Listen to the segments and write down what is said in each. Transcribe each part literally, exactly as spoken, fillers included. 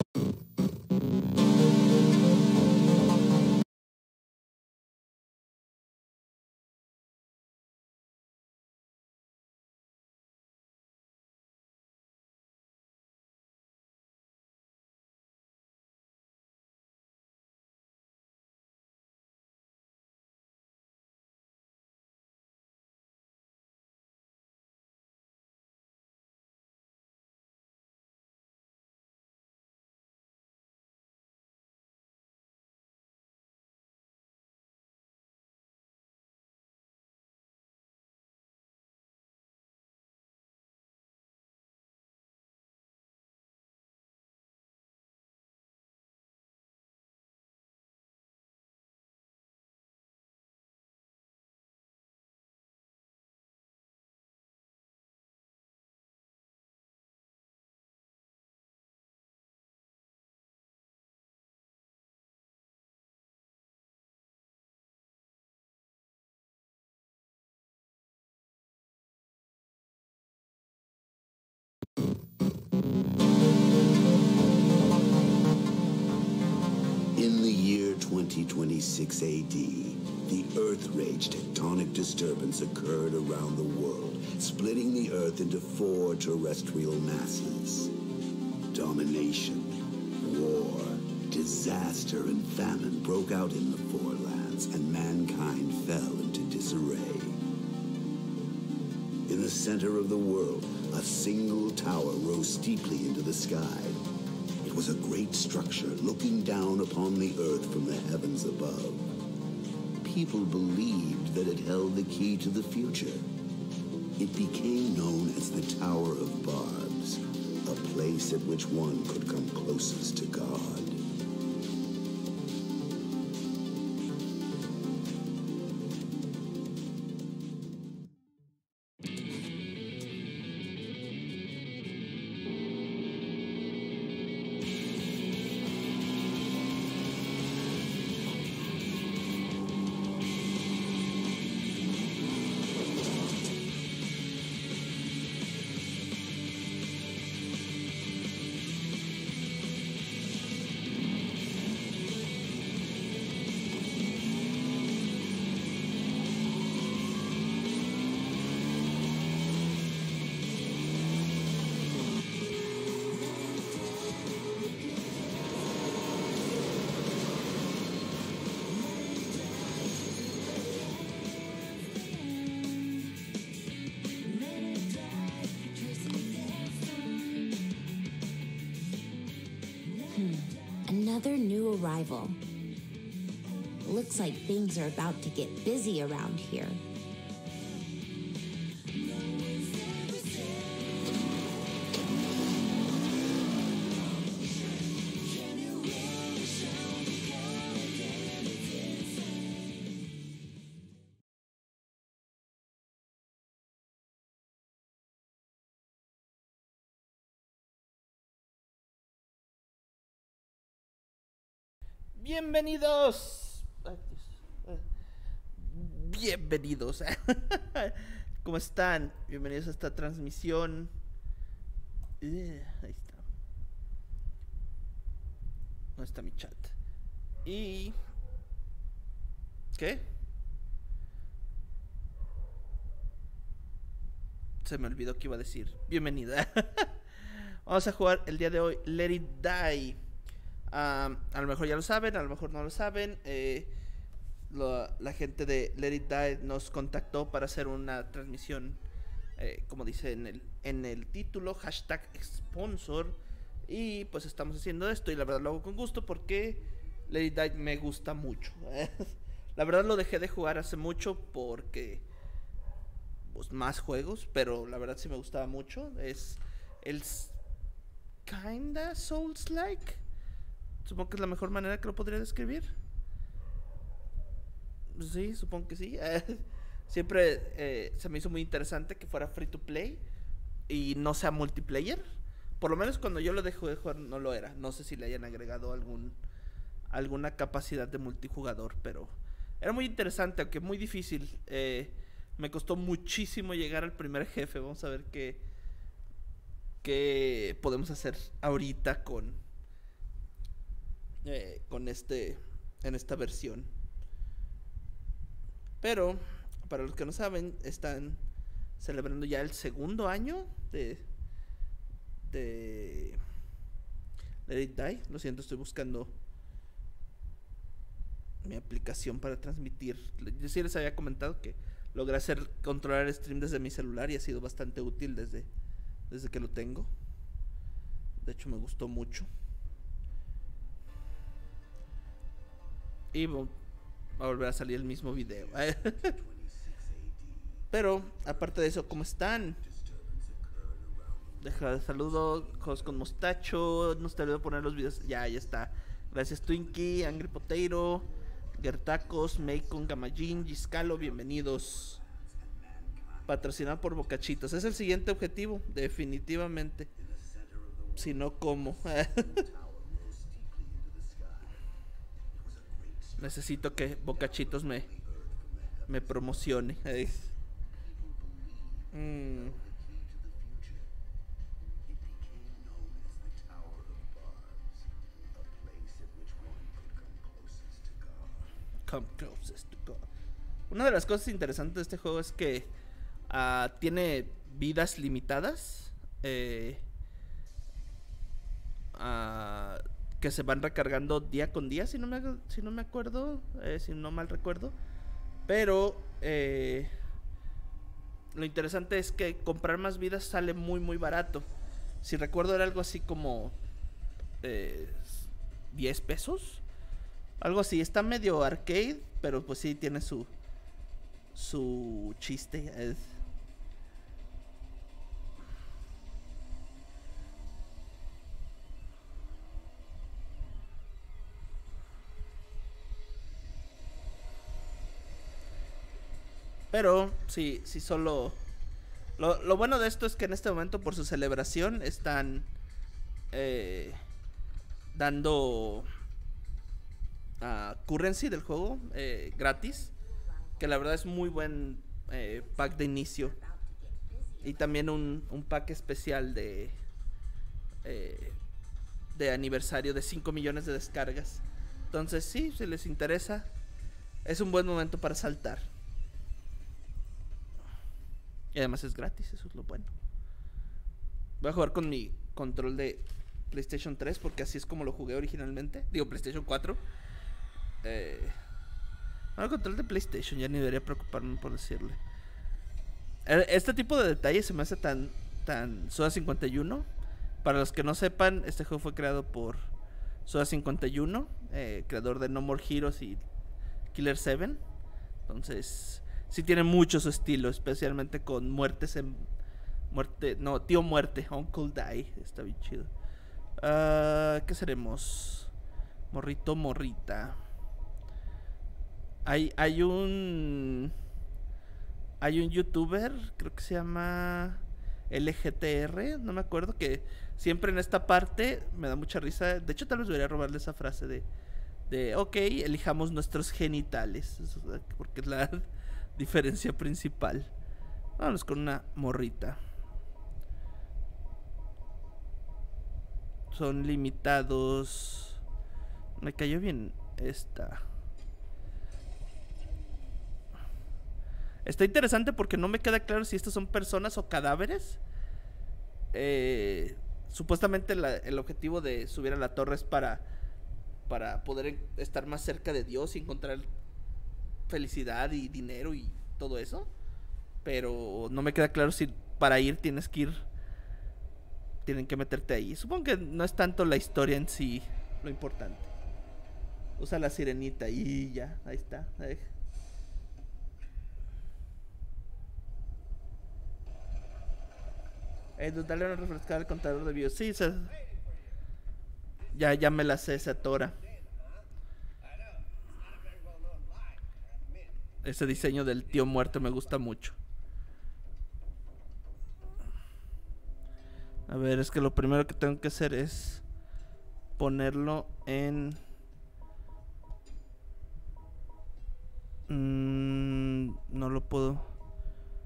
In the year twenty twenty-six A D, the Earth Rage tectonic disturbance occurred around the world, splitting the Earth into four terrestrial masses. Domination, war, disaster, and famine broke out in the four lands, and mankind fell into disarray. In the center of the world, a single tower rose steeply into the sky. It was a great structure looking down upon the earth from the heavens above. People believed that it held the key to the future. It became known as the Tower of Barbs, a place at which one could come closest to God. Another new arrival. Looks like things are about to get busy around here. Bienvenidos. Bienvenidos. ¿Cómo están? Bienvenidos a esta transmisión. Uh, ahí está. ¿Dónde está mi chat? Y... ¿qué? Se me olvidó que iba a decir. Bienvenida. Vamos a jugar el día de hoy Let It Die. Um, a lo mejor ya lo saben, a lo mejor no lo saben. eh, lo, La gente de Let It Die nos contactó para hacer una transmisión, eh, como dice en el, en el título, hashtag sponsor. Y pues estamos haciendo esto, y la verdad lo hago con gusto porque Let It Die me gusta mucho. La verdad lo dejé de jugar hace mucho porque pues más juegos, pero la verdad sí me gustaba mucho. Es el kinda Souls-like. Supongo que es la mejor manera que lo podría describir. Sí, supongo que sí. Siempre eh, se me hizo muy interesante que fuera free to play y no sea multiplayer. Por lo menos cuando yo lo dejé de jugar no lo era. No sé si le hayan agregado algún alguna capacidad de multijugador, pero era muy interesante, aunque muy difícil. Eh, me costó muchísimo llegar al primer jefe. Vamos a ver qué, qué podemos hacer ahorita con... eh, con este en esta versión. Pero para los que no saben, están celebrando ya el segundo año de de Let It Die. Lo siento, estoy buscando mi aplicación para transmitir. Yo sí les había comentado que logré hacer controlar el stream desde mi celular y ha sido bastante útil desde desde que lo tengo. De hecho, me gustó mucho. Y va a volver a salir el mismo video. Pero, aparte de eso, ¿cómo están? Deja de saludos, juegos con mostacho. No te olvido poner los videos. Ya, ya está. Gracias Twinkie, Angry Potato, Gertacos, Macon, Gamajin, Giscalo, bienvenidos. Patrocinado por Bocachitos. Es el siguiente objetivo, definitivamente. Si no, ¿cómo? Necesito que Bocachitos me me promocione. mm. Come closest to God. Una de las cosas interesantes de este juego es que uh, tiene vidas limitadas, eh, uh, que se van recargando día con día, si no me, si no me acuerdo, eh, si no mal recuerdo. Pero eh, lo interesante es que comprar más vidas sale muy muy barato. Si recuerdo era algo así como eh, diez pesos. Algo así, está medio arcade, pero pues sí tiene su su chiste. Es... Pero sí, sí solo... Lo, lo bueno de esto es que en este momento por su celebración están eh, dando... Uh, currency del juego eh, gratis, que la verdad es muy buen eh, pack de inicio, y también un, un pack especial de eh, de aniversario de cinco millones de descargas. Entonces sí, si les interesa, es un buen momento para saltar, y además es gratis, eso es lo bueno. Voy a jugar con mi control de PlayStation tres porque así es como lo jugué originalmente, digo PlayStation cuatro. Eh, no, el control de PlayStation, ya ni debería preocuparme por decirle. Este tipo de detalles se me hace tan tan Suda cincuenta y uno. Para los que no sepan, este juego fue creado por Suda cincuenta y uno, eh, creador de No More Heroes y Killer seven. Entonces, sí tiene mucho su estilo, especialmente con muertes en muerte, no, tío muerte, Uncle Die, está bien chido. Uh, ¿Qué seremos? Morrito, morrita. Hay, hay un Hay un youtuber, creo que se llama L G T R, no me acuerdo, que siempre en esta parte me da mucha risa. De hecho, tal vez debería robarle esa frase de de ok, elijamos nuestros genitales, porque es la diferencia principal. Vamos con una morrita. Son limitados. Me cayó bien esta. Está interesante porque no me queda claro si estos son personas o cadáveres. Eh, supuestamente la, el objetivo de subir a la torre es para para poder estar más cerca de Dios y encontrar felicidad y dinero y todo eso. Pero no me queda claro si para ir tienes que ir, tienen que meterte ahí. Supongo que no es tanto la historia en sí lo importante. Usa la sirenita y ya, ahí está. Ahí. Eh, dale una refrescada al contador de views. Sí, se... ya, ya me la sé, se atora. Ese diseño del tío muerto me gusta mucho. A ver, es que lo primero que tengo que hacer es ponerlo en... Mm, no lo puedo...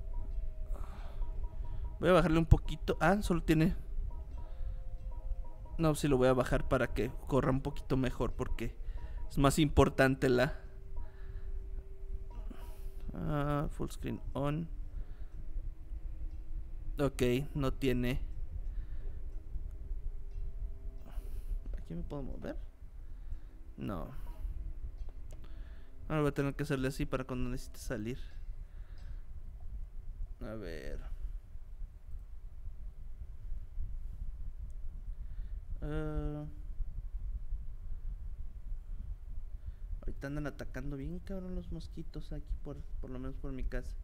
Voy a bajarle un poquito. Ah, solo tiene... No, sí lo voy a bajar para que corra un poquito mejor, porque es más importante la... Uh, full screen on. Ok, no tiene... ¿Aquí me puedo mover? No. Ahora voy a tener que hacerle así para cuando necesite salir. A ver. Uh, ahorita andan atacando bien cabrón los mosquitos aquí, por, por lo menos por mi casa.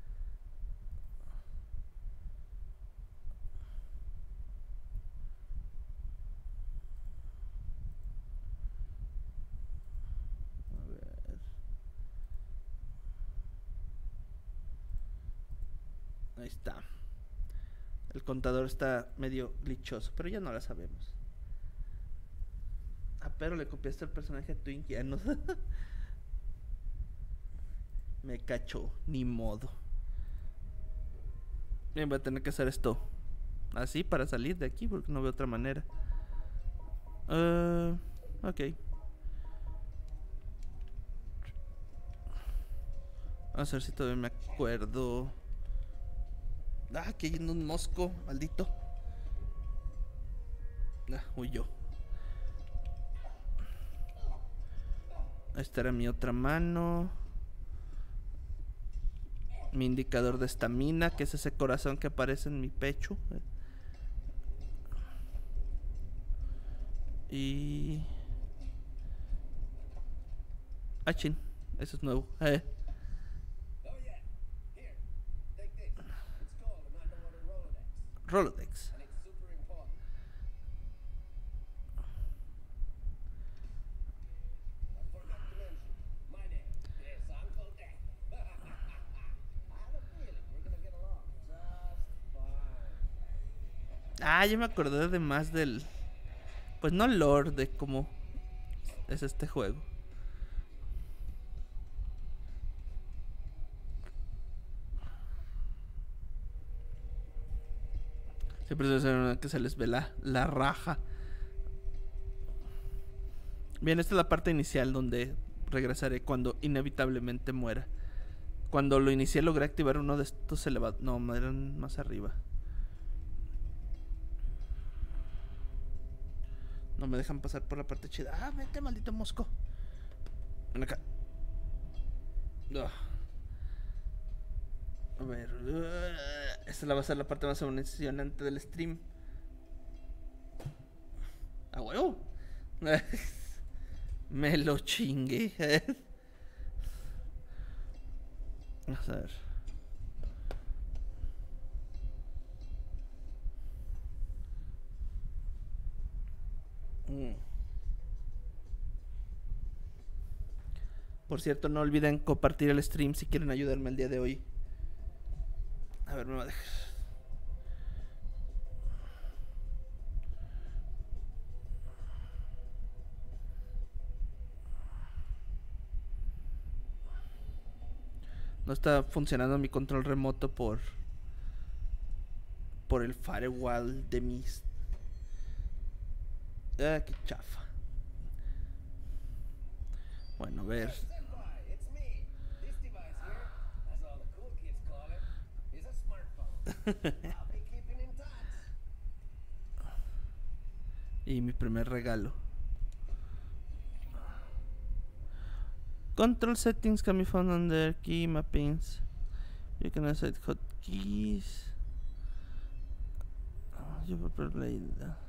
A ver. Ahí está. El contador está medio glitchoso, pero ya no la sabemos. Ah, pero le copiaste el personaje a Twinkie. No. Me cachó, ni modo. Bien, voy a tener que hacer esto así para salir de aquí, porque no veo otra manera. Uh, ok. Vamos a ver si todavía me acuerdo. Ah, que hay un mosco, maldito. Ah, huyó. Esta era mi otra mano. Mi indicador de estamina, que es ese corazón que aparece en mi pecho. Y... Ah, chin. Eso es nuevo. Eh. Rolodex. Ah, yo me acordé de más del... Pues no lore, de cómo es este juego. Siempre se hace que se les ve la, la raja. Bien, esta es la parte inicial donde regresaré cuando inevitablemente muera. Cuando lo inicié logré activar uno de estos elevados. No, eran más arriba. No me dejan pasar por la parte chida. Ah, vete, maldito mosco. Ven acá. Ugh. A ver. Uh, esta la va a ser la parte más emocionante del stream. ¡A huevo! Me lo chingué. Vamos a ver. Mm. Por cierto, no olviden compartir el stream si quieren ayudarme el día de hoy. A ver, me va a dejar. No está funcionando mi control remoto por por el firewall de mis... Ah, qué chafa. Bueno, a ver. Y mi primer regalo. Control settings can be found under key mappings. You can assign hotkeys. You prepare blade.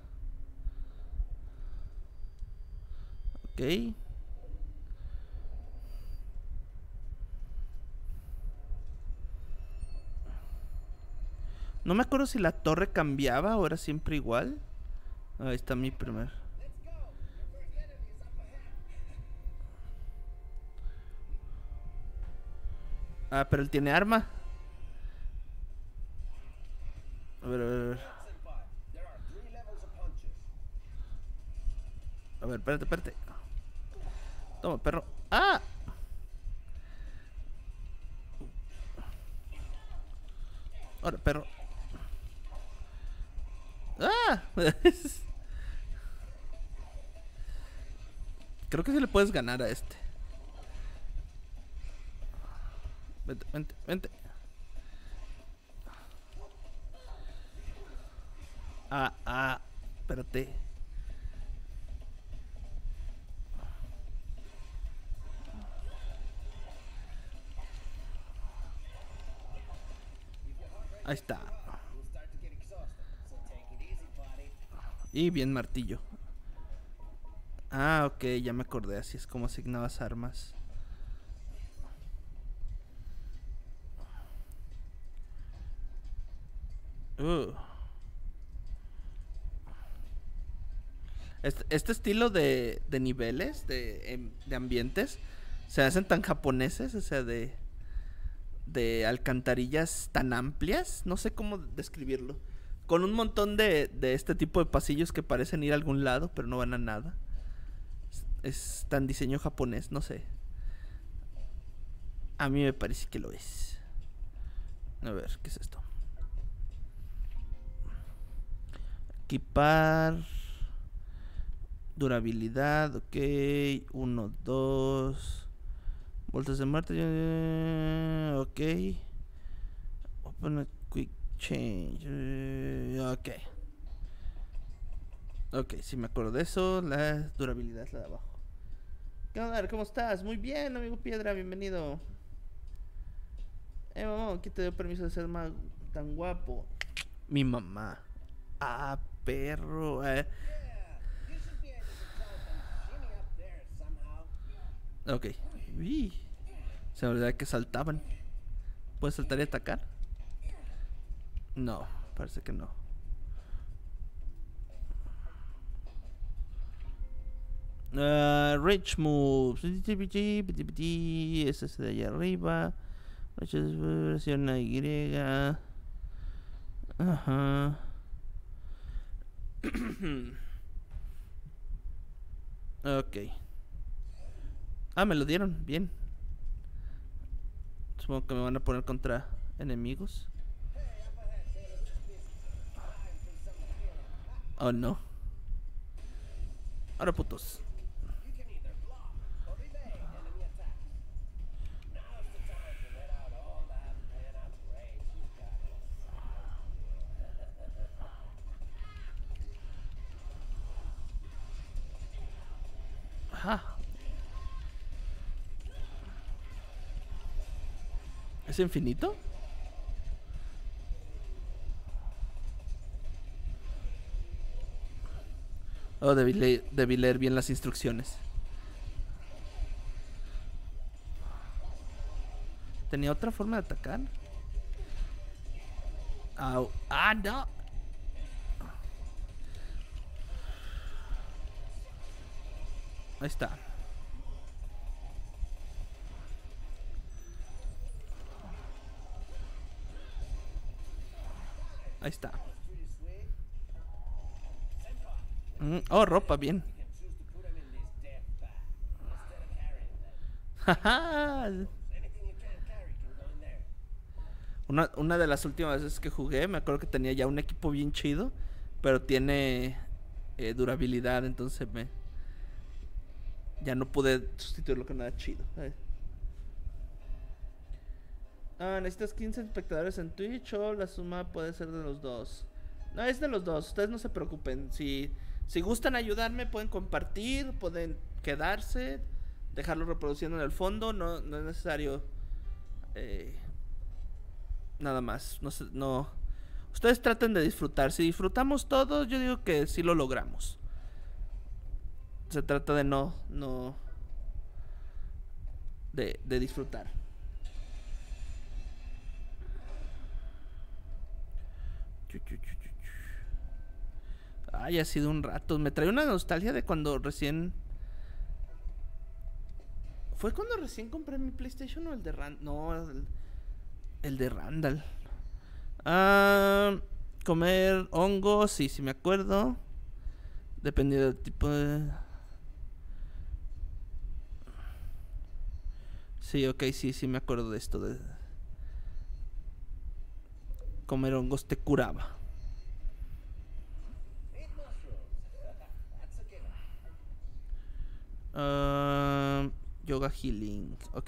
Ok. No me acuerdo si la torre cambiaba o era siempre igual. Ahí está mi primer. Ah, pero él tiene arma. A ver, a ver, a ver. A ver, espérate, espérate. Toma, perro. ¡Ah! Ahora, perro. ¡Ah! Creo que sí le puedes ganar a este. Vente, vente, vente. Ah, ah, espérate. Ahí está. Y bien martillo. Ah, ok, ya me acordé. Así es como asignabas armas. Uh. Este, este estilo de, de niveles, de, de ambientes, se hacen tan japoneses, o sea, de, de alcantarillas tan amplias, no sé cómo describirlo, con un montón de, de este tipo de pasillos que parecen ir a algún lado, pero no van a nada. Es, es tan diseño japonés, no sé. A mí me parece que lo es. A ver, ¿qué es esto? Equipar. Durabilidad, ok. Uno, dos. Voltas de muerte. Ok. Open a quick change. Ok. Ok, si me acuerdo de eso. La durabilidad es la de abajo. ¿Qué onda? ¿Cómo estás? Muy bien, amigo Piedra, bienvenido. Eh, mamá, ¿quién te dio permiso de ser más tan guapo? Mi mamá. Ah, perro. Eh. Ok. Uy. Se me olvidaba que saltaban. ¿Puedes saltar y atacar? No, parece que no. Uh, Rich moves. Ese es de allá arriba. Versión Y. Ajá. Ok. Ah, me lo dieron, bien. Supongo que me van a poner contra enemigos. Oh, no. Ahora putos. Ajá. ¿Es infinito? Oh, debí, le debí leer bien las instrucciones. ¿Tenía otra forma de atacar? Au. Ah, no. Ahí está. Ahí está. Mm, oh, ropa, bien. una, una de las últimas veces que jugué, me acuerdo que tenía ya un equipo bien chido, pero tiene eh, durabilidad, entonces me ya no pude sustituirlo con nada chido. Eh. Ah, necesitas quince espectadores en Twitch o la suma puede ser de los dos. No, es de los dos, ustedes no se preocupen. Si, si gustan ayudarme, pueden compartir, pueden quedarse, dejarlo reproduciendo en el fondo. No, no es necesario eh, nada más. No, no. Ustedes traten de disfrutar. Si disfrutamos todos, yo digo que sí lo logramos. Se trata de no, no, de, de disfrutar. Ay, ha sido un rato. Me trae una nostalgia de cuando recién... ¿Fue cuando recién compré mi PlayStation o el de Randall? No, el, el de Randall. Ah, comer hongos, sí, sí me acuerdo. Dependiendo del tipo de... Sí, ok, sí, sí me acuerdo de esto de... Comer hongos te curaba. Uh, yoga healing. Ok.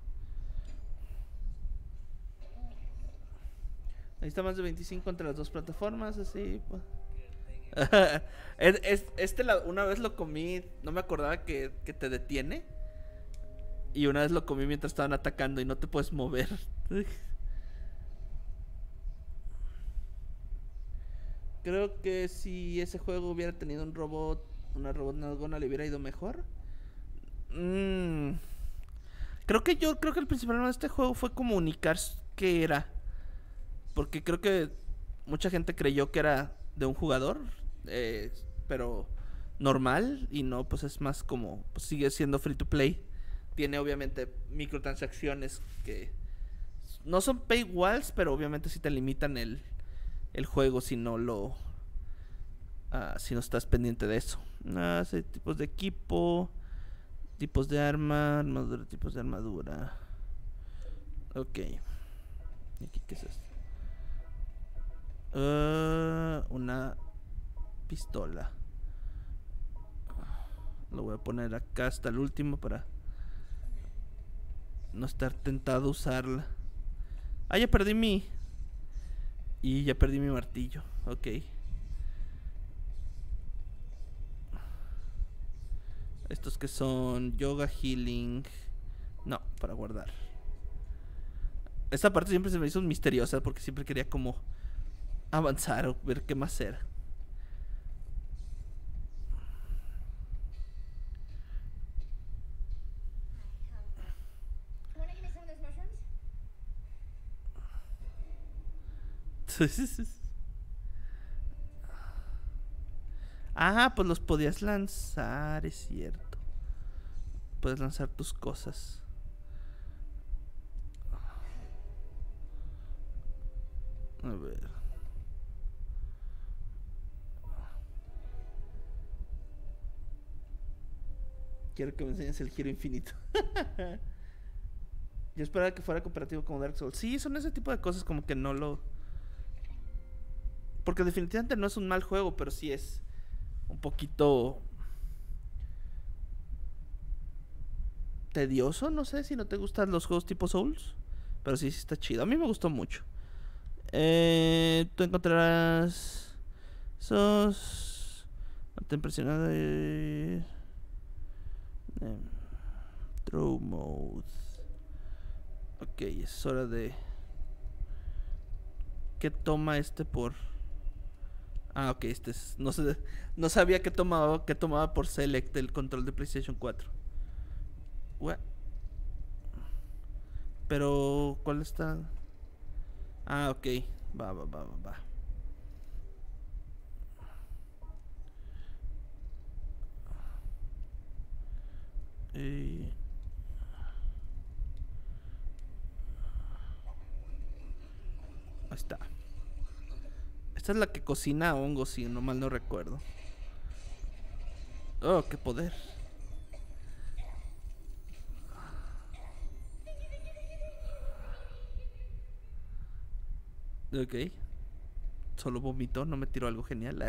Ahí está más de veinticinco entre las dos plataformas, así pues. es, es, este la, una vez lo comí, no me acordaba que, que te detiene. Y una vez lo comí mientras estaban atacando y no te puedes mover. Creo que si ese juego hubiera tenido un robot, una robot nalgona, le hubiera ido mejor. Mm. Creo que yo, creo que el principal problema de este juego fue comunicar qué era. Porque creo que mucha gente creyó que era de un jugador, eh, pero normal, y no, pues es más como, pues sigue siendo free to play. Tiene obviamente microtransacciones que no son paywalls, pero obviamente sí te limitan el, el juego si no lo, uh, si no estás pendiente de eso. Ah, sí, tipos de equipo, tipos de arma, armadura, tipos de armadura. Ok. ¿Y aquí qué es esto? Uh, una pistola. Lo voy a poner acá hasta el último para no estar tentado a usarla. Ah, ya perdí mi... Y ya perdí mi martillo. Ok. Estos que son yoga healing. No, para guardar. Esta parte siempre se me hizo misteriosa porque siempre quería como avanzar o ver qué más era. Ah, pues los podías lanzar, es cierto. Puedes lanzar tus cosas. A ver. Quiero que me enseñes el giro infinito. Yo esperaba que fuera cooperativo como Dark Souls. Sí, son ese tipo de cosas como que no lo... Porque definitivamente no es un mal juego, pero sí es un poquito tedioso. No sé si no te gustan los juegos tipo Souls, pero sí, sí está chido. A mí me gustó mucho. Eh, tú encontrarás esos... Mantén presionado. Eh, eh, throw mode. Ok, es hora de... ¿Qué toma este por...? Ah, ok, este es... No, sé, no sabía que tomaba, que tomaba por Select el control de PlayStation cuatro. What? Pero... ¿Cuál está? Ah, ok. Va, va, va, va, va. Eh... Ahí está. Esta es la que cocina hongos, si no mal no recuerdo. Oh, qué poder. Ok. Solo vomitó, no me tiró algo genial.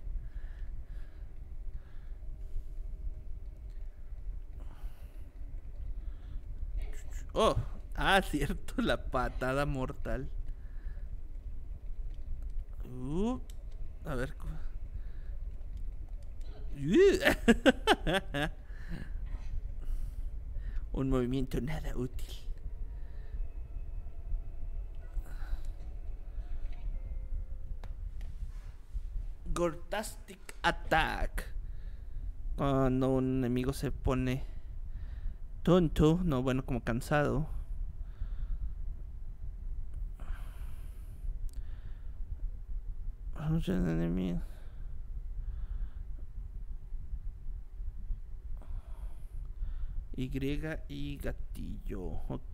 Oh, ah, cierto, la patada mortal. Uh, a ver. Un movimiento nada útil. Gortastic Attack. Cuando un enemigo se pone tonto, no, bueno, como cansado. Muchos enemigos. Y y gatillo. Ok.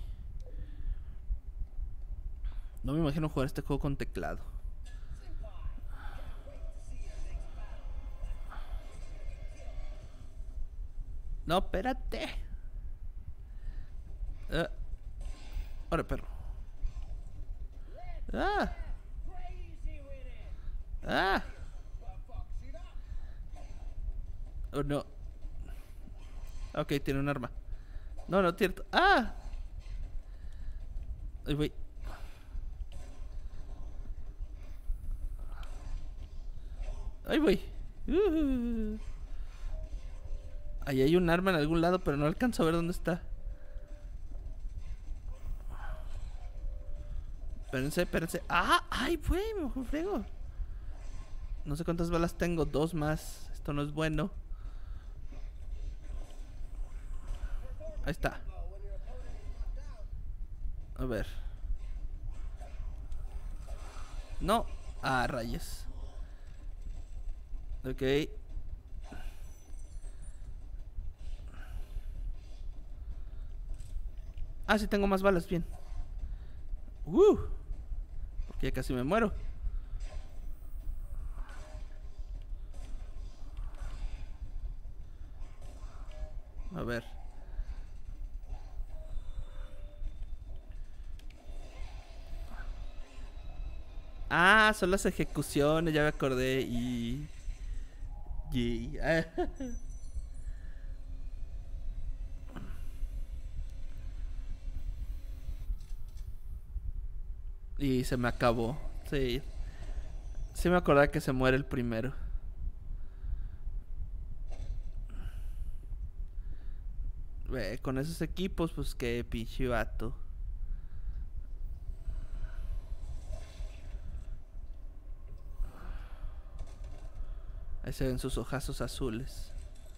No me imagino jugar este juego con teclado. No, espérate. Uh. Ahora, perro. Ah. Ah. Oh, no. Ok, tiene un arma. No, no, cierto. ¡Ah! Ahí voy. Ahí voy. Uh. Ahí hay un arma en algún lado, pero no alcanzo a ver dónde está. Espérense, espérense. ¡Ah! ¡Ay, güey! Me frego. No sé cuántas balas tengo. Dos más. Esto no es bueno. Ahí está. A ver. No. Ah, rayos. Ok. Ah, sí tengo más balas, bien. Uh, porque ya casi me muero. A ver. Ah, son las ejecuciones, ya me acordé. Y... y... y se me acabó. Sí. Sí me acordaba que se muere el primero. Ve, con esos equipos, pues qué pinche vato. Ahí se ven sus ojazos azules.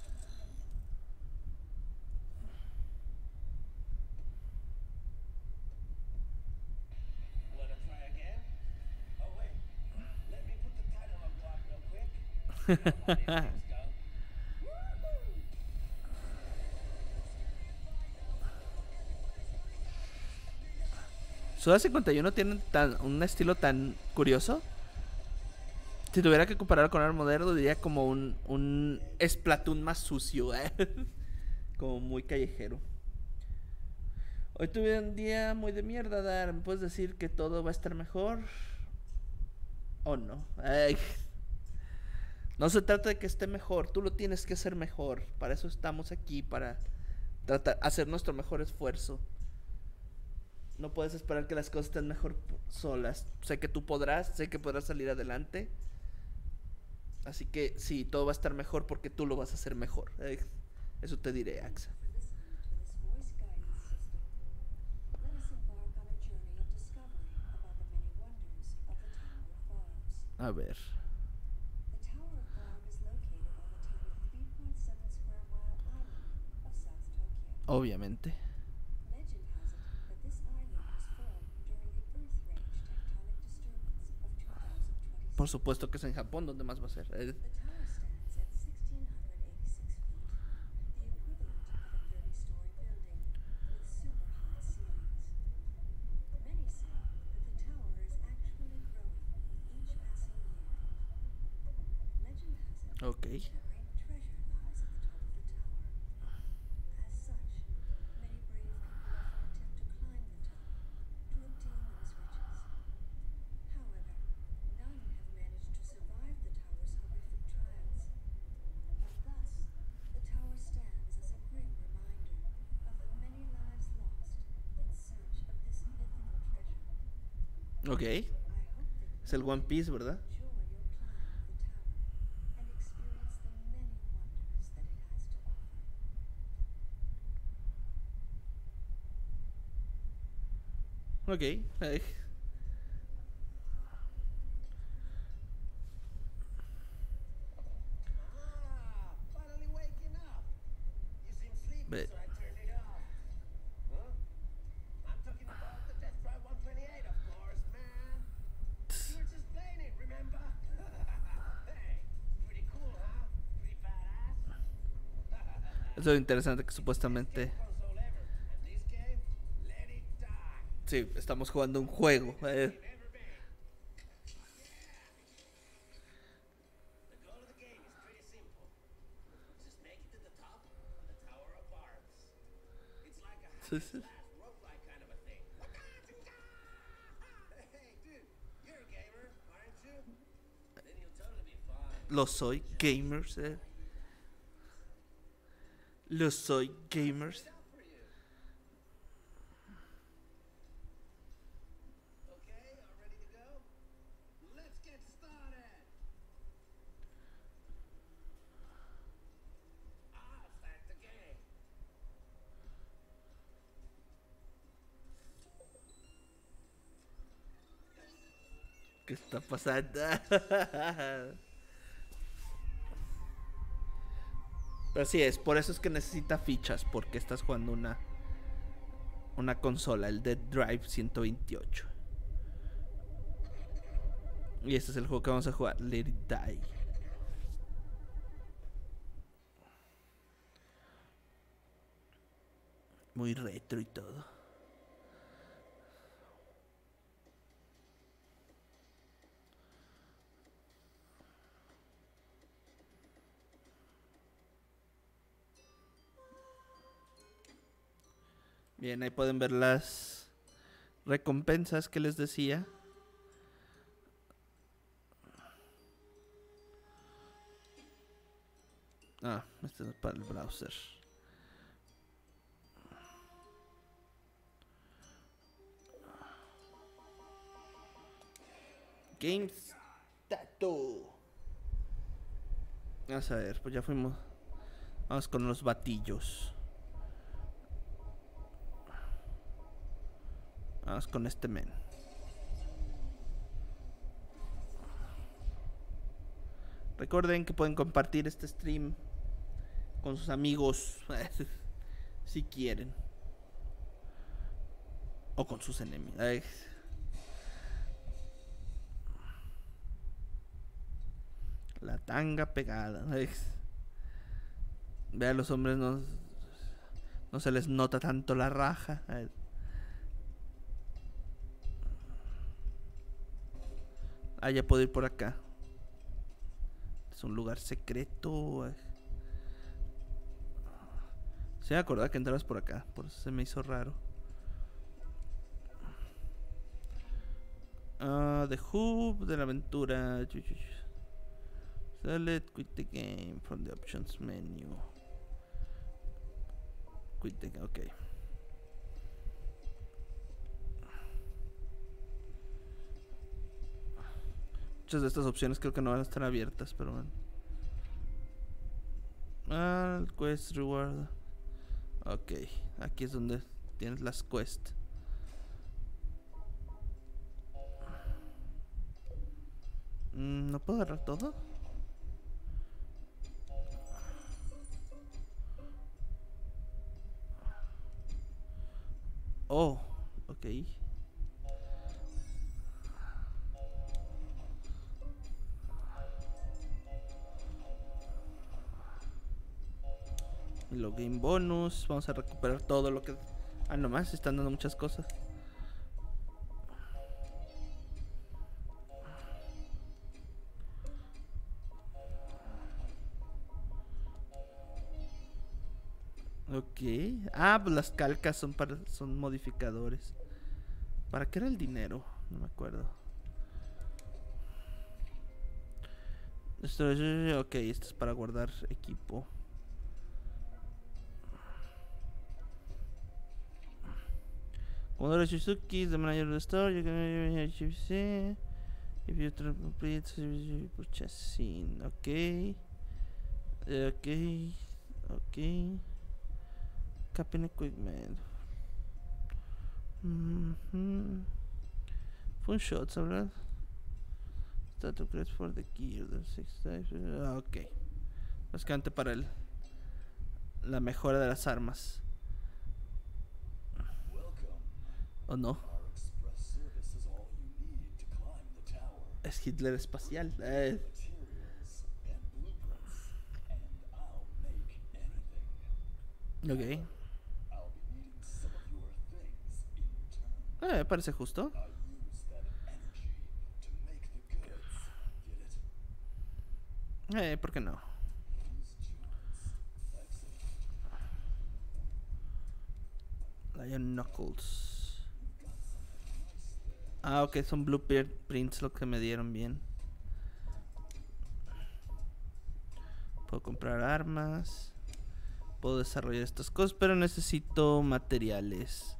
Suda cincuenta y uno tiene tan, un estilo tan curioso. Si tuviera que compararlo con el moderno, diría como un, un Splatoon más sucio, ¿eh? Como muy callejero. Hoy tuve un día muy de mierda, Dar. ¿Me puedes decir que todo va a estar mejor? ¿O no? Ay. No se trata de que esté mejor, tú lo tienes que hacer mejor. Para eso estamos aquí, para tratar, hacer nuestro mejor esfuerzo. No puedes esperar que las cosas estén mejor solas. Sé que tú podrás, sé que podrás salir adelante. Así que sí, todo va a estar mejor porque tú lo vas a hacer mejor. Eh, eso te diré, Axa. A ver. Obviamente. Por supuesto que es en Japón, ¿dónde más va a ser? Eh. Ok. Ok. Es el One Piece, ¿verdad? Ok. Ay. Ve. Eso es interesante que supuestamente... Sí, estamos jugando un juego. Eh. Sí, sí. Lo soy, gamers. Eh. Lo soy, gamers. ¿Qué está pasando? Pero sí es, por eso es que necesita fichas, porque estás jugando una una consola, el Dead Drive ciento veintiocho. Y este es el juego que vamos a jugar, Let It Die. Muy retro y todo. Bien, ahí pueden ver las recompensas que les decía. Ah, este es para el browser. Games Tattoo. Vamos a ver, pues ya fuimos. Vamos con los batillos. Vamos con este men. Recuerden que pueden compartir este stream con sus amigos si quieren. O con sus enemigos. Ay. La tanga pegada. Ay. Vean, los hombres no, no se les nota tanto la raja. Ay. Ah, ya puedo ir por acá. Es un lugar secreto. Se me acordaba que entrabas por acá. Por eso se me hizo raro. Ah, uh, The Hub de la aventura. Select, quit the game from the options menu. Quit the game, ok. Muchas de estas opciones creo que no van a estar abiertas, pero bueno. Ah, el quest reward. Ok, aquí es donde tienes las quests. Mm, ¿no puedo agarrar todo? Oh, ok. Login bonus. Vamos a recuperar todo lo que... Ah, nomás están dando muchas cosas. Ok. Ah, pues las calcas son para... son modificadores. ¿Para qué era el dinero? No me acuerdo. Esto es... Ok, esto es para guardar equipo. Cuando los Suzuki, the manager of the store, you can see if you complete purchasing. Ok. Ok. Ok. Capping equipment. Mm-hmm. Phone shots, ¿verdad? Start upgrades for the gear. The six types. Ok. Básicamente para el la mejora de las armas. ¿O no? Es Hitler espacial. Eh. Ok. Eh, me parece justo. Eh, ¿por qué no? Lion Knuckles. Ah, ok, son blueprints lo que me dieron bien. Puedo comprar armas. puedo desarrollar estas cosas, pero necesito materiales.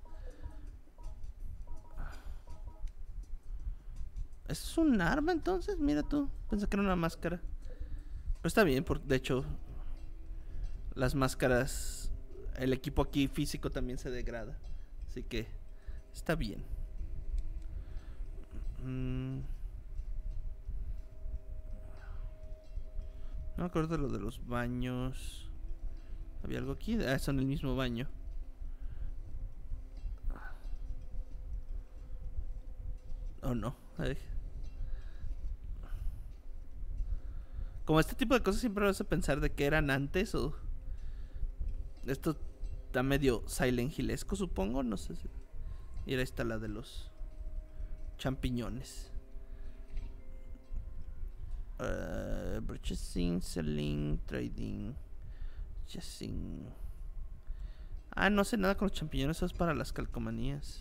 ¿Esto es un arma entonces? Mira tú, pensé que era una máscara. Pero está bien, porque de hecho las máscaras, el equipo aquí físico también se degrada. Así que está bien. Mm. No me acuerdo de lo de los baños. ¿Había algo aquí? Ah, son el mismo baño. Oh no. Ay. Como este tipo de cosas siempre me hace pensar de que eran antes o... Esto está medio Silent Hillesco, supongo. No sé si... Y ahí está la de los champiñones. Uh, purchasing, selling, trading, purchasing. Ah, no sé nada con los champiñones. Eso es para las calcomanías.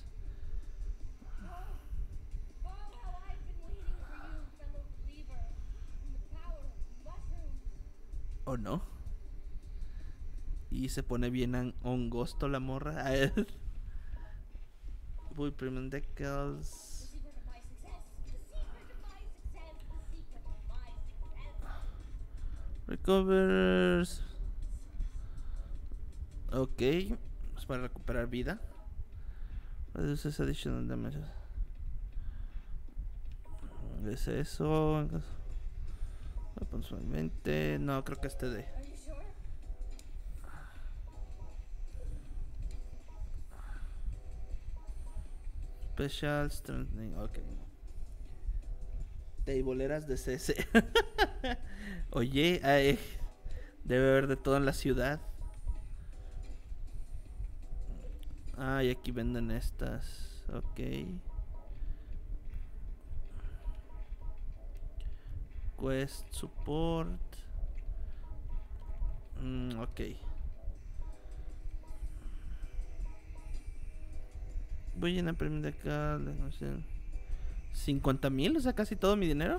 ¿O no? Y se pone bien hongosto la morra. Voy premium decals. Recovers. Ok. Es para recuperar vida. Reduces additional damage. ¿Es eso? Puntualmente. No, creo que este de. Special strengthening. Ok. Teiboleras de C S. Oye, ay, debe haber de todo en la ciudad. Ah, y aquí venden estas. Ok. Quest support. Mm, ok. Voy a premium de acá. No sé. cincuenta mil, o sea, casi todo mi dinero.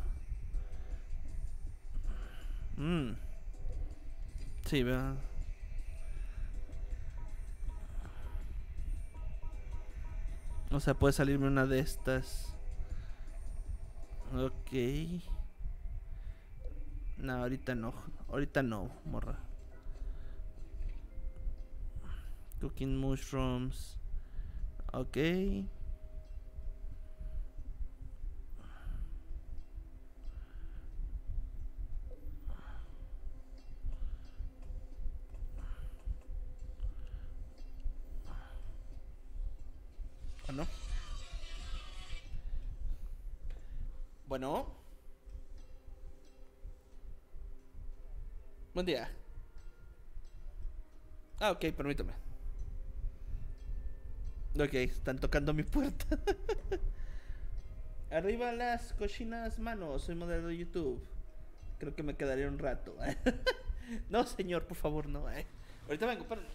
Mm. Sí, veo. O sea, puede salirme una de estas. Ok. No, ahorita no. Ahorita no, morra. Cooking mushrooms. Ok. ¿O no? Bueno. Buen día. Ah, ok, permítame. Ok, están tocando mi puerta. Arriba las cochinas manos, soy moderador de YouTube. Creo que me quedaré un rato. No, señor, por favor, no. Eh. Ahorita vengo, perdón.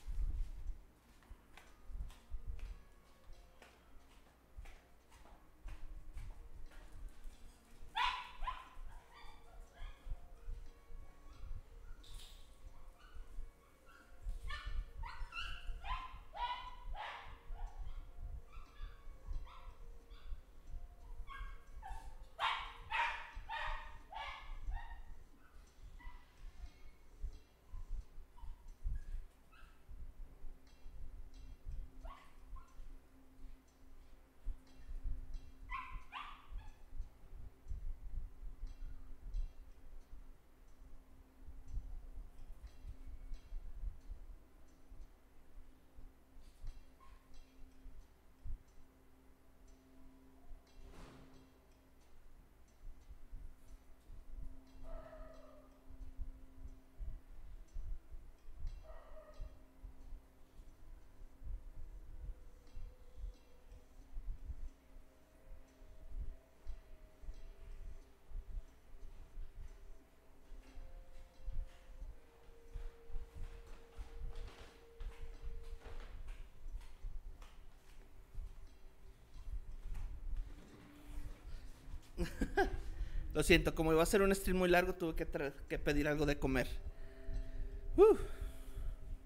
Lo siento, como iba a ser un stream muy largo, tuve que, que pedir algo de comer. Uf.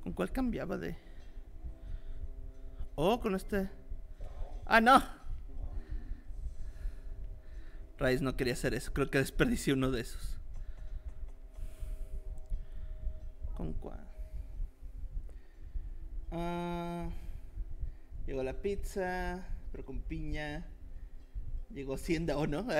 ¿Con cuál cambiaba de...? Oh, con este... ¡Ah, no! Raiz, no quería hacer eso. Creo que desperdicié uno de esos. ¿Con cuál? Ah, llegó la pizza, pero con piña. Llegó Hacienda, ¿o no?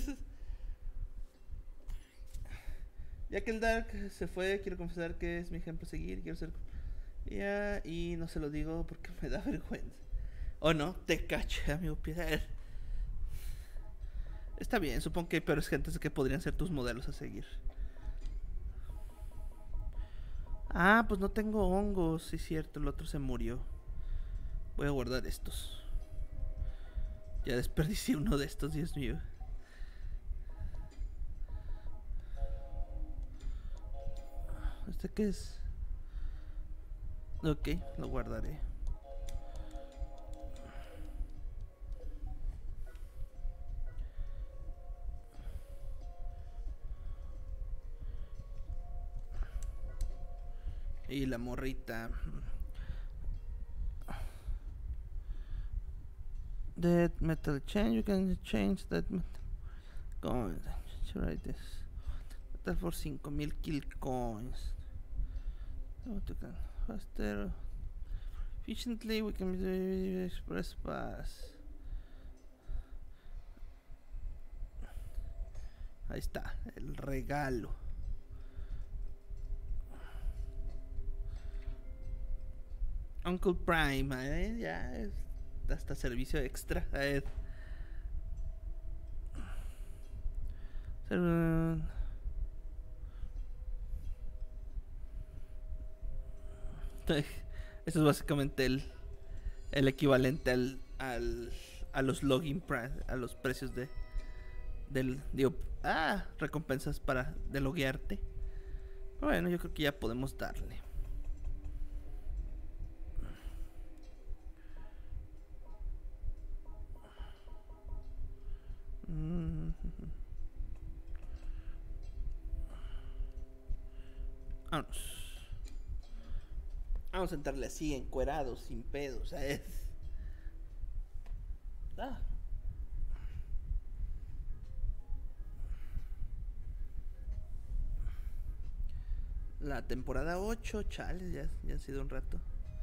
Ya que el Dark se fue, quiero confesar que es mi ejemplo a seguir. Quiero ser... Ya, y no se lo digo porque me da vergüenza. ¿O no? Te caché, amigo Pierre. Está bien, supongo que hay peores gentes que podrían ser tus modelos a seguir. Ah, pues no tengo hongos. Sí, cierto, el otro se murió. Voy a guardar estos. Ya desperdicié uno de estos, Dios mío. ¿Este qué es? Ok, lo guardaré. Y la morrita. Dead metal change. You can change that metal. Coins. Write this. Metal for cinco mil kill coins. Faster. Efficiently we can do express pass. Ahí está, el regalo. Uncle Prime, ¿eh? Ya es hasta servicio extra. A ver. Eso es básicamente el, el equivalente al, al a los login a los precios de del digo, ah, recompensas para de loguearte. Bueno, yo creo que ya podemos darle. Vamos. Vamos a entrarle así, encuerados, sin pedos, ¿sabes? Ah. La temporada ocho, chales, ya, ya ha sido un rato.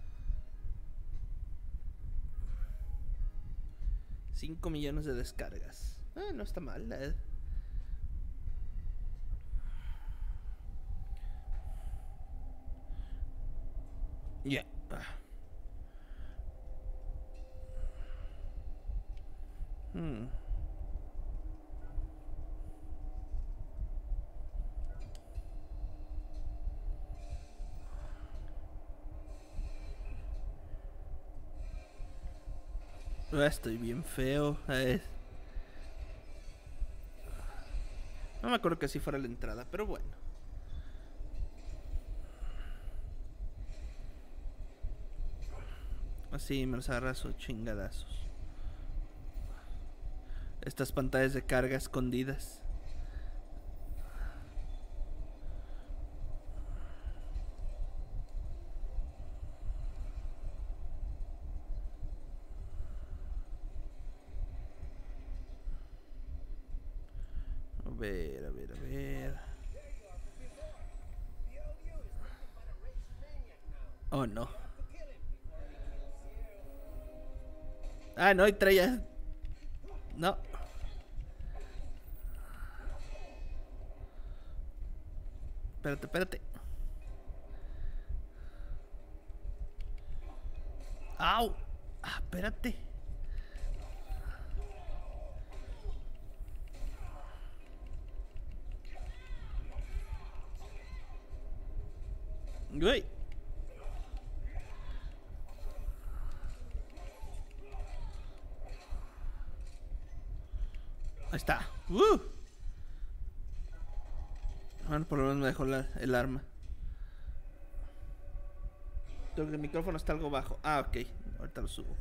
cinco millones de descargas. Ah, no está mal, ¿eh? Ya. Yeah. Hmm. Ah, estoy bien feo. Eh. No me acuerdo que así fuera la entrada, pero bueno. Así me los agarras o chingadazos. Estas pantallas de carga escondidas. A ver, a ver, a ver. Oh, no. Ah, no, y traía... No. Espérate, espérate. ¡Au! Ah, espérate. Uy. Ahí está. Uh. Bueno, por lo menos me dejó la, el arma. Creo que el micrófono está algo bajo. Ah, ok. Ahorita lo subo.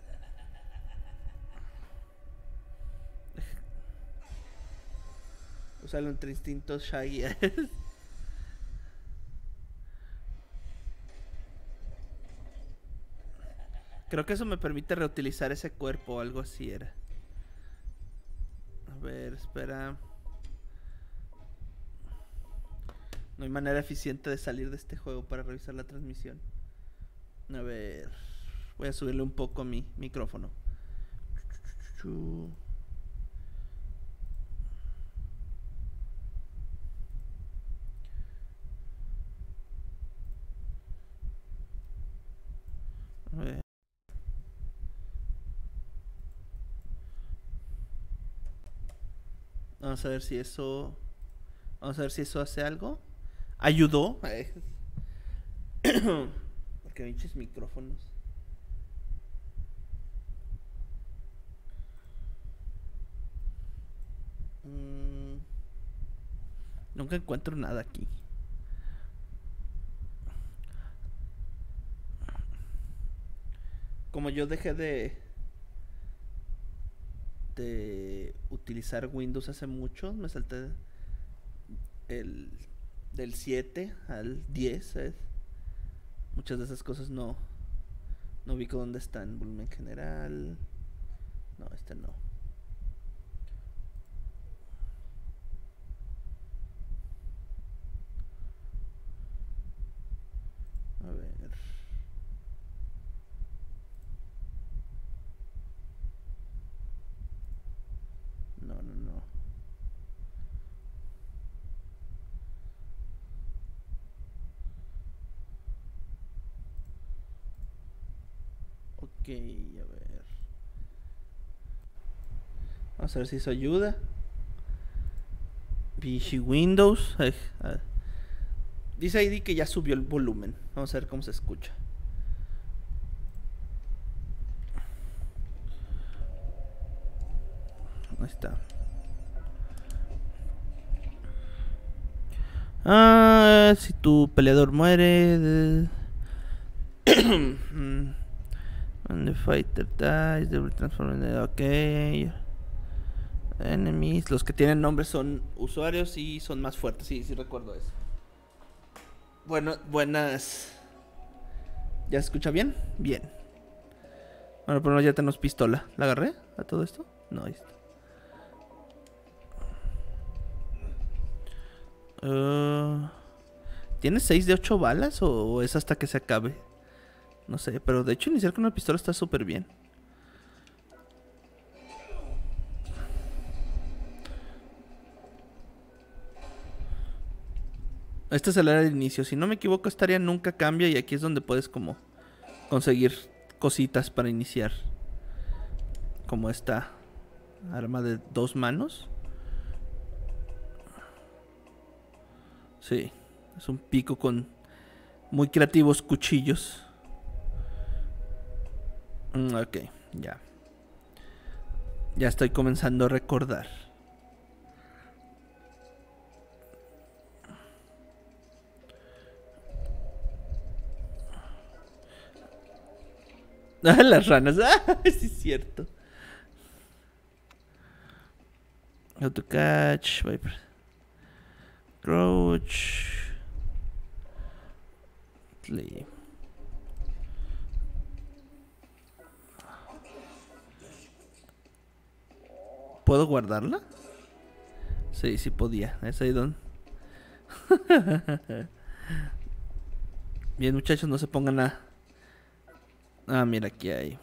Usarlo entre instintos Shaggy. Creo que eso me permite reutilizar ese cuerpo o algo así era. A ver, espera. No hay manera eficiente de salir de este juego para revisar la transmisión. A ver. Voy a subirle un poco a mi micrófono. A ver. Vamos a ver si eso. Vamos a ver si eso hace algo. ¿Ayudó? Porque pinches micrófonos. Mm, nunca encuentro nada aquí. Como yo dejé de de utilizar Windows hace mucho, me salté el del siete al diez, ¿sabes? Muchas de esas cosas no no ubico dónde están. Volumen general. No, este no. A ver. No, no, no. Ok, a ver. Vamos a ver si eso ayuda. P C Windows. Ay, ay. Dice I D que ya subió el volumen. Vamos a ver cómo se escucha. Ahí está. Ah, si tu peleador muere. De... When the fighter dies, they will transform in... Ok. Enemies. Los que tienen nombres son usuarios y son más fuertes. Sí, sí recuerdo eso. Bueno, buenas. ¿Ya se escucha bien? Bien. Bueno, por lo menos ya tenemos pistola. ¿La agarré a todo esto? No, ahí está. Uh, ¿Tiene seis de ocho balas o es hasta que se acabe? No sé, pero de hecho iniciar con una pistola está súper bien. Este es el área de inicio. Si no me equivoco, esta área nunca cambia y aquí es donde puedes como conseguir cositas para iniciar. Como esta arma de dos manos. Sí, es un pico con muy creativos cuchillos. Mm, ok, ya. Ya estoy comenzando a recordar. Ah, las ranas. Ah, sí es cierto. How to catch Viper. Crouch. Play. ¿Puedo guardarla? Sí, sí podía. Es ahí donde... Bien, muchachos, no se pongan a... Ah, mira, aquí hay...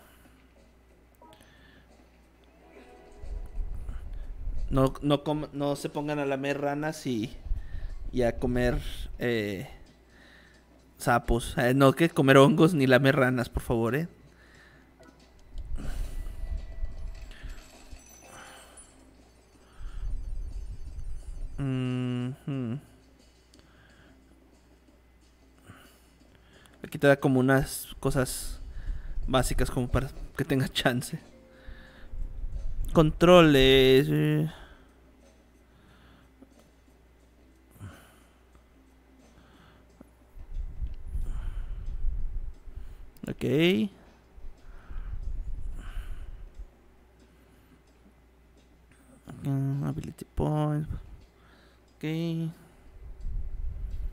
No, no, com no se pongan a lamer ranas y, y a comer eh, sapos. Eh, no que comer hongos ni lamer ranas, por favor, eh. Mm-hmm. Aquí te da como unas cosas básicas como para que tengas chance. Controles. Eh. Ok. Uh, ability points. Ok.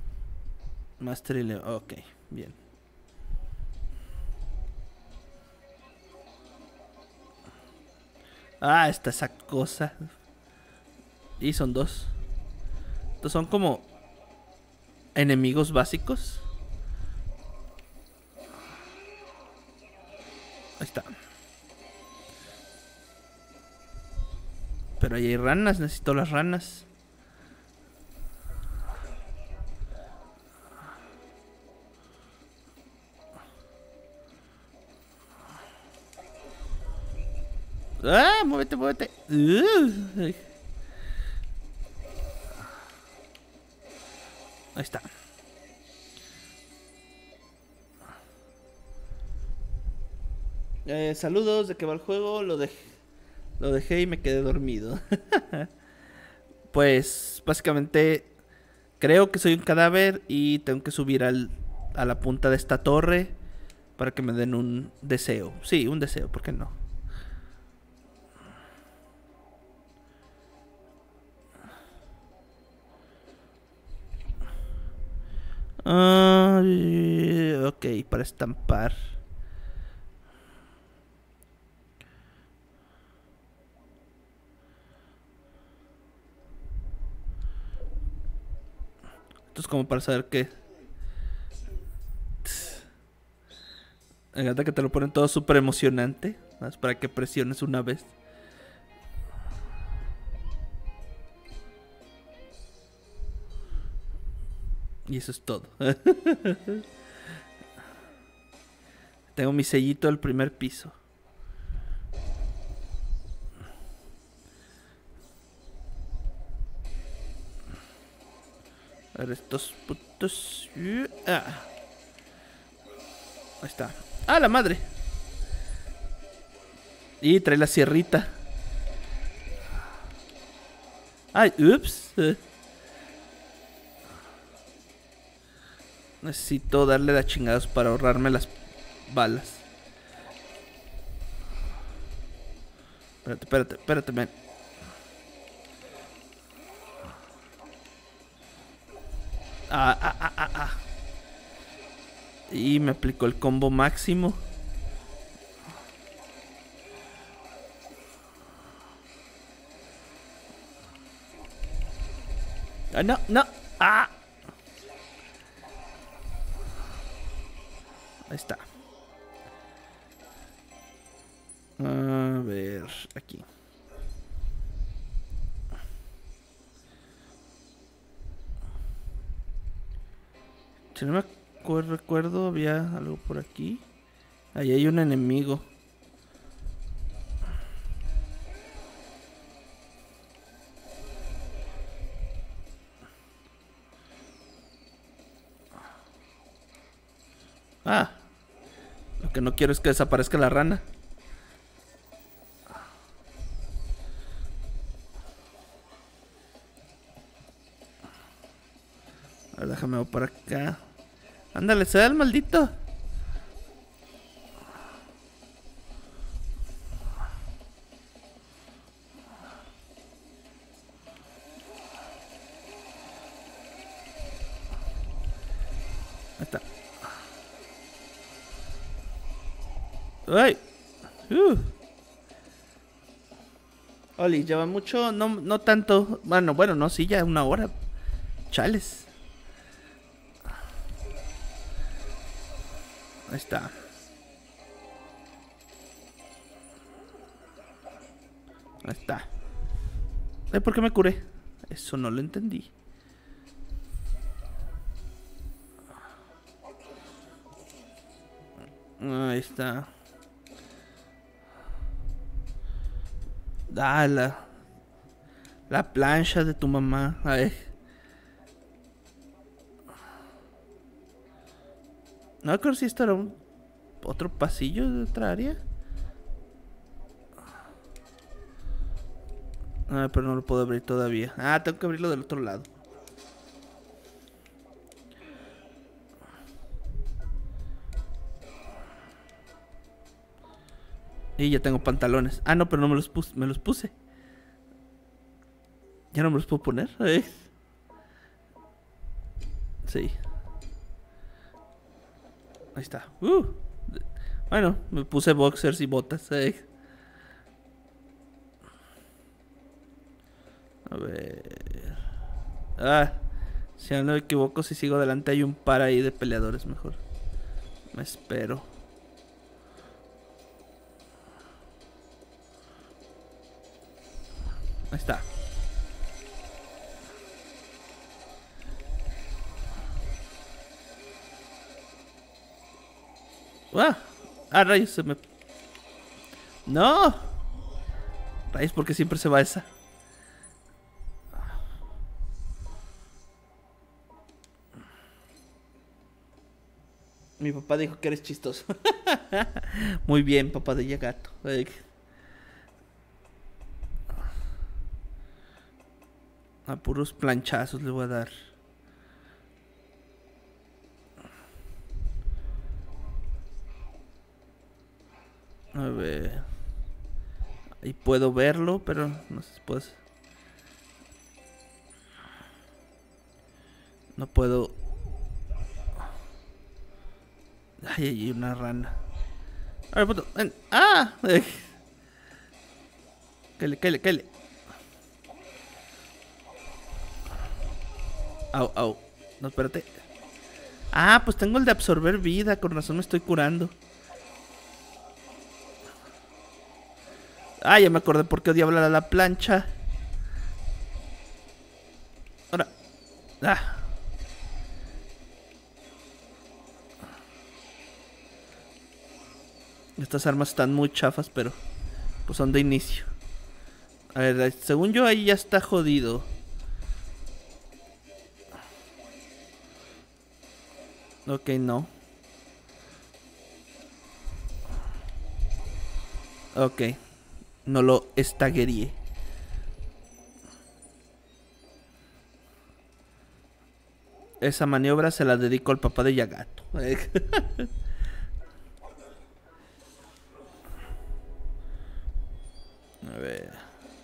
Mastery level. Ok, bien. Ah, está esa cosa. Y son dos. Estos son como enemigos básicos. Ahí está. Pero ahí hay ranas, necesito las ranas. ¡Ah! ¡Muévete, muévete! Uh. Ahí está. Eh, saludos, ¿de qué va el juego? Lo dejé, lo dejé y me quedé dormido. Pues básicamente creo que soy un cadáver y tengo que subir al, a la punta de esta torre para que me den un deseo. Sí, un deseo, ¿por qué no? Uh, ok, para estampar. Esto es como para saber qué. Me encanta que te lo ponen todo súper emocionante. Más para que presiones una vez. Y eso es todo. Tengo mi sellito del primer piso. A ver, estos putos. Ah. Ahí está. ¡Ah, la madre! Y trae la sierrita. ¡Ay, ups! Necesito darle de chingados para ahorrarme las balas. Espérate, espérate, espérate, man. Ah, ah, ah, ah, ah. Y me aplicó el combo máximo. Ah, no, no. Ah. Ahí está. A ver, aquí. Si no me acuerdo, recuerdo, había algo por aquí. Ahí hay un enemigo. Ah. Lo que no quiero es que desaparezca la rana. A ver, déjame ir por acá. Ándale, se da el maldito. Ahí está. ¡Ay! Uh. Oli, lleva mucho, no, no tanto. Bueno, bueno, no, sí, ya una hora. Chales. Ahí está. Ahí está. ¿Eh, ¿Por qué me curé? Eso no lo entendí. Ahí está. Ah, la, la plancha de tu mamá. A ver. No creo si esto era un otro pasillo de otra área. Ah, pero no lo puedo abrir todavía. Ah, tengo que abrirlo del otro lado. Y ya tengo pantalones. Ah, no, pero no me los puse. Me los puse. Ya no me los puedo poner. ¿Eh? Sí. Ahí está. Uh. Bueno, me puse boxers y botas. ¿Eh? Ah, si no me equivoco, si sigo adelante hay un par ahí de peleadores. Mejor me espero. Ahí está. Ah, ah, rayos, se me... No. Rayos, porque siempre se va esa. Mi papá dijo que eres chistoso. Muy bien, papá de Yagato. A puros planchazos le voy a dar. A ver. Ahí puedo verlo, pero no sé si puedo. No puedo. Ay, hay una rana. A ver, puto, ven. ¡Ah! Cáele, cáele, cáele. Au, au. No, espérate. Ah, pues tengo el de absorber vida. Con razón me estoy curando. Ah, ya me acordé por qué odiaba la plancha. Ahora. Ah. Estas armas están muy chafas, pero pues son de inicio. A ver, según yo ahí ya está jodido. Ok, no. Ok. No lo estagueríe. Esa maniobra se la dedico al papá de Yagato. A ver.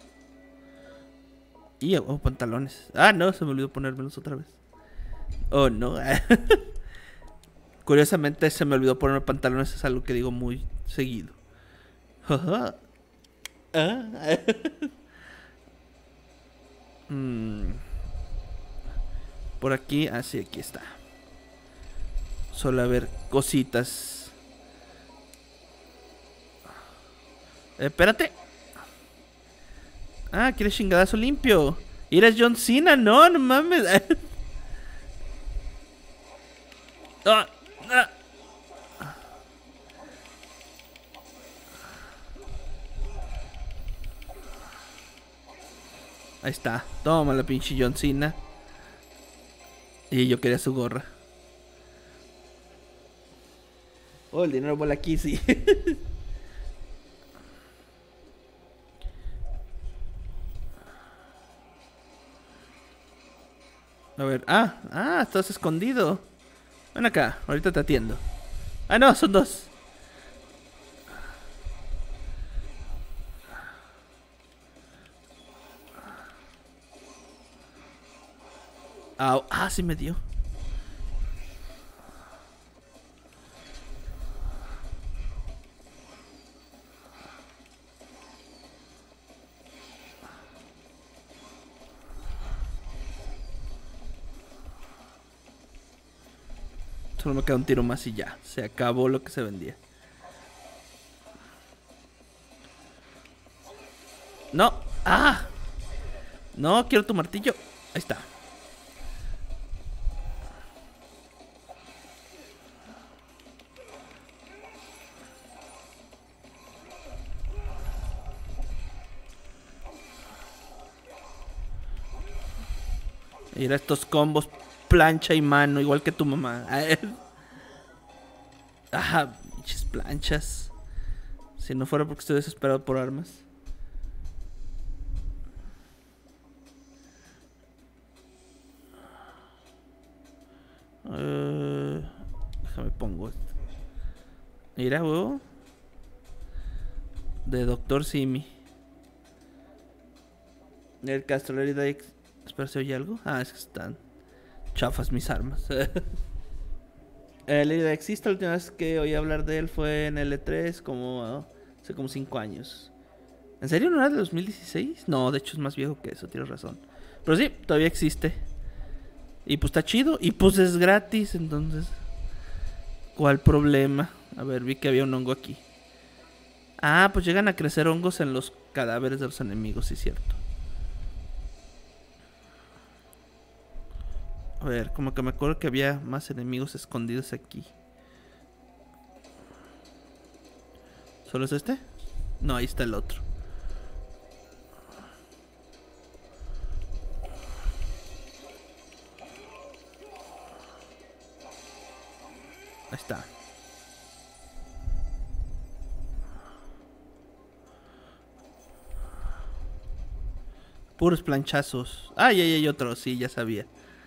Y oh, pantalones. Ah, no, se me olvidó ponérmelos otra vez. Oh, no. Curiosamente se me olvidó poner pantalones. Es algo que digo muy seguido. mm. Por aquí, así, ah, aquí está. Solo a ver cositas. eh, Espérate. Ah, ¿quieres chingadazo limpio? ¿Eres John Cena? No, no mames. ah, ah. Ahí está. Toma la pinche John Cena. Y yo quería su gorra. Oh, el dinero vuela aquí, sí. A ver, ah, ah, estás escondido. Ven acá, ahorita te atiendo. Ah, no, son dos. Ah, ah, sí me dio. Solo me queda un tiro más y ya. Se acabó lo que se vendía. No. ¡Ah! No, quiero tu martillo. Ahí está. Mira estos combos. Plancha y mano, igual que tu mamá. Ah, pinches planchas. Si no fuera porque estoy desesperado por armas. Uh, déjame pongo esto. Mira, huevo. De Doctor Simi. El Castro Lerida. Espera, ¿se oye algo? Ah, es que están chafas mis armas. El Lerida existe. La última vez que oí hablar de él fue en el E tres, como uh, hace como cinco años. ¿En serio no era de dos mil dieciséis? No, de hecho es más viejo que eso, tienes razón. Pero sí, todavía existe. Y pues está chido. Y pues es gratis, entonces. ¿Cuál problema? A ver, vi que había un hongo aquí. Ah, pues llegan a crecer hongos en los cadáveres de los enemigos, sí es cierto. A ver, como que me acuerdo que había más enemigos escondidos aquí. ¿Solo es este? No, ahí está el otro. Ahí está. Puros planchazos. Ay, ay, hay otro, sí, ya sabía.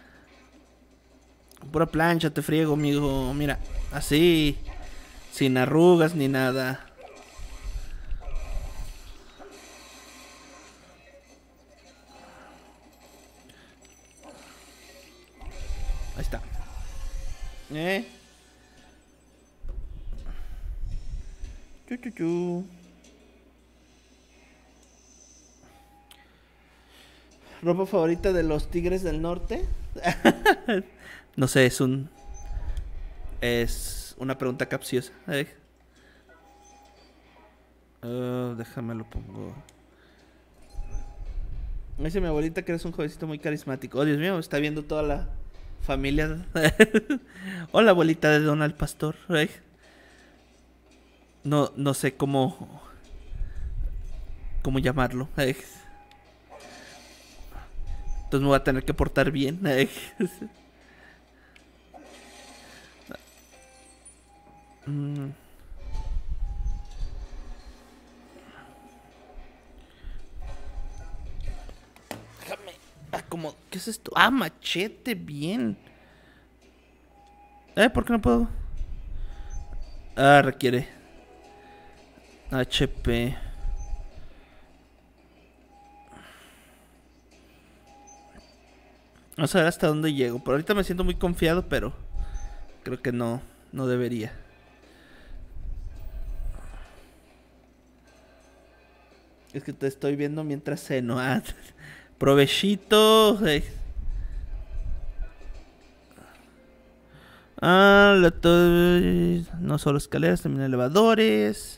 Pura plancha, te friego, amigo. Mira, así. Sin arrugas ni nada. Ahí está. Eh. Chu, chu, chu. ¿Ropa favorita de los Tigres del Norte? No sé, es un... Es una pregunta capciosa. Eh. Uh, déjame lo pongo. Me dice mi abuelita que eres un jovencito muy carismático. Oh, Dios mío, está viendo toda la familia. Hola, abuelita de Donald Pastor. Eh. No, no sé cómo... Cómo llamarlo. Eh. Entonces me voy a tener que portar bien. Eh. mm. Déjame. Ah, como, ¿qué es esto? Ah, machete, bien. Eh, ¿por qué no puedo? Ah, requiere H P. Vamos a ver hasta dónde llego. Por ahorita me siento muy confiado, pero creo que no, no debería. Es que te estoy viendo mientras ceno. Ah, provechito. Ah, la no solo escaleras, también elevadores.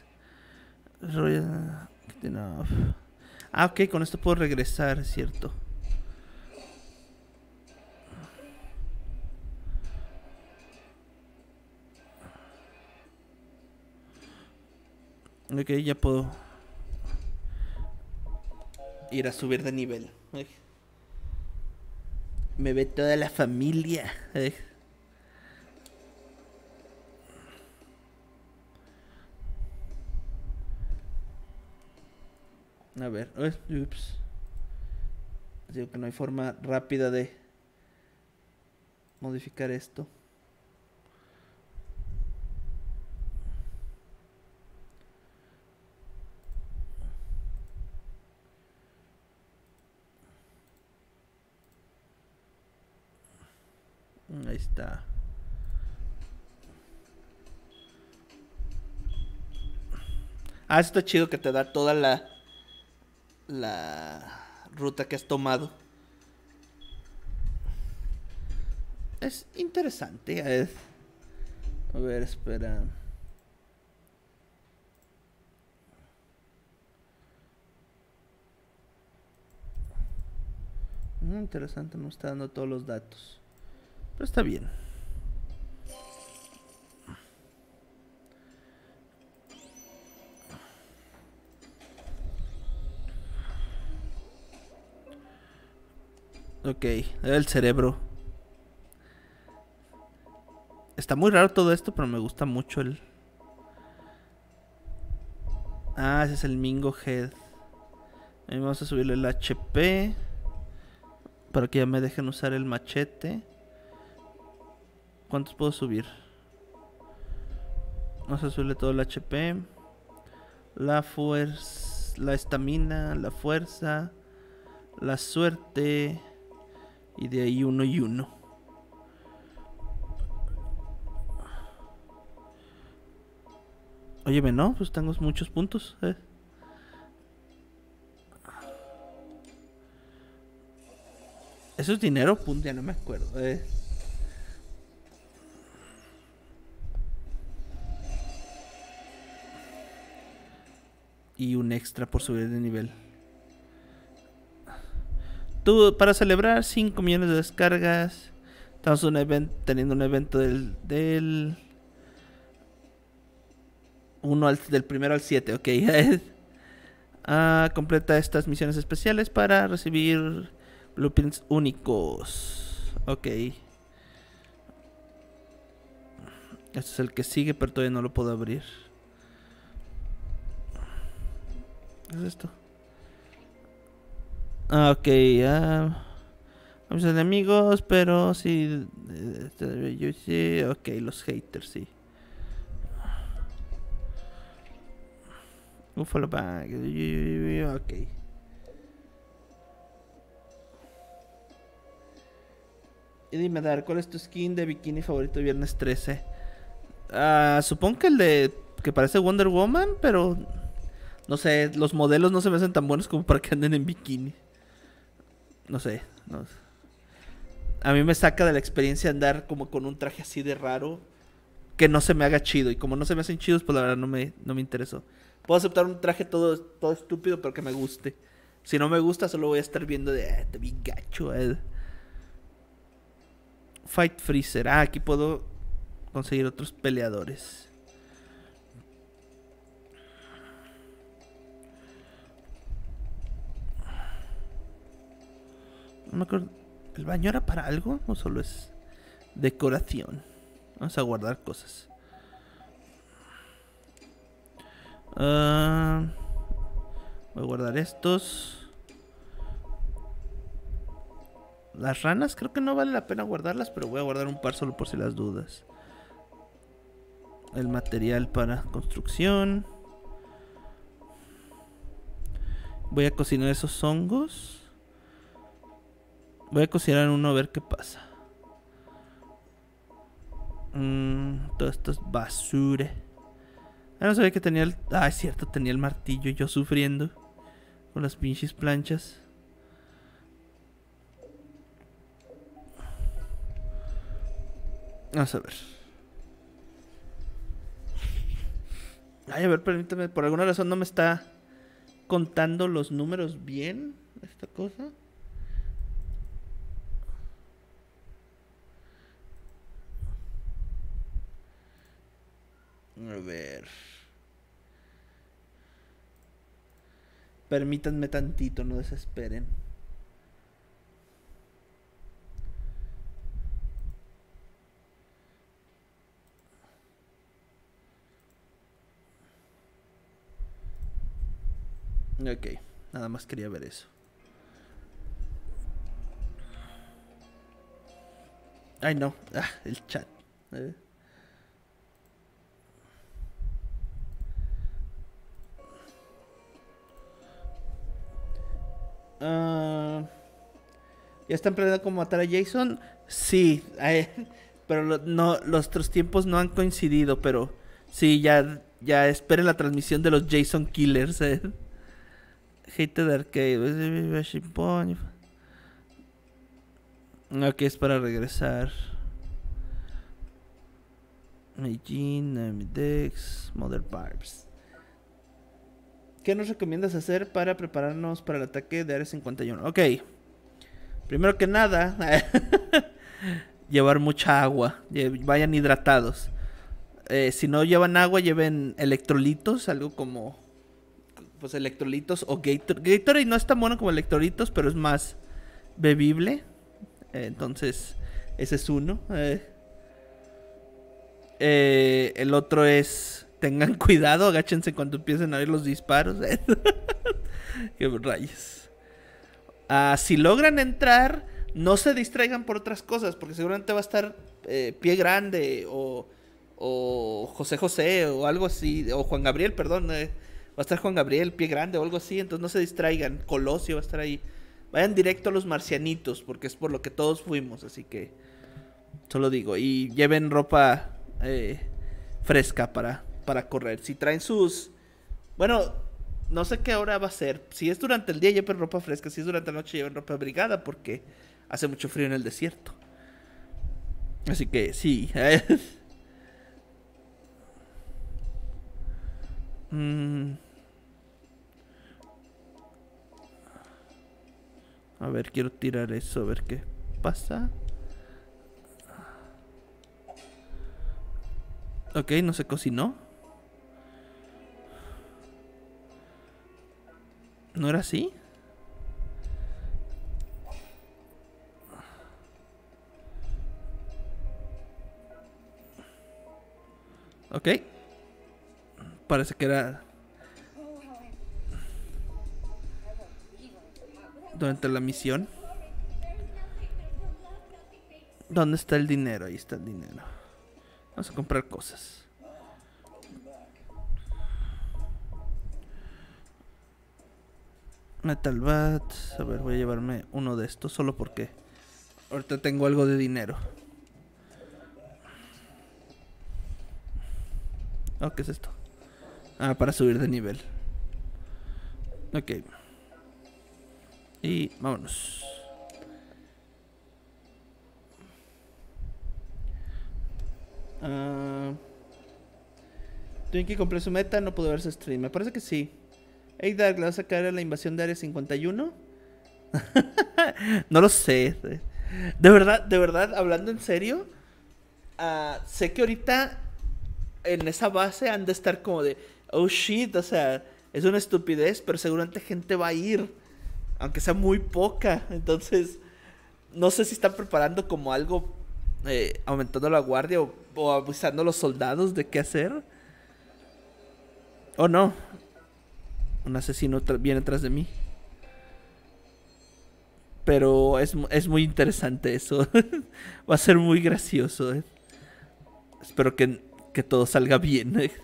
Ah, ok, con esto puedo regresar, es cierto. Ok, ya puedo ir a subir de nivel. Me ve toda la familia. A ver, ups. Digo que no hay forma rápida de modificar esto. Ahí está. Ah, esto está chido que te da toda la la ruta que has tomado. Es interesante. A ver, a ver, espera. Muy interesante, no está dando todos los datos. Pero está bien. Ok, el cerebro. Está muy raro todo esto, pero me gusta mucho el... Ah, ese es el Mingo Head. Ahí vamos a subirle el H P para que ya me dejen usar el machete. ¿Cuántos puedo subir? Vamos a subirle todo el H P, la fuerza, la estamina, la fuerza, la suerte, y de ahí uno y uno. Óyeme, no, pues tengo muchos puntos. ¿eh? ¿Eso es dinero? Punto, ya no me acuerdo. Eh. Y un extra por subir de nivel. Tú, para celebrar cinco millones de descargas. Estamos un event, teniendo un evento del... del uno al, del primero al siete, ok. Ah, completa estas misiones especiales para recibir blueprints únicos. Ok. Este es el que sigue, pero todavía no lo puedo abrir. ¿Qué es esto? Ah, ok. Ah, vamos a enemigos, pero sí. Yo sí. Ok, los haters, sí. Buffalo Bag. Ok. Y dime, Dar, ¿cuál es tu skin de bikini favorito de viernes trece? Uh, supongo que el de que parece Wonder Woman, pero no sé, los modelos no se me hacen tan buenos como para que anden en bikini. No sé, no sé. A mí me saca de la experiencia andar como con un traje así de raro que no se me haga chido. Y como no se me hacen chidos, pues la verdad no me, no me interesó. Puedo aceptar un traje todo, todo estúpido, pero que me guste. Si no me gusta, solo voy a estar viendo de... Ah, te vi gacho, eh. Fight Freezer. Ah, aquí puedo conseguir otros peleadores. No me acuerdo. ¿El baño era para algo o solo es decoración? Vamos a guardar cosas. Uh, voy a guardar estos. Las ranas creo que no vale la pena guardarlas, pero voy a guardar un par solo por si las dudas. El material para construcción. Voy a cocinar esos hongos. Voy a cocinar uno a ver qué pasa. Mm, todo esto es basura. Ah, no sabía que tenía el... Ah, es cierto, tenía el martillo y yo sufriendo con las pinches planchas. Vamos a ver. Ay, a ver, permítame. Por alguna razón no me está contando los números bien esta cosa. A ver. Permítanme tantito, no desesperen. Ok, nada más quería ver eso. Ay, no. Ah, el chat. ¿Eh? Uh, ¿Ya están planeando cómo matar a Jason? Sí, eh, pero lo, no, los otros tiempos no han coincidido, pero sí, ya, ya esperen la transmisión de los Jason Killers. Eh. Hated Arcade. Ok, es para regresar. Meijin, Dex, Mother Barbs. ¿Qué nos recomiendas hacer para prepararnos para el ataque de Área cincuenta y uno? Ok. Primero que nada, llevar mucha agua. Vayan hidratados. Eh, si no llevan agua, lleven electrolitos. Algo como... Pues electrolitos o Gatorade. Gatorade no es tan bueno como electrolitos, pero es más bebible. Eh, entonces, ese es uno. Eh, eh, el otro es... Tengan cuidado, agáchense cuando empiecen a ver los disparos. Qué rayos. Uh, si logran entrar, no se distraigan por otras cosas, porque seguramente va a estar eh, Pie Grande o, o José José o algo así, o Juan Gabriel, perdón. Eh, va a estar Juan Gabriel, Pie Grande o algo así, entonces no se distraigan. Colosio va a estar ahí. Vayan directo a los marcianitos, porque es por lo que todos fuimos, así que solo digo. Y lleven ropa eh, fresca para... para correr. Si traen sus... Bueno, no sé qué hora va a ser. Si es durante el día, lleven ropa fresca. Si es durante la noche, lleven ropa abrigada, porque hace mucho frío en el desierto. Así que sí. mm. A ver, quiero tirar eso, a ver qué pasa. Ok, no se cocinó. ¿No era así? Ok. Parece que era durante la misión. ¿Dónde está el dinero? Ahí está el dinero. Vamos a comprar cosas. Metal Bat. A ver, voy a llevarme uno de estos solo porque ahorita tengo algo de dinero. Oh, ¿qué es esto? Ah, para subir de nivel. Ok. Y vámonos. Uh, Twinkie compré su meta, no pudo ver su stream. Me parece que sí. Hey Dark, ¿le vas a caer a la invasión de Área cincuenta y uno? No lo sé. De verdad, de verdad, hablando en serio, uh, sé que ahorita en esa base han de estar como de, oh shit, o sea, es una estupidez, pero seguramente gente va a ir, aunque sea muy poca. Entonces, no sé si están preparando como algo, eh, aumentando la guardia o, o avisando a los soldados de qué hacer. O no, un asesino viene atrás de mí. Pero es, es muy interesante eso. Va a ser muy gracioso. ¿eh? Espero que, que todo salga bien. ¿eh?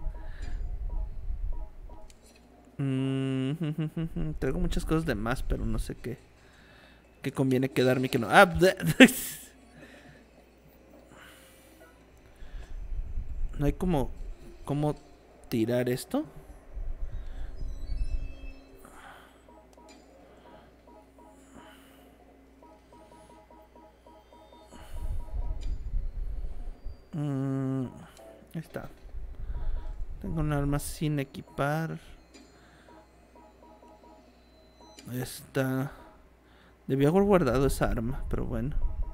Mm, traigo muchas cosas de más, pero no sé qué. ¿Qué conviene quedarme y qué no? Ah, no hay como... ¿Cómo tirar esto? Mm, ahí está. Tengo un arma sin equipar. Está. Debí haber guardado esa arma, pero bueno.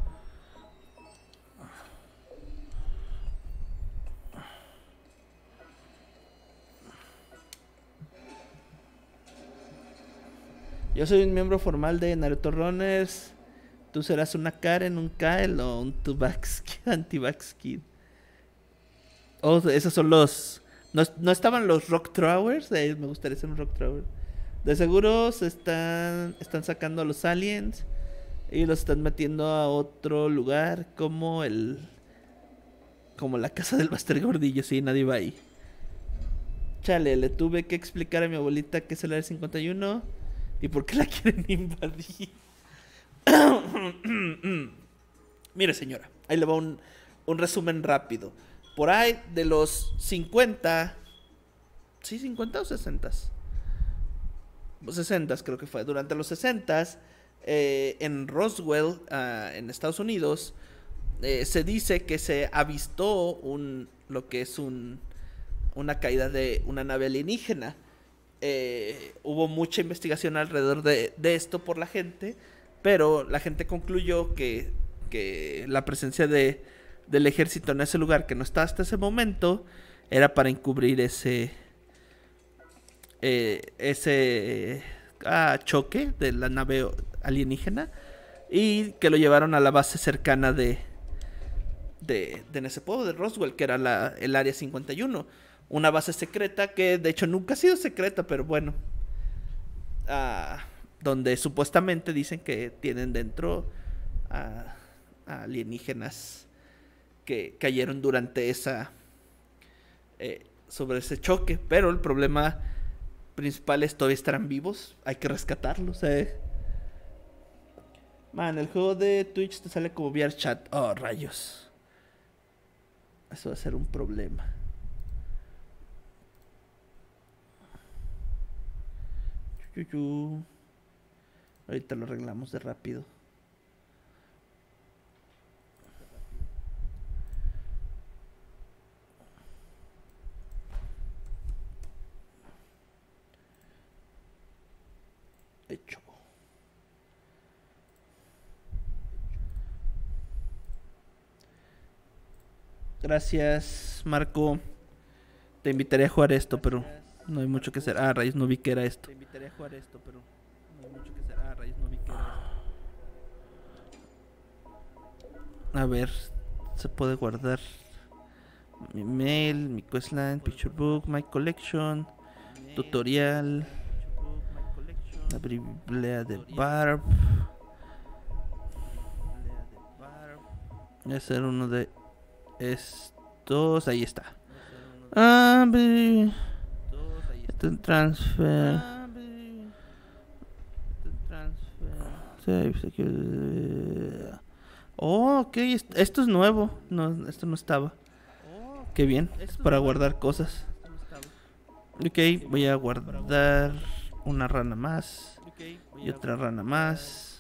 Yo soy un miembro formal de Naruto Runners. Tú serás una Karen, un Kyle o un Anti-Vax Kid. Oh, esos son los... ¿No, no estaban los Rock Throwers? Eh, me gustaría ser un Rock Thrower. De seguro se están, están sacando a los aliens y los están metiendo a otro lugar como el... Como la casa del Master Gordillo, sí, nadie va ahí. Chale, le tuve que explicar a mi abuelita que es el Área cincuenta y uno y por qué la quieren invadir. Mire, señora, ahí le va un, un resumen rápido. Por ahí de los cincuenta... ¿Sí, cincuenta o sesenta? sesenta creo que fue. Durante los sesenta, eh, en Roswell, uh, en Estados Unidos, eh, se dice que se avistó un, lo que es un, una caída de una nave alienígena. Eh, hubo mucha investigación alrededor de, de esto por la gente, pero la gente concluyó que, que la presencia de, del ejército en ese lugar, que no estaba hasta ese momento, era para encubrir ese... Eh, ese ah, choque de la nave alienígena y que lo llevaron a la base cercana de de, de ese pueblo de Roswell, que era la, el Área cincuenta y uno, una base secreta que de hecho nunca ha sido secreta, pero bueno, ah, donde supuestamente dicen que tienen dentro a, a alienígenas que cayeron durante esa eh, sobre ese choque, pero el problema principales todavía estarán vivos. Hay que rescatarlos, eh. Man, el juego de Twitch te sale como V R chat. Oh, rayos. Eso va a ser un problema. Ahorita lo arreglamos de rápido. Gracias, Marco. Te invitaré a jugar esto, pero no hay mucho que hacer. Ah, rayos, no vi que era esto. Te invitaré a jugar esto, pero no hay mucho que hacer. Ah, rayos, no vi que era esto. A ver, se puede guardar mi mail, mi questline, picture book, my collection, tutorial, la Biblia de Barb. Voy a hacer uno de estos. Ahí está. Ah, este transfer. Oh, ok, esto es nuevo. No, esto no estaba. Qué bien, es para guardar cosas. Ok, voy a guardar una rana más y otra rana más.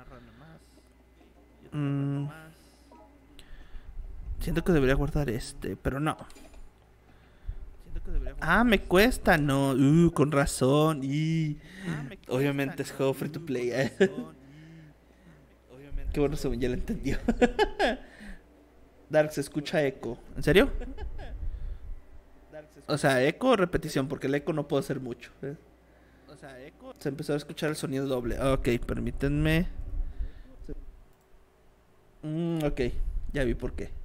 Mm. Siento que debería guardar este, pero no. Ah, me cuesta, no. Uh, con razón. Y obviamente es juego free to play. Qué bueno, ya lo entendió. Dark, se escucha eco. ¿En serio? O sea, eco o repetición, porque el eco no puedo hacer mucho. ¿eh? O sea, eco. Se empezó a escuchar el sonido doble. Ok, permítanme. Mm, ok, ya vi por qué.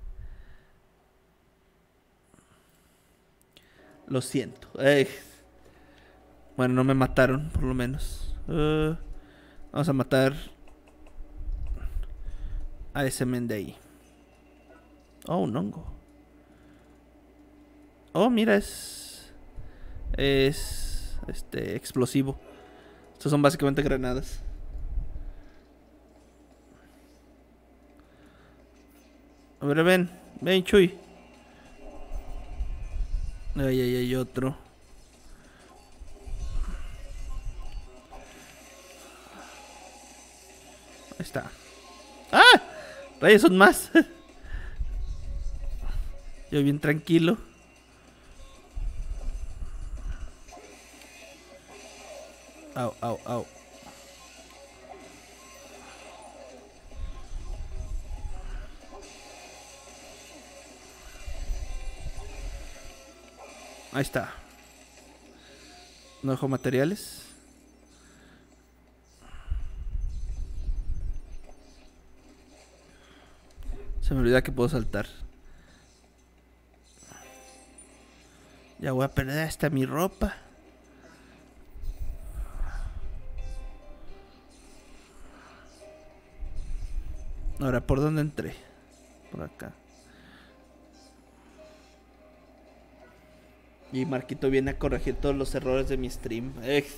Lo siento. Ey. Bueno, no me mataron, por lo menos. Uh, vamos a matar a ese men de ahí. Oh, un hongo. Oh, mira, es... Es... Este... explosivo. Estos son básicamente granadas. A ver, ven. Ven, Chuy. Ay, ay, ay, otro. Ahí está. ¡Ah! Rayos, son más. Yo bien tranquilo. Au, au, au. Ahí está. No dejo materiales. Se me olvida que puedo saltar. Ya voy a perder hasta mi ropa. Ahora, ¿por dónde entré? Por acá. Y Marquito viene a corregir todos los errores de mi stream.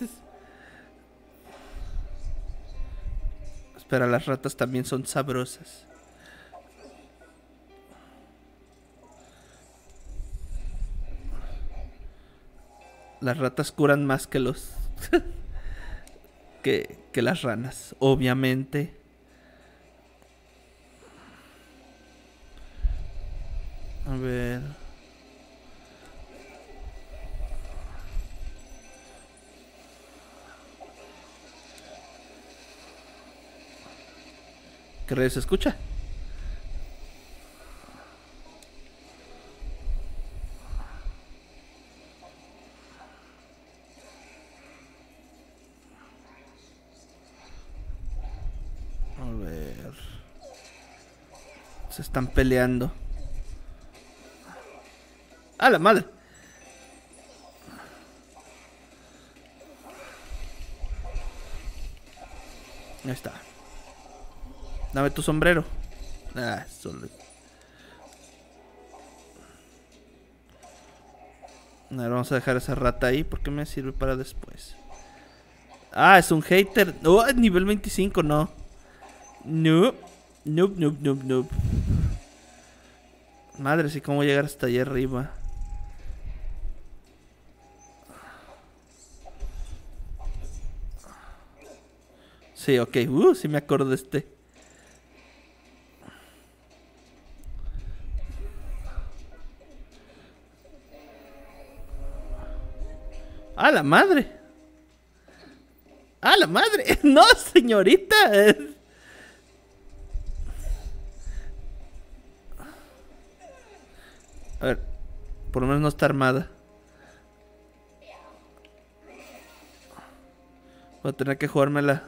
Espera, las ratas también son sabrosas. Las ratas curan más que los... que, que las ranas, obviamente. A ver... ¿Qué radio se escucha? A ver... Se están peleando. ¡Ah, la madre! Ahí está. Dame tu sombrero. Ah, solo. Ahora vamos a dejar esa rata ahí porque me sirve para después. Ah, es un hater. Oh, nivel veinticinco, no. No. No, no, no, no. Madre, sí, cómo llegar hasta allá arriba. Sí, ok. Uh, sí me acuerdo de este. ¡A la madre! ¡A la madre! ¡No, señorita! A ver, por lo menos no está armada. Voy a tener que jugármela.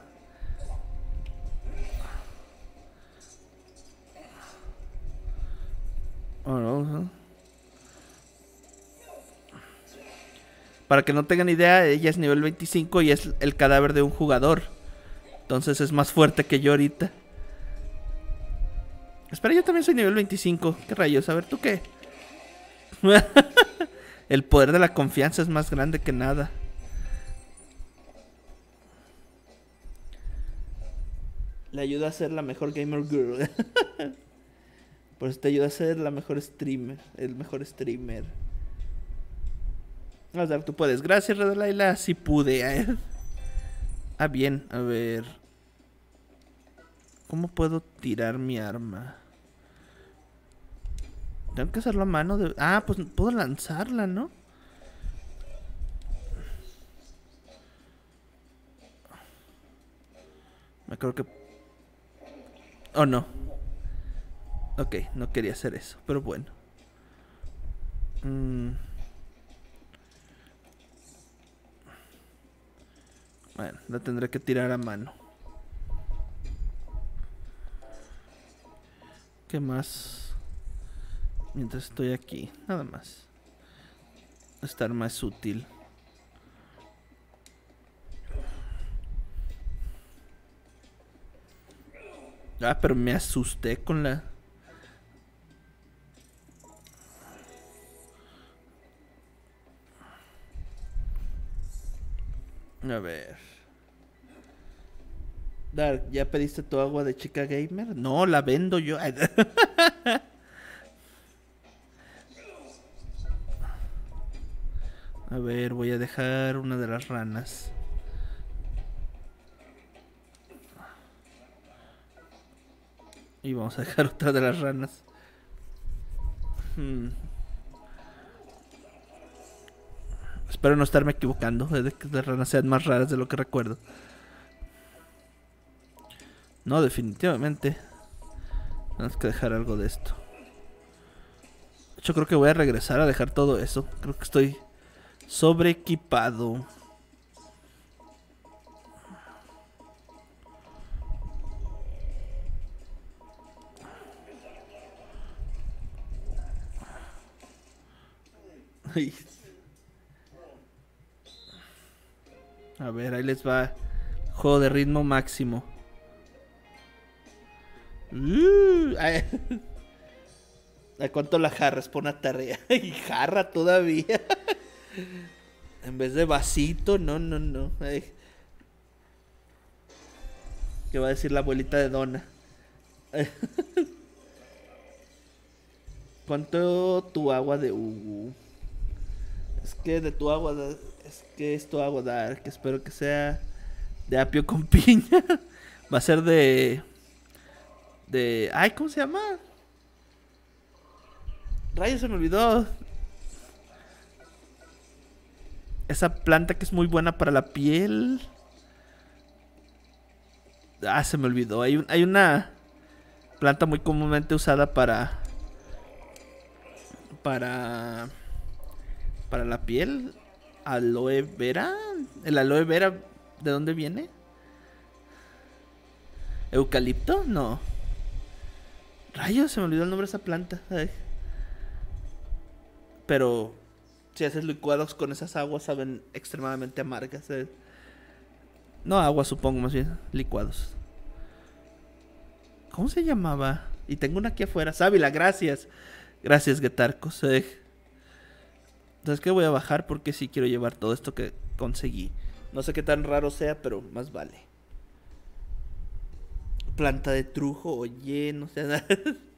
Oh, no, no. Para que no tengan idea, ella es nivel veinticinco y es el cadáver de un jugador. Entonces es más fuerte que yo ahorita. Espera, yo también soy nivel veinticinco. ¿Qué rayos? A ver, ¿tú qué? El poder de la confianza es más grande que nada. Le ayuda a ser la mejor gamer girl. Por eso te ayuda a ser la mejor streamer. El mejor streamer. Vamos a ver, tú puedes. Gracias, Redalaila. Sí pude. ¿eh? Ah, bien. A ver. ¿Cómo puedo tirar mi arma? Tengo que hacerlo a mano de... Ah, pues puedo lanzarla, ¿no? Me creo que... Oh, no. Ok, no quería hacer eso, pero bueno. Mm. Bueno, la tendré que tirar a mano. ¿Qué más? Mientras estoy aquí, nada más. Esta arma es útil. Ah, pero me asusté con la... A ver. Dark, ¿ya pediste tu agua de chica gamer? No, la vendo yo. A ver, voy a dejar una de las ranas. Y vamos a dejar otra de las ranas. Hmm. Espero no estarme equivocando, de que las ranas sean más raras de lo que recuerdo. No, definitivamente. Tenemos que dejar algo de esto. Yo creo que voy a regresar a dejar todo eso. Creo que estoy sobreequipado. A ver, ahí les va. Juego de ritmo máximo. Uh, ¿A cuánto la jarras? Por una tarea. Y jarra todavía. En vez de vasito, no, no, no. Ay. ¿Qué va a decir la abuelita de Donna? ¿Cuánto tu agua de Ugu? Es que de tu agua de, es que es tu agua Dark. Espero que sea de apio con piña. Va a ser de de ay, ¿cómo se llama? Rayos, se me olvidó. Esa planta que es muy buena para la piel. Ah, se me olvidó. Hay, un, hay una planta muy comúnmente usada para para para la piel. Aloe vera. ¿El aloe vera de dónde viene? ¿Eucalipto? No. Rayos, se me olvidó el nombre de esa planta. Ay. Pero si haces licuados con esas aguas saben extremadamente amargas. ¿Eh? No, agua supongo, más bien licuados. ¿Cómo se llamaba? Y tengo una aquí afuera. Sábila, gracias. Gracias, Getarcos. Eh. Entonces que voy a bajar porque sí quiero llevar todo esto que conseguí. No sé qué tan raro sea, pero más vale. Planta de trujo, oye, no sé nada.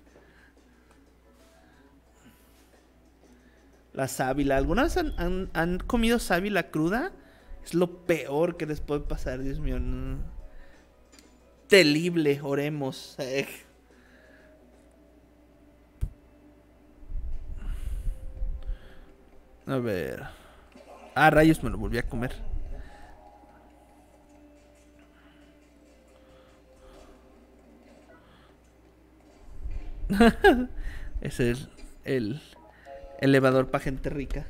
La sábila. ¿Alguna vez han, han, han comido sábila cruda? Es lo peor que les puede pasar, Dios mío. No. Terrible, oremos. Eh. A ver. Ah, rayos, me lo volví a comer. Es el, el elevador para gente rica.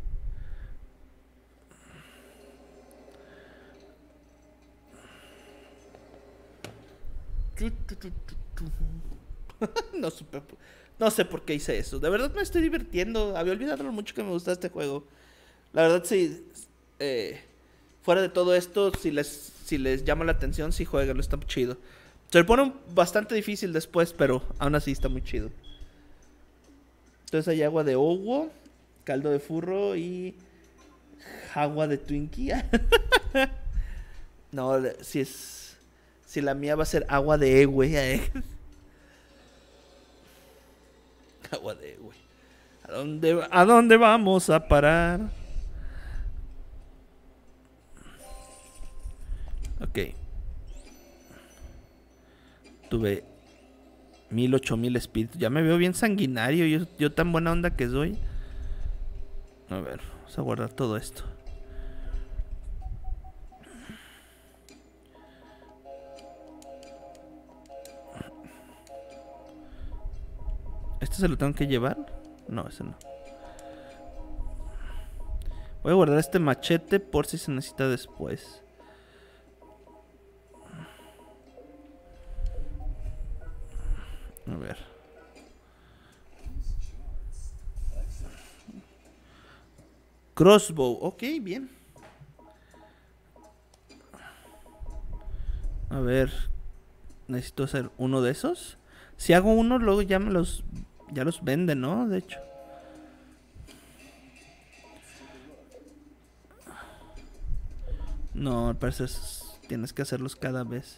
No supe, no sé por qué hice eso. De verdad me estoy divirtiendo. Había olvidado lo mucho que me gusta este juego. La verdad sí. Eh, fuera de todo esto, si les, si les llama la atención, sí jueguenlo, está muy chido. Se le pone bastante difícil después, pero aún así está muy chido. Entonces hay agua de owo, caldo de furro y agua de Twinkie. No, si es... Si la mía va a ser agua de Ewe. Eh. Agua de Ewe. ¿A dónde, ¿A dónde vamos a parar? Ok. Tuve mil, ocho mil espíritus. Ya me veo bien sanguinario. Yo, yo tan buena onda que soy. A ver, vamos a guardar todo esto. ¿Este se lo tengo que llevar? No, ese no. Voy a guardar este machete por si se necesita después. A ver. Crossbow. Ok, bien. A ver. Necesito hacer uno de esos. Si hago uno, luego ya me los... Ya los venden, ¿no? De hecho. No, al parecer tienes que hacerlos cada vez.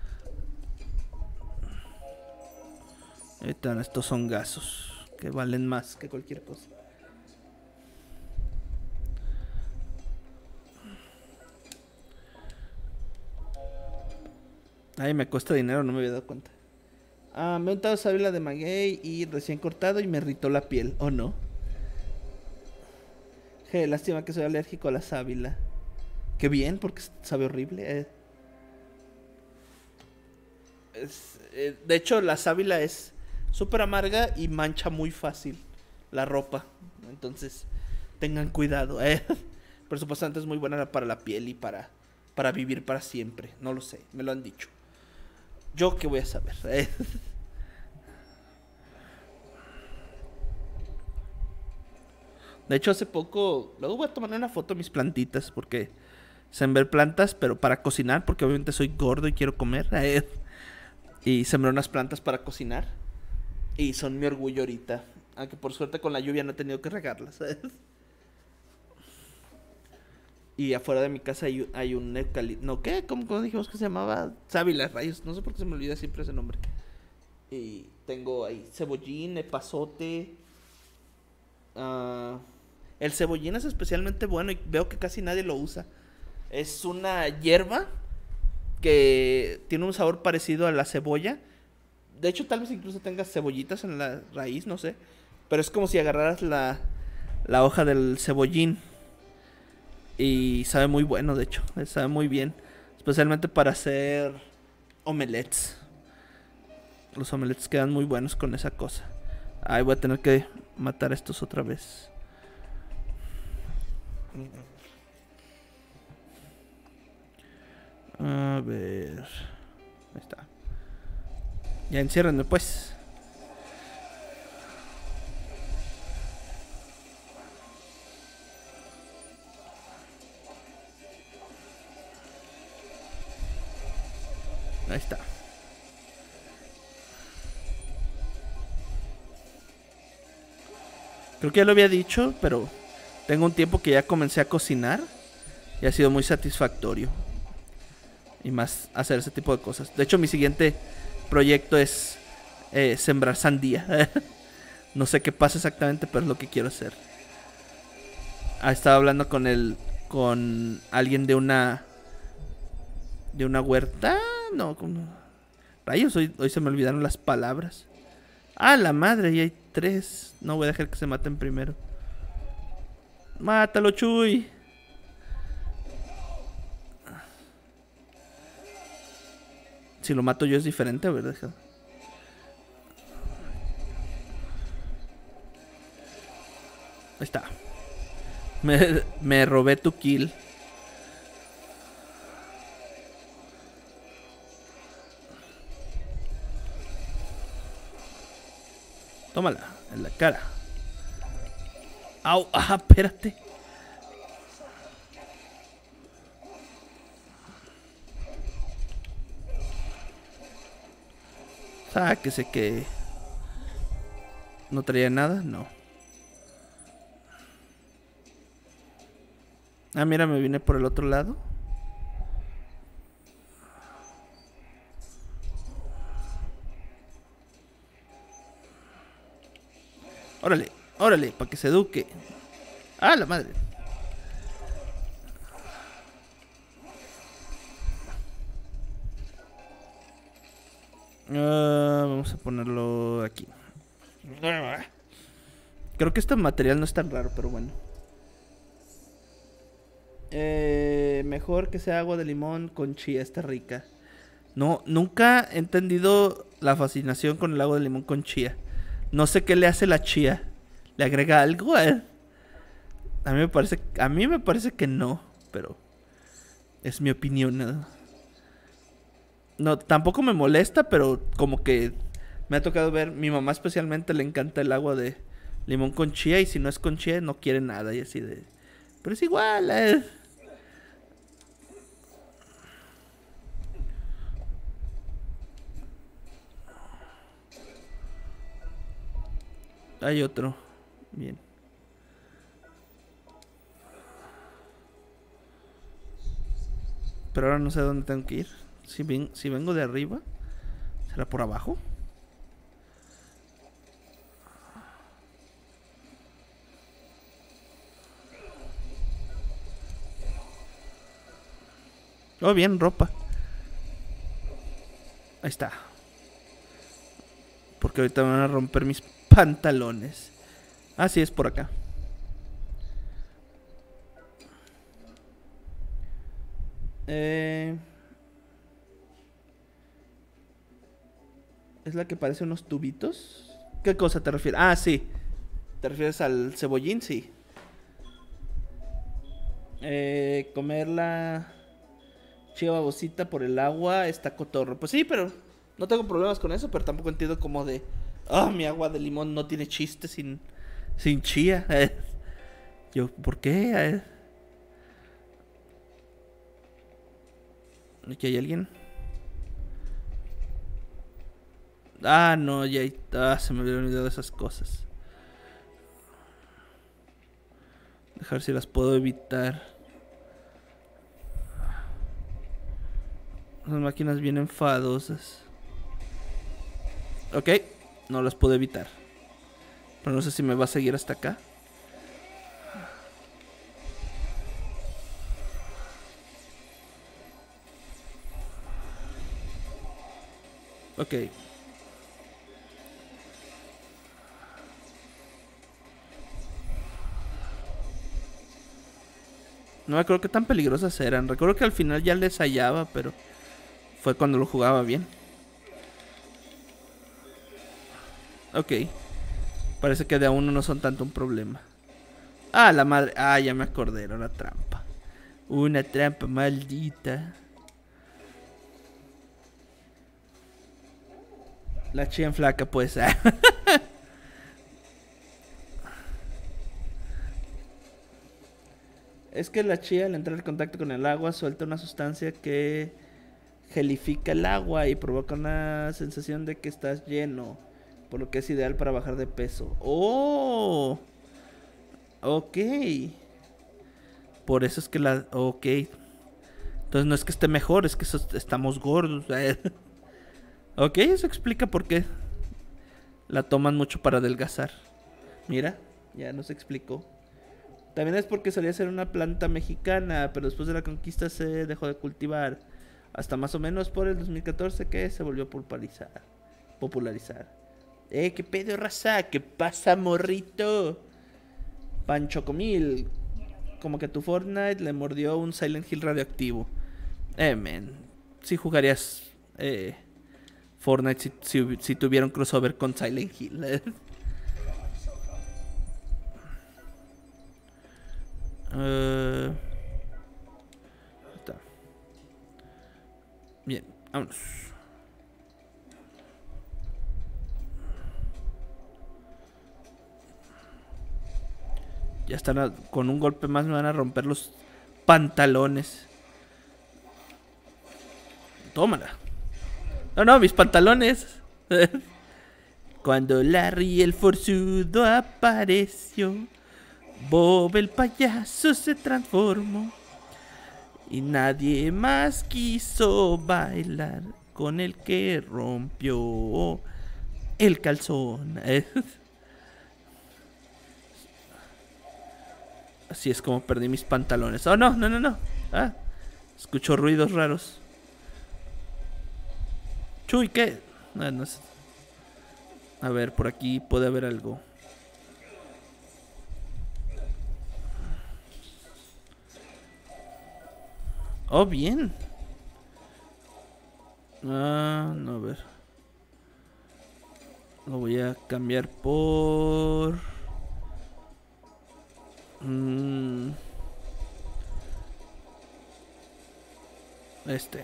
Ahí están estos hongazos que valen más que cualquier cosa. Ay, me cuesta dinero, no me había dado cuenta. Ah, me he untado sábila de maguey y recién cortado y me irritó la piel, ¿o no? Je, lástima que soy alérgico a la sábila. Qué bien, porque sabe horrible. Eh. Es, eh, de hecho, la sábila es súper amarga y mancha muy fácil la ropa. Entonces, tengan cuidado. Eh. Pero supuestamente es muy buena para la piel y para, para vivir para siempre. No lo sé, me lo han dicho. Yo qué voy a saber. Eh. De hecho, hace poco... Luego voy a tomar una foto de mis plantitas porque... Sembré plantas, pero para cocinar, porque obviamente soy gordo y quiero comer. Eh. Y sembré unas plantas para cocinar. Y son mi orgullo ahorita. Aunque por suerte con la lluvia no he tenido que regarlas. Eh. Y afuera de mi casa hay, hay un eucalipto. ¿No qué? ¿Cómo, ¿Cómo dijimos que se llamaba? Sábila, rayos. No sé por qué se me olvida siempre ese nombre. Y tengo ahí cebollín, epazote. Uh, el cebollín es especialmente bueno y veo que casi nadie lo usa. Es una hierba que tiene un sabor parecido a la cebolla. De hecho, tal vez incluso tenga cebollitas en la raíz, no sé. Pero es como si agarraras la, la hoja del cebollín. Y sabe muy bueno, de hecho. Sabe muy bien. Especialmente para hacer omelets. Los omelets quedan muy buenos con esa cosa. Ay, voy a tener que matar a estos otra vez. A ver. Ahí está. Ya enciérrenme pues. Ahí está. Creo que ya lo había dicho, pero tengo un tiempo que ya comencé a cocinar y ha sido muy satisfactorio. Y más hacer ese tipo de cosas. De hecho, mi siguiente proyecto es eh, sembrar sandía. No sé qué pasa exactamente, pero es lo que quiero hacer. Ah, estaba hablando con el con alguien de una de una huerta. No, como rayos, hoy, hoy se me olvidaron las palabras. Ah, la madre, y hay tres. No voy a dejar que se maten primero. Mátalo, Chuy. Si lo mato yo es diferente, a ver, deja. Ahí está. Me, me robé tu kill. Tómala, en la cara. Au, ajá, espérate. Sáquese que... ¿No traía nada? No. Ah, mira, me vine por el otro lado. Órale, órale, para que se eduque. Ah, la madre. Uh, vamos a ponerlo aquí. Creo que este material no es tan raro, pero bueno. Eh, mejor que sea agua de limón con chía, está rica. No, nunca he entendido la fascinación con el agua de limón con chía. No sé qué le hace la chía. ¿Le agrega algo? A él. A mí me parece, a mí me parece que no, pero es mi opinión. ¿no? No, tampoco me molesta, pero como que me ha tocado ver, mi mamá especialmente le encanta el agua de limón con chía y si no es con chía no quiere nada y así de... Pero es igual. Eh. Hay otro. Bien. Pero ahora no sé dónde tengo que ir. Si, ven, si vengo de arriba, ¿será por abajo? Oh, bien, ropa. Ahí está. Porque ahorita me van a romper mis pantalones. Ah, sí, es por acá. Eh... ¿Es la que parece unos tubitos? ¿Qué cosa te refieres? Ah, sí. ¿Te refieres al cebollín? Sí. Eh, comer la chía babosita por el agua está cotorro. Pues sí, pero no tengo problemas con eso, pero tampoco entiendo como de... Ah, oh, mi agua de limón no tiene chiste sin, sin chía. Eh. Yo, ¿por qué? Eh. ¿Aquí hay alguien? Ah, no, ya hay... Ah, se me había olvidado esas cosas. Dejar si las puedo evitar. Las máquinas bien enfadosas. Ok, no las puedo evitar. Pero no sé si me va a seguir hasta acá. Ok. No me acuerdo qué tan peligrosas eran. Recuerdo que al final ya les hallaba, pero fue cuando lo jugaba bien. Ok. Parece que de a uno no son tanto un problema. Ah, la madre. Ah, ya me acordé, era una trampa. Una trampa maldita. La chía en flaca, pues. Es que la chía al entrar en contacto con el agua suelta una sustancia que gelifica el agua y provoca una sensación de que estás lleno, por lo que es ideal para bajar de peso. ¡Oh! Ok. Por eso es que la... Ok. Entonces no es que esté mejor, es que estamos gordos. Ok, eso explica por qué la toman mucho para adelgazar. Mira, ya nos explicó. También es porque solía ser una planta mexicana, pero después de la conquista se dejó de cultivar. Hasta más o menos por el dos mil catorce que se volvió a popularizar. Popularizar. Eh, qué pedo, raza. ¿Qué pasa, morrito? Pancho Comil. Como que tu Fortnite le mordió un Silent Hill radioactivo. Eh, men. Si jugarías eh, Fortnite si, si, si tuviera un crossover con Silent Hill. Uh, está. Bien, vámonos. Ya están a, con un golpe más me van a romper los pantalones. Tómala. No, no, mis pantalones. Cuando Larry el forzudo apareció, Bob el payaso se transformó y nadie más quiso bailar con el que rompió el calzón. Así es como perdí mis pantalones. Oh, no, no, no, no. Ah, escucho ruidos raros. Chuy, ¿qué? Ah, no sé. A ver, por aquí puede haber algo. Oh, bien. Ah, no, a ver. Lo voy a cambiar por... Mm. Este.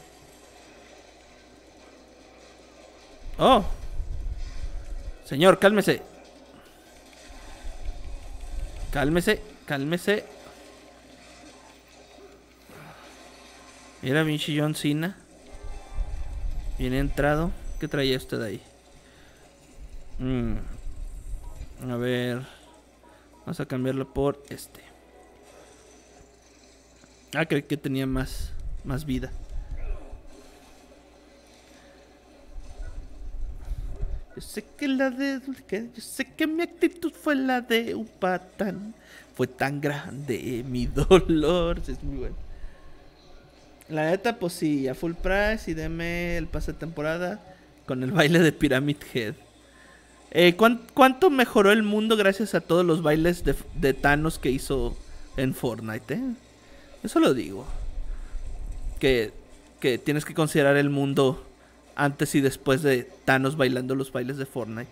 Oh. Señor, cálmese. Cálmese, cálmese. Mira, pinche John Cena. Bien entrado. ¿Qué traía usted ahí? Mm. A ver. Vamos a cambiarlo por este. Ah, creí que tenía más, más vida. Yo sé que la de... Yo sé que mi actitud fue la de un patán. Fue tan grande mi dolor. Es muy bueno. La neta, pues sí, a full price y deme el pase de temporada con el baile de Pyramid Head. Eh, ¿cuán, ¿Cuánto mejoró el mundo gracias a todos los bailes de, de Thanos que hizo en Fortnite? ¿eh? Eso lo digo. Que, que tienes que considerar el mundo antes y después de Thanos bailando los bailes de Fortnite.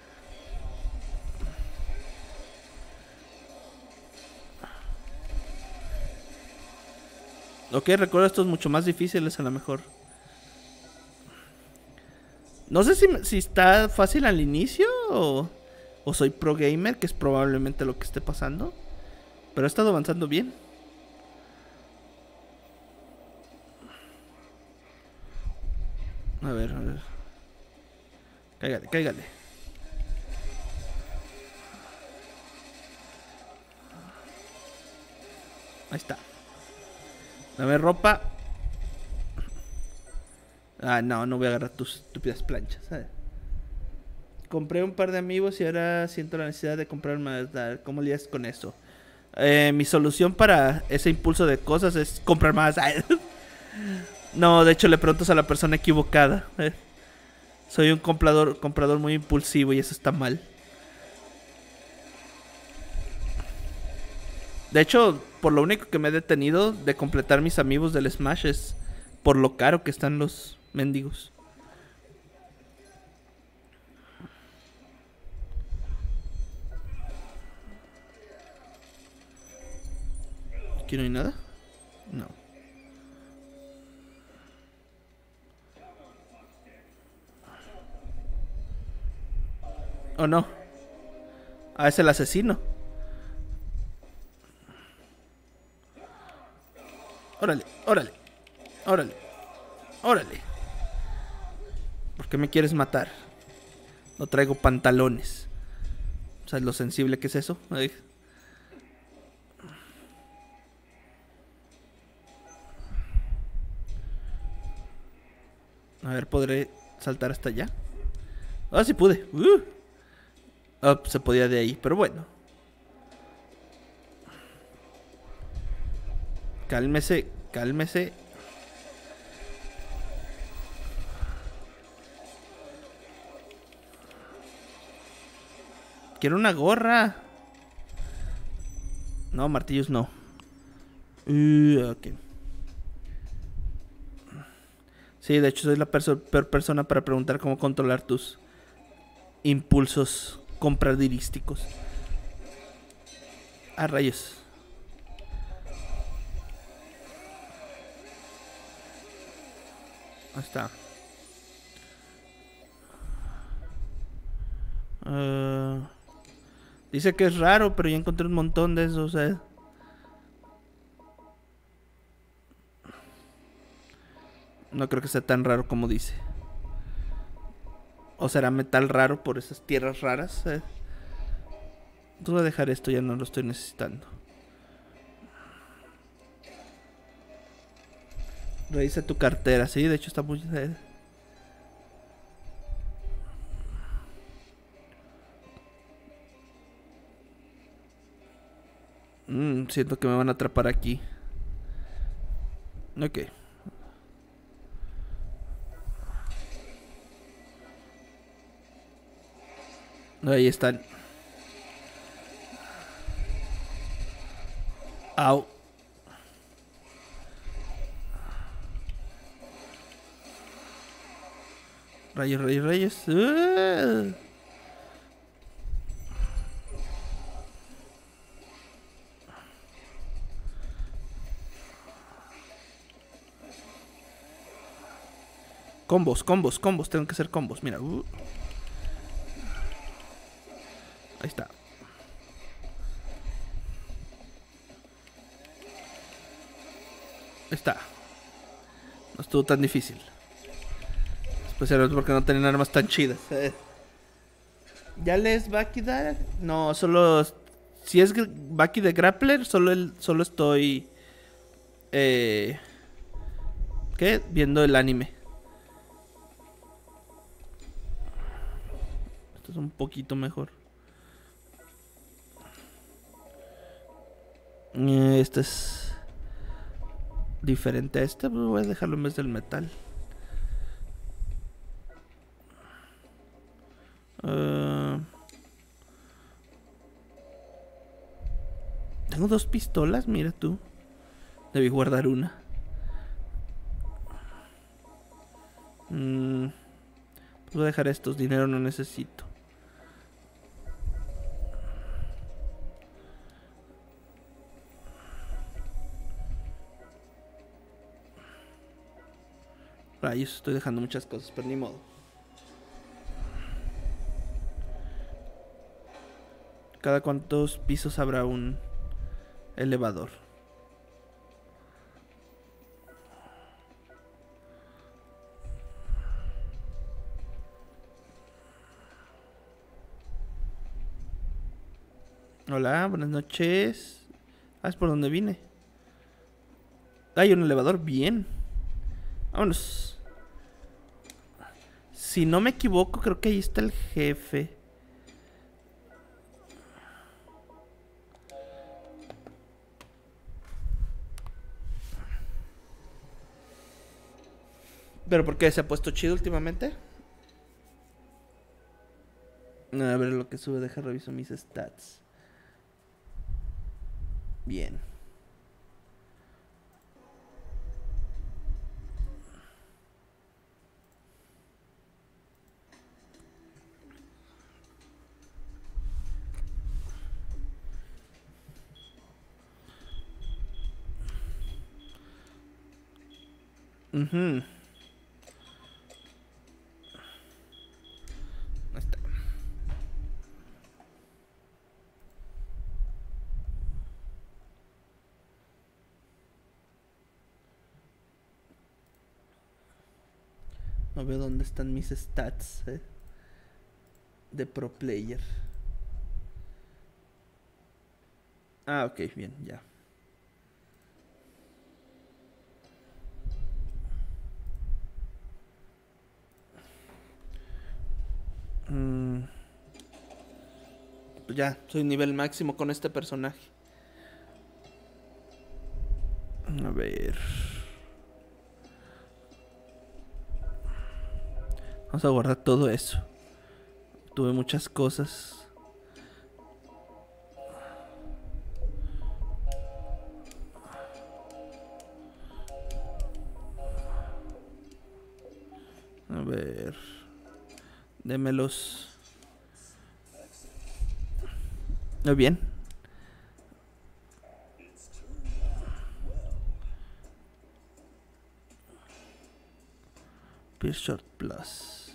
Ok, recuerdo estos mucho más difíciles a lo mejor. No sé si, si está fácil al inicio o, o soy pro gamer, que es probablemente lo que esté pasando. Pero he estado avanzando bien. A ver, a ver. Cáigale, cáigale. Ahí está. Dame ropa. Ah, no, no voy a agarrar tus estúpidas planchas. ¿sabes? Compré un par de amigos y ahora siento la necesidad de comprar más. ¿Cómo lidias con eso? Eh, mi solución para ese impulso de cosas es comprar más. No, de hecho le preguntas a la persona equivocada. ¿eh? Soy un comprador, comprador muy impulsivo y eso está mal. De hecho, por lo único que me he detenido de completar mis amigos del Smash es por lo caro que están los mendigos. ¿Aquí no hay nada? No. Oh, no. Ah, es el asesino. Órale, órale, órale, órale. ¿Por qué me quieres matar? No traigo pantalones. ¿Sabes lo sensible que es eso? Ay. A ver, ¿podré saltar hasta allá? Ah, sí pude. Uh. Oh, se podía de ahí, pero bueno. Cálmese, cálmese. Quiero una gorra. No, martillos no. Uh, ok. Sí, de hecho soy la perso peor persona para preguntar cómo controlar tus impulsos compradísticos. Ah, rayos. Ahí está. Uh, dice que es raro, pero ya encontré un montón de esos. Eh. No creo que sea tan raro como dice. O será metal raro por esas tierras raras. Eh. Voy a dejar esto, ya no lo estoy necesitando. Revisa tu cartera, sí, de hecho está muy... Eh. Mm, siento que me van a atrapar aquí. Ok. Ahí están. Au. Rayos, rayos, rayos. Uh. Combos, combos, combos. Tengo que hacer combos. Mira. Uh. Ahí está. Ahí está. No estuvo tan difícil. Especialmente porque no tenían armas tan chidas. Eh. ¿Ya les va a quedar? No, solo... Si es Baki de Grappler, solo, el, solo estoy... Eh, ¿Qué? Viendo el anime. Esto es un poquito mejor. Este es... diferente a este. Voy a dejarlo en vez del metal. Uh, tengo dos pistolas, mira tú. Debí guardar una. Mm, pues voy a dejar estos. Dinero no necesito. Rayos, estoy dejando muchas cosas, pero ni modo. ¿Cada cuántos pisos habrá un elevador? Hola, buenas noches. Ah, es por donde vine. Hay un elevador, bien. Vámonos. Si no me equivoco, creo que ahí está el jefe. ¿Pero por qué? ¿Se ha puesto chido últimamente? A ver lo que sube, deja reviso mis stats. Bien. Uh-huh. Ahí está. No veo dónde están mis stats, eh, de pro player. Ah, ok, bien, ya. Mm. Pues ya, soy nivel máximo con este personaje. A ver. Vamos a guardar todo eso. Tuve muchas cosas. A ver. Démelos. Muy bien. Short Plus.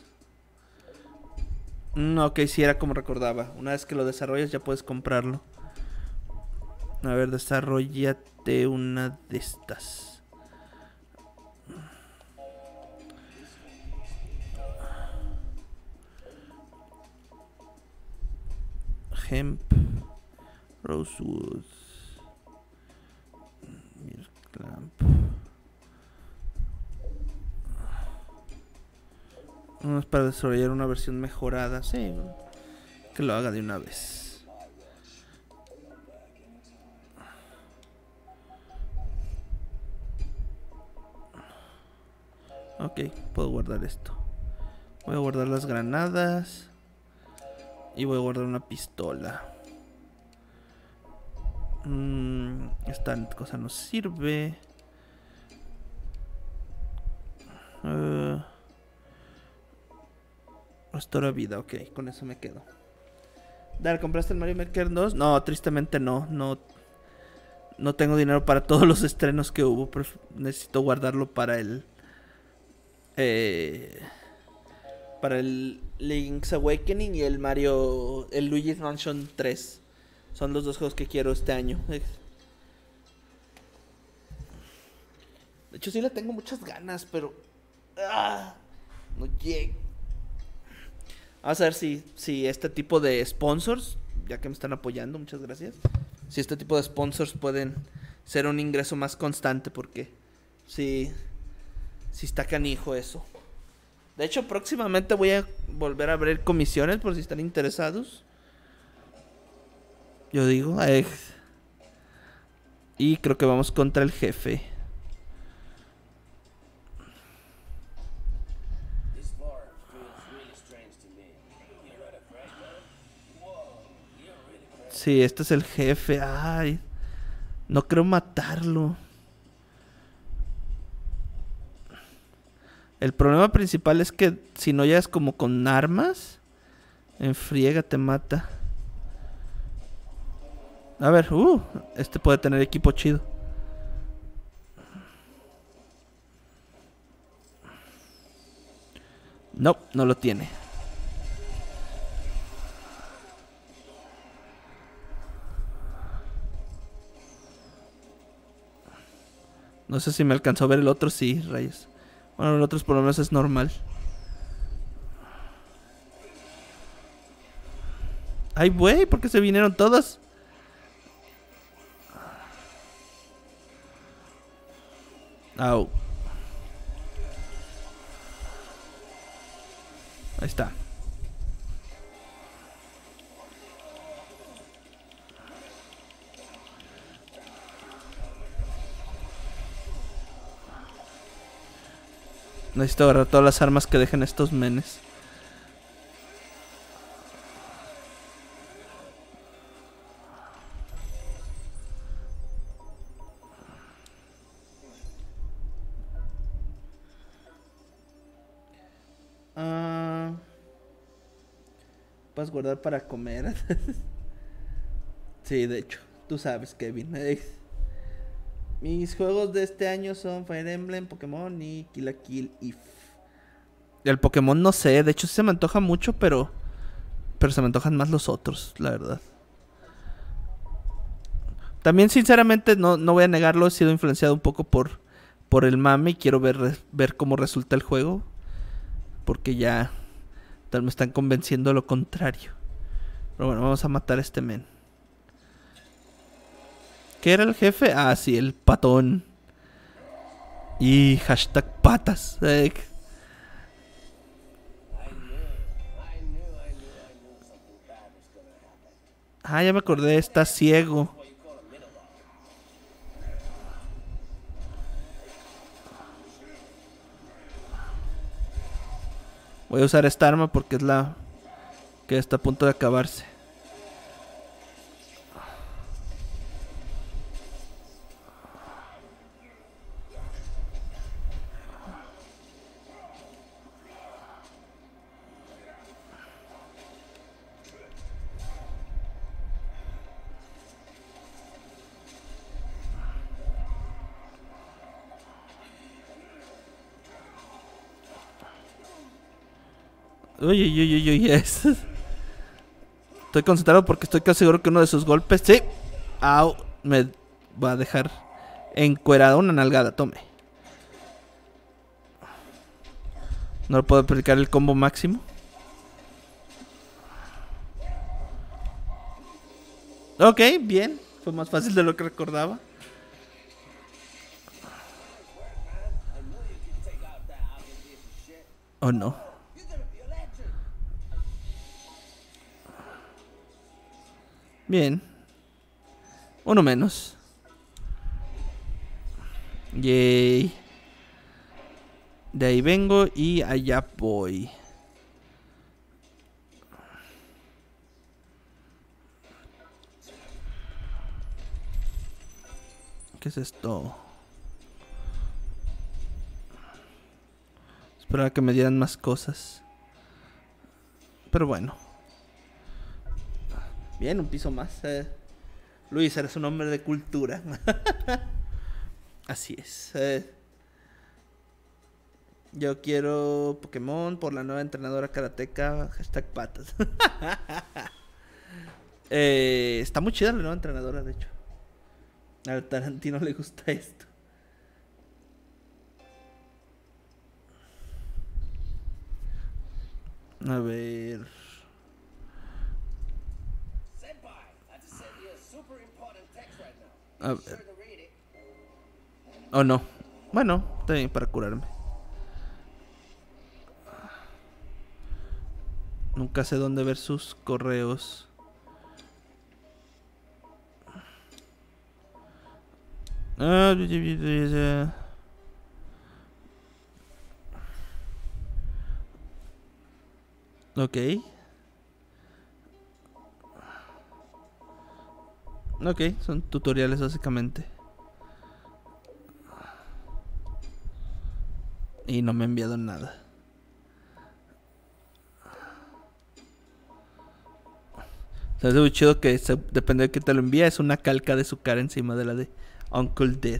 Mm, ok, sí era como recordaba. Una vez que lo desarrollas ya puedes comprarlo. A ver, desarrollate una de estas. Hemp. Rosewood. Milk Clamp. Vamos para desarrollar una versión mejorada. Sí, que lo haga de una vez. Ok, puedo guardar esto. Voy a guardar las granadas. Y voy a guardar una pistola. Mm, esta cosa no sirve. Uh, restaura vida, ok, con eso me quedo. Dar, ¿compraste el Mario Maker dos? No, tristemente no. No, no tengo dinero para todos los estrenos que hubo. Pero necesito guardarlo para el... Eh, para el Link's Awakening y el Mario... El Luigi's Mansion tres. Son los dos juegos que quiero este año. De hecho, sí le tengo muchas ganas, pero... ¡Ah! No llego. Vamos a ver si, si este tipo de sponsors, ya que me están apoyando, muchas gracias. Si este tipo de sponsors pueden ser un ingreso más constante, porque sí, sí está canijo eso. De hecho, próximamente voy a volver a abrir comisiones por si están interesados. Yo digo, eh, y creo que vamos contra el jefe. Sí, este es el jefe. Ay, no creo matarlo. El problema principal es que si no llegas como con armas, en friega te mata. A ver, uh, este puede tener equipo chido. No, no lo tiene. No sé si me alcanzó a ver el otro, sí, rayos. Bueno, el otro por lo menos es normal. Ay, güey, ¿por qué se vinieron todos? Au. Ahí está. Necesito agarrar todas las armas que dejen estos menes. Ah, puedes guardar para comer. Sí, de hecho, tú sabes, Kevin. Mis juegos de este año son Fire Emblem, Pokémon y Kill la Kill If. El Pokémon no sé, de hecho se me antoja mucho, pero pero se me antojan más los otros, la verdad. También sinceramente no, no voy a negarlo, he sido influenciado un poco por por el mame y quiero ver ver cómo resulta el juego, porque ya tal me están convenciendo de lo contrario. Pero bueno, vamos a matar a este men. ¿Qué era el jefe? Ah, sí, el patón. Y hashtag patas. Eh. Ah, ya me acordé, está ciego. Voy a usar esta arma porque es la que está a punto de acabarse. Uy, uy, uy, uy, uy. Es... Estoy concentrado porque estoy casi seguro que uno de sus golpes... Sí. Au. Me va a dejar encuerada una nalgada. Tome. No puedo aplicar el combo máximo. Ok, bien. Fue más fácil de lo que recordaba. Oh, no. Bien. Uno menos. Yay. De ahí vengo y allá voy. ¿Qué es esto? Esperaba que me dieran más cosas. Pero bueno. Bien, un piso más. Eh. Luis, eres un hombre de cultura. Así es. Eh. Yo quiero Pokémon por la nueva entrenadora karateca. Hashtag patas. eh, está muy chida la nueva entrenadora, de hecho. A Tarantino le gusta esto. A ver. A ver. Oh, no. Bueno, está bien para curarme. Nunca sé dónde ver sus correos. Ah, ok. Ok, son tutoriales básicamente. Y no me ha enviado nada. O sea, es muy chido que se, depende de que te lo envía. Es una calca de su cara encima de la de Uncle Death.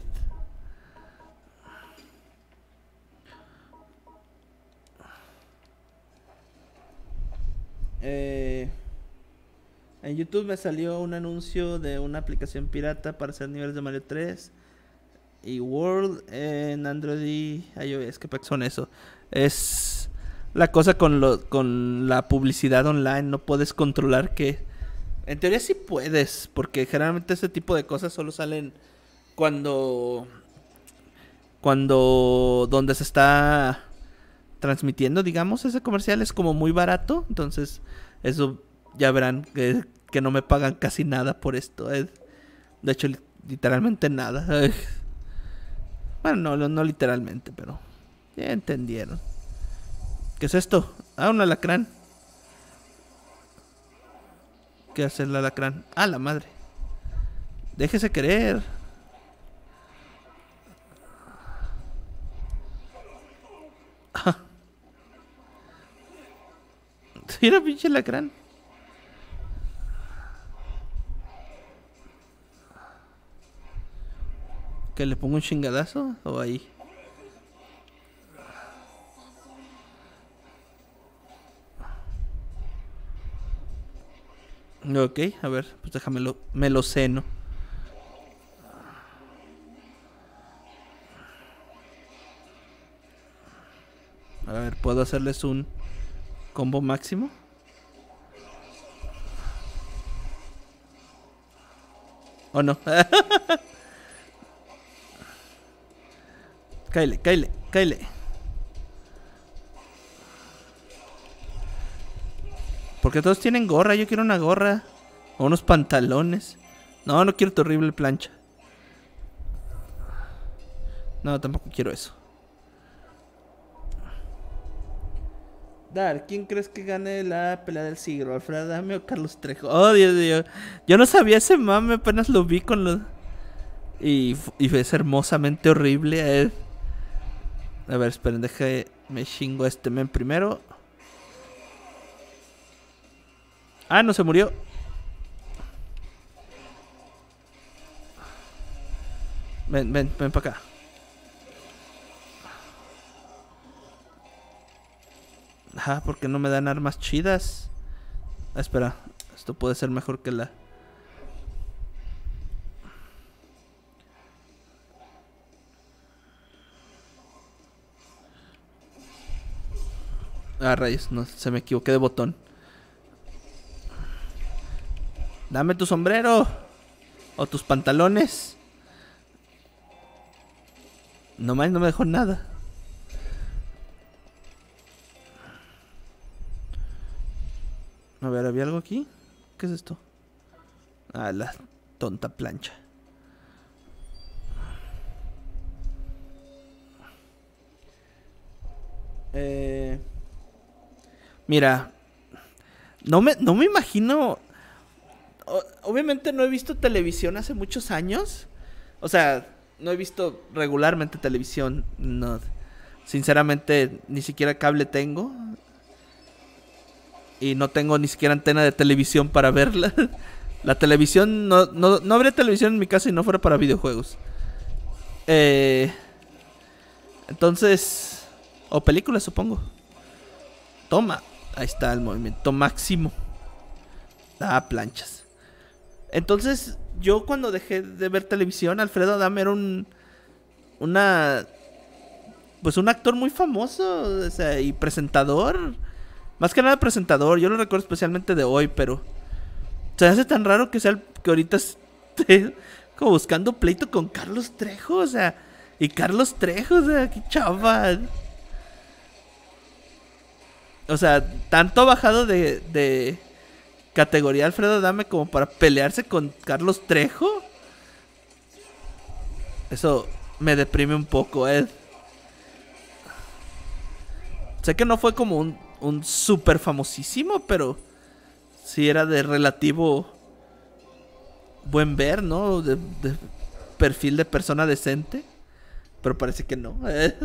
Eh, en YouTube me salió un anuncio de una aplicación pirata para hacer niveles de Mario tres y World en Android y iOS. ¿Qué son eso? Es la cosa con, lo, con la publicidad online. No puedes controlar que... En teoría sí puedes, porque generalmente ese tipo de cosas solo salen cuando... Cuando... Donde se está transmitiendo, digamos, ese comercial es como muy barato. Entonces, eso ya verán que, que no me pagan casi nada por esto. Eh. De hecho, literalmente nada. Eh. Bueno, no, no literalmente, pero ya entendieron. ¿Qué es esto? Ah, un alacrán. ¿Qué hace el alacrán? Ah, la madre. Déjese querer. Mira, pinche alacrán. ¿Que le pongo un chingadazo? ¿O ahí? Ok, a ver, pues déjamelo, me lo ceno. A ver, ¿puedo hacerles un combo máximo? ¿O no? Cáele, cáele, cáele. Porque todos tienen gorra, yo quiero una gorra. O unos pantalones. No, no quiero tu horrible plancha. No, tampoco quiero eso. Dar, ¿quién crees que gane la pelea del siglo? ¿Alfredo Adame o Carlos Trejo? Oh, Dios mío. Yo no sabía ese mame, apenas lo vi con los... Y, y es hermosamente horrible. Eh. A ver, esperen, deje... Me chingo a este men primero. Ah, no se murió. Ven, ven, ven para acá. Ajá, porque no me dan armas chidas. Ah, espera, esto puede ser mejor que la... Ah, rayos, no, se me equivoqué de botón. Dame tu sombrero. O tus pantalones. No más, no me dejó nada. A ver, ¿había algo aquí? ¿Qué es esto? Ah, la tonta plancha. Eh... Mira, no me, no me imagino. O, obviamente no he visto televisión hace muchos años. O sea, no he visto regularmente televisión. No, sinceramente, ni siquiera cable tengo. Y no tengo ni siquiera antena de televisión para verla. La televisión, no, no, no habría televisión en mi casa si no fuera para videojuegos. Eh, entonces, o películas, supongo. Toma. Ahí está el movimiento máximo. Ah, planchas. Entonces, yo cuando dejé de ver televisión, Alfredo Adame era un... Una... Pues un actor muy famoso, o sea, y presentador. Más que nada presentador. Yo lo recuerdo especialmente de hoy, pero... Se hace tan raro que sea el, que ahorita esté como buscando pleito con Carlos Trejo, o sea... Y Carlos Trejo, o sea, qué chaval. O sea, tanto ha bajado de, de categoría Alfredo Adame como para pelearse con Carlos Trejo. Eso me deprime un poco, eh. Sé que no fue como un, un súper famosísimo, pero sí era de relativo buen ver, ¿no? De, de perfil de persona decente. Pero parece que no. Eh.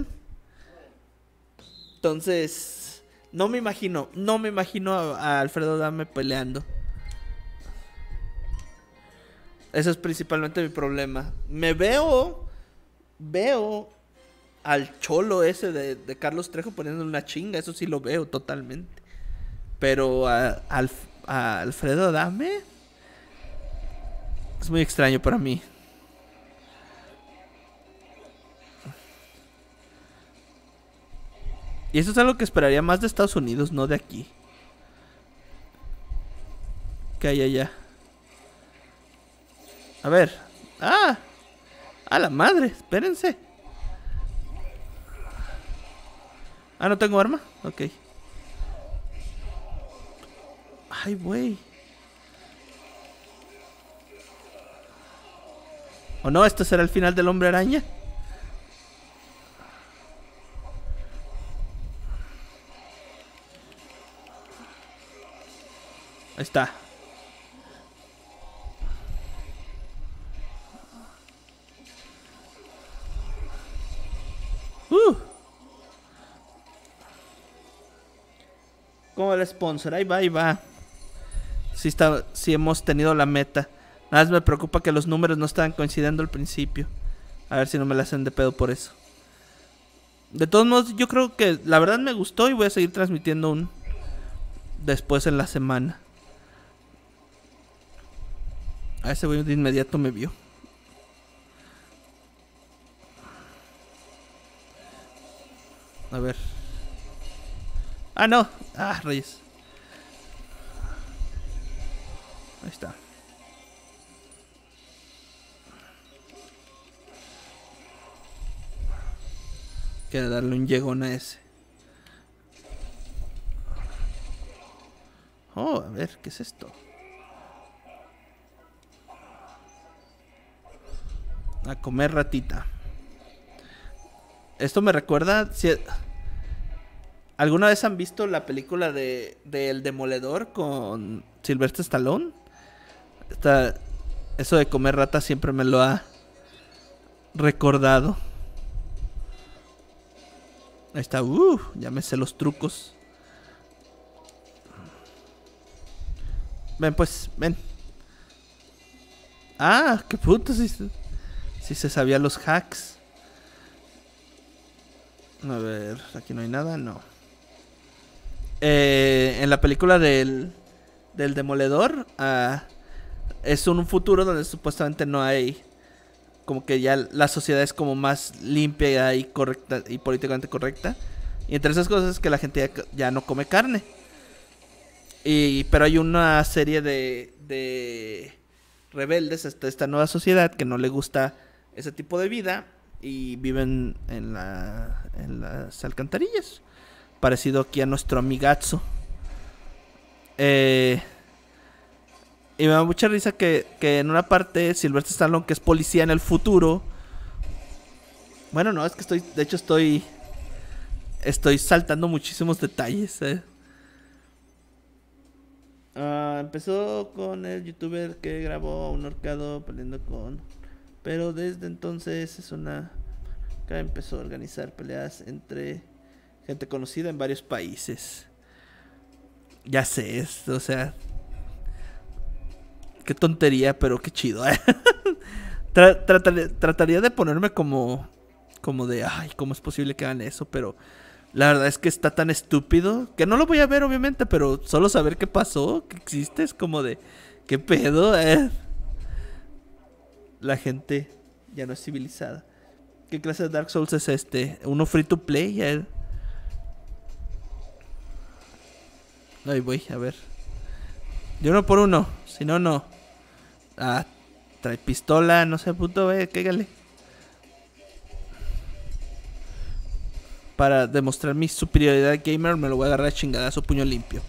Entonces... No me imagino, no me imagino a, a Alfredo Adame peleando. Eso es principalmente mi problema. Me veo, veo al cholo ese de, de Carlos Trejo poniendo una chinga. Eso sí lo veo totalmente. Pero a, a, a Alfredo Adame es muy extraño para mí. Y eso es algo que esperaría más de Estados Unidos, no de aquí. ¿Qué hay allá? A ver. ¡Ah! ¡A la madre! Espérense. Ah, ¿no tengo arma? Ok. Ay, güey. ¿O no? ¿Esto será el final del Hombre Araña? Ahí está. Uh. Como el sponsor. Ahí va, ahí va. Sí, está, sí hemos tenido la meta. Nada más me preocupa que los números no estaban coincidiendo al principio. A ver si no me la hacen de pedo por eso. De todos modos, yo creo que la verdad me gustó y voy a seguir transmitiendo un después en la semana. A ese güey de inmediato me vio. A ver. Ah, no. Ah, reyes. Ahí está. Quiero darle un llegón a ese. Oh, a ver, ¿qué es esto? A comer ratita. Esto me recuerda... Si... ¿Alguna vez han visto la película de, de El Demoledor con Sylvester Stallone? Esta, eso de comer rata siempre me lo ha recordado. Ahí está. Uh, ya me sé los trucos. Ven pues, ven. Ah, qué puto. Si, si se sabía los hacks. A ver, aquí no hay nada, no. eh, en la película del, del Demoledor, uh, es un futuro donde supuestamente no hay, como que ya la sociedad es como más limpia y correcta y políticamente correcta. Y entre esas cosas es que la gente ya, ya no come carne. Y, pero hay una serie de, de rebeldes a esta nueva sociedad que no le gusta ese tipo de vida y viven en, la, en las alcantarillas. Parecido aquí a nuestro amigazo. Eh, y me da mucha risa que, que en una parte Sylvester Stallone, que es policía en el futuro. Bueno, no, es que estoy, de hecho estoy, estoy saltando muchísimos detalles. Eh. Uh, empezó con el youtuber que grabó a un horcado peleando con... Pero desde entonces es una... Acá empezó a organizar peleas entre gente conocida en varios países. Ya sé, es, o sea... Qué tontería, pero qué chido. ¿eh? Tra trataría, trataría de ponerme como... Como de, ay, ¿cómo es posible que hagan eso? Pero... La verdad es que está tan estúpido que no lo voy a ver, obviamente, pero solo saber qué pasó, que existe, es como de... ¿Qué pedo? Eh? La gente ya no es civilizada. ¿Qué clase de Dark Souls es este? ¿Uno free to play? Eh? Ahí voy, a ver. De uno por uno, si no, no. Ah, trae pistola, no sé, puto, eh, quégale. Para demostrar mi superioridad gamer, me lo voy a agarrar a chingadazo puño limpio.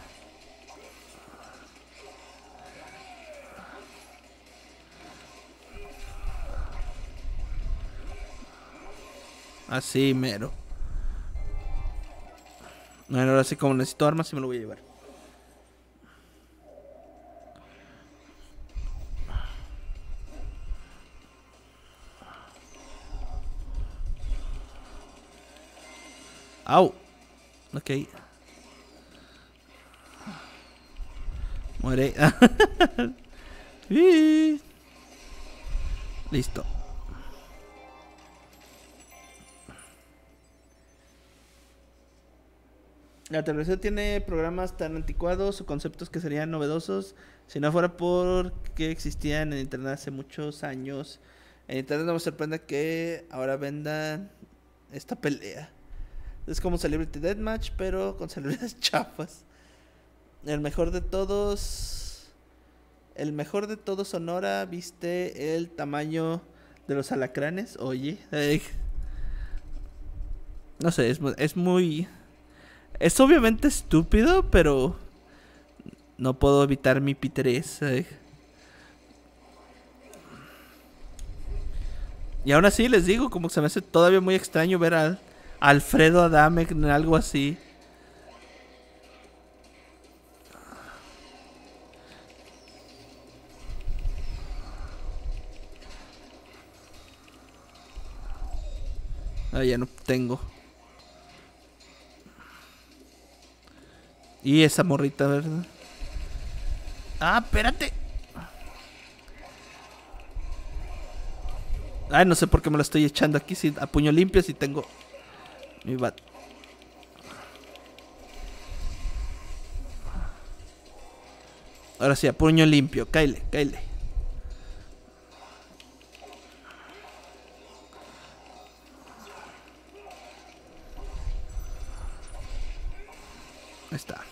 Así mero. Bueno, ahora sí, como necesito armas, sí me lo voy a llevar. Au. Ok. Muere. Listo. La televisión tiene programas tan anticuados o conceptos que serían novedosos si no fuera porque existían en internet hace muchos años. En internet no me sorprende que ahora vendan esta pelea. Es como Celebrity Deathmatch, pero con celebridades chafas. El mejor de todos. El mejor de todos, Sonora. ¿Viste el tamaño de los alacranes? Oye. Eh, no sé, es, es muy... Es obviamente estúpido, pero no puedo evitar mi piterez. Eh. Y aún así les digo, como que se me hace todavía muy extraño ver a Alfredo Adame en algo así. Ah, ya no tengo. Y esa morrita, ¿verdad? Ah, espérate. Ay, no sé por qué me lo estoy echando aquí si, a puño limpio si tengo mi bat. Ahora sí, a puño limpio. Cáele, cáele. Ahí está.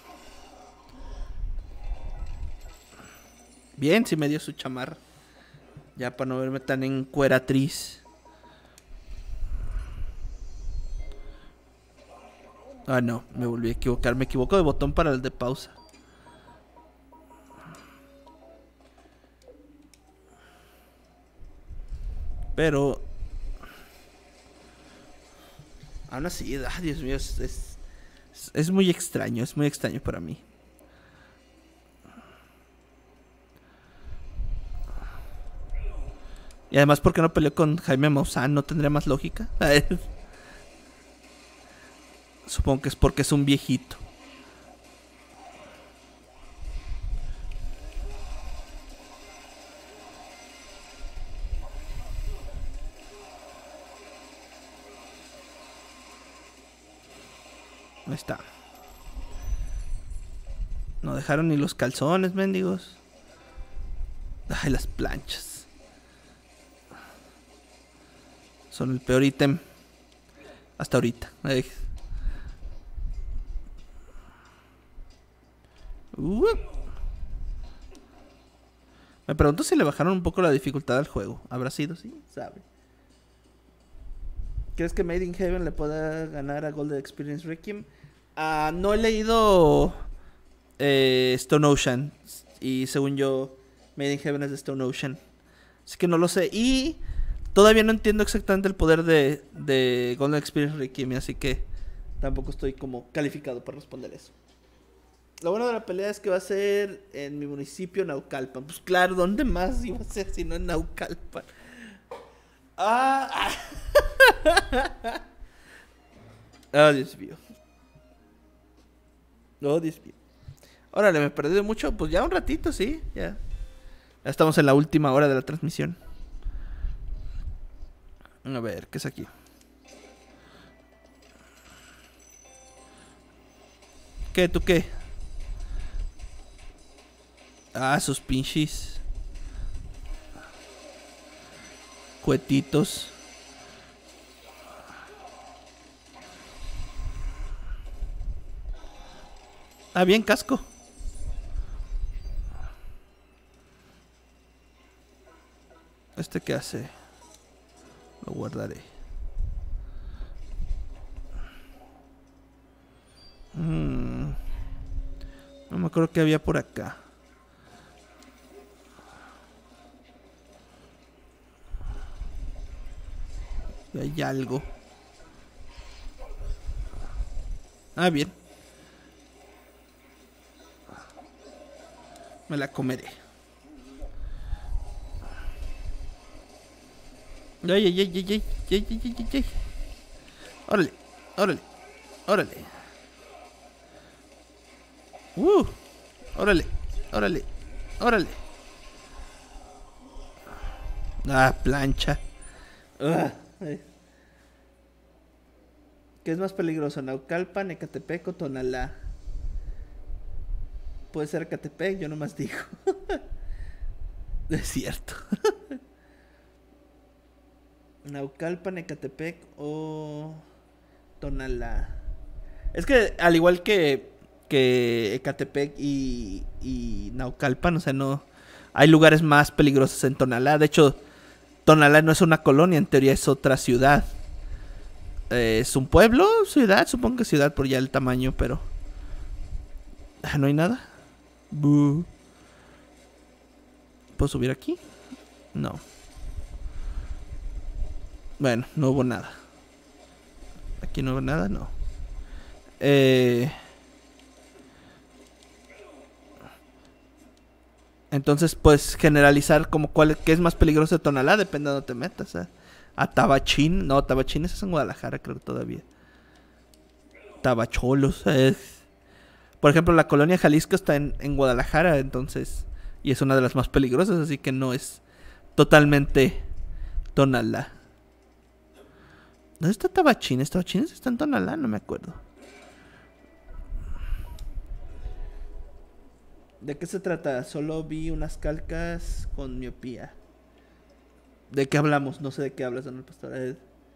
Bien, sí me dio su chamarra. Ya para no verme tan encueratriz. Ah, no, me volví a equivocar. Me equivoco de botón para el de pausa. Pero... aún así, ah, Dios mío, es, es, es muy extraño, es muy extraño para mí. Y además, ¿por qué no peleó con Jaime Maussan? ¿No tendría más lógica? Supongo que es porque es un viejito. Ahí está. No dejaron ni los calzones, mendigos. Ay, las planchas. Son el peor ítem. Hasta ahorita. Ay. Uh. Me pregunto si le bajaron un poco la dificultad al juego. ¿Habrá sido? Sí, sabe. ¿Crees que Made in Heaven le pueda ganar a Golden Experience Requiem? Uh, no he leído eh, Stone Ocean. Y según yo, Made in Heaven es de Stone Ocean. Así que no lo sé. Y todavía no entiendo exactamente el poder de, de Golden Experience Requiem. Así que tampoco estoy como calificado para responder eso. Lo bueno de la pelea es que va a ser en mi municipio, Naucalpan. Pues claro, ¿dónde más iba a ser si no en Naucalpan? Ah, oh, Dios mío. Oh, Dios mío. Órale, me he perdido mucho. Pues ya un ratito, sí. Ya. Ya estamos en la última hora de la transmisión. A ver, ¿qué es aquí? ¿Qué? ¿Tú qué? Ah, sus pinches cuetitos. Ah, bien, casco. ¿Este qué hace? Lo guardaré. Mm. No me acuerdo qué había por acá. Y hay algo. Ah, bien. Me la comeré. Ay, ay, ay, ay, ay, ay, ay, ay, ay. Órale, órale, órale. Uh, órale, órale, órale. Ah, plancha. Uh. ¿Qué es más peligroso? ¿Naucalpan, Ecatepec o Tonalá? Puede ser Ecatepec, yo nomás digo. Es cierto. Naucalpan, Ecatepec o Tonalá. Es que al igual que, que Ecatepec y, y Naucalpan, o sea, no hay lugares más peligrosos en Tonalá. De hecho, Tonalá no es una colonia, en teoría es otra ciudad. Eh, es un pueblo, ciudad, supongo que ciudad por ya el tamaño, pero no hay nada. Buh. ¿Puedo subir aquí? No. Bueno, no hubo nada. Aquí no hubo nada, no. Eh... Entonces, pues, generalizar como cuál, qué es más peligroso de Tonalá, depende de dónde te metas. ¿eh? A Tabachín, no, Tabachín es en Guadalajara, creo que todavía. Tabacholos. Eh. Por ejemplo, la colonia Jalisco está en, en Guadalajara, entonces, y es una de las más peligrosas, así que no es totalmente Tonalá. ¿Dónde está Tabachín? ¿Tabachín está en Tonalá? No me acuerdo. ¿De qué se trata? Solo vi unas calcas con miopía. ¿De qué hablamos? No sé de qué hablas, Don Pastor Ed.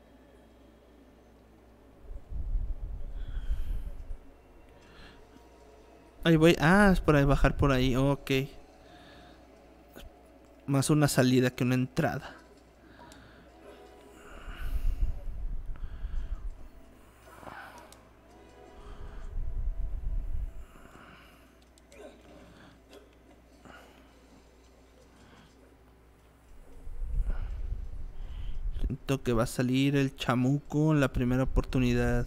Ahí voy. Ah, es para bajar por ahí. Ok. Más una salida que una entrada. Siento que va a salir el chamuco en la primera oportunidad.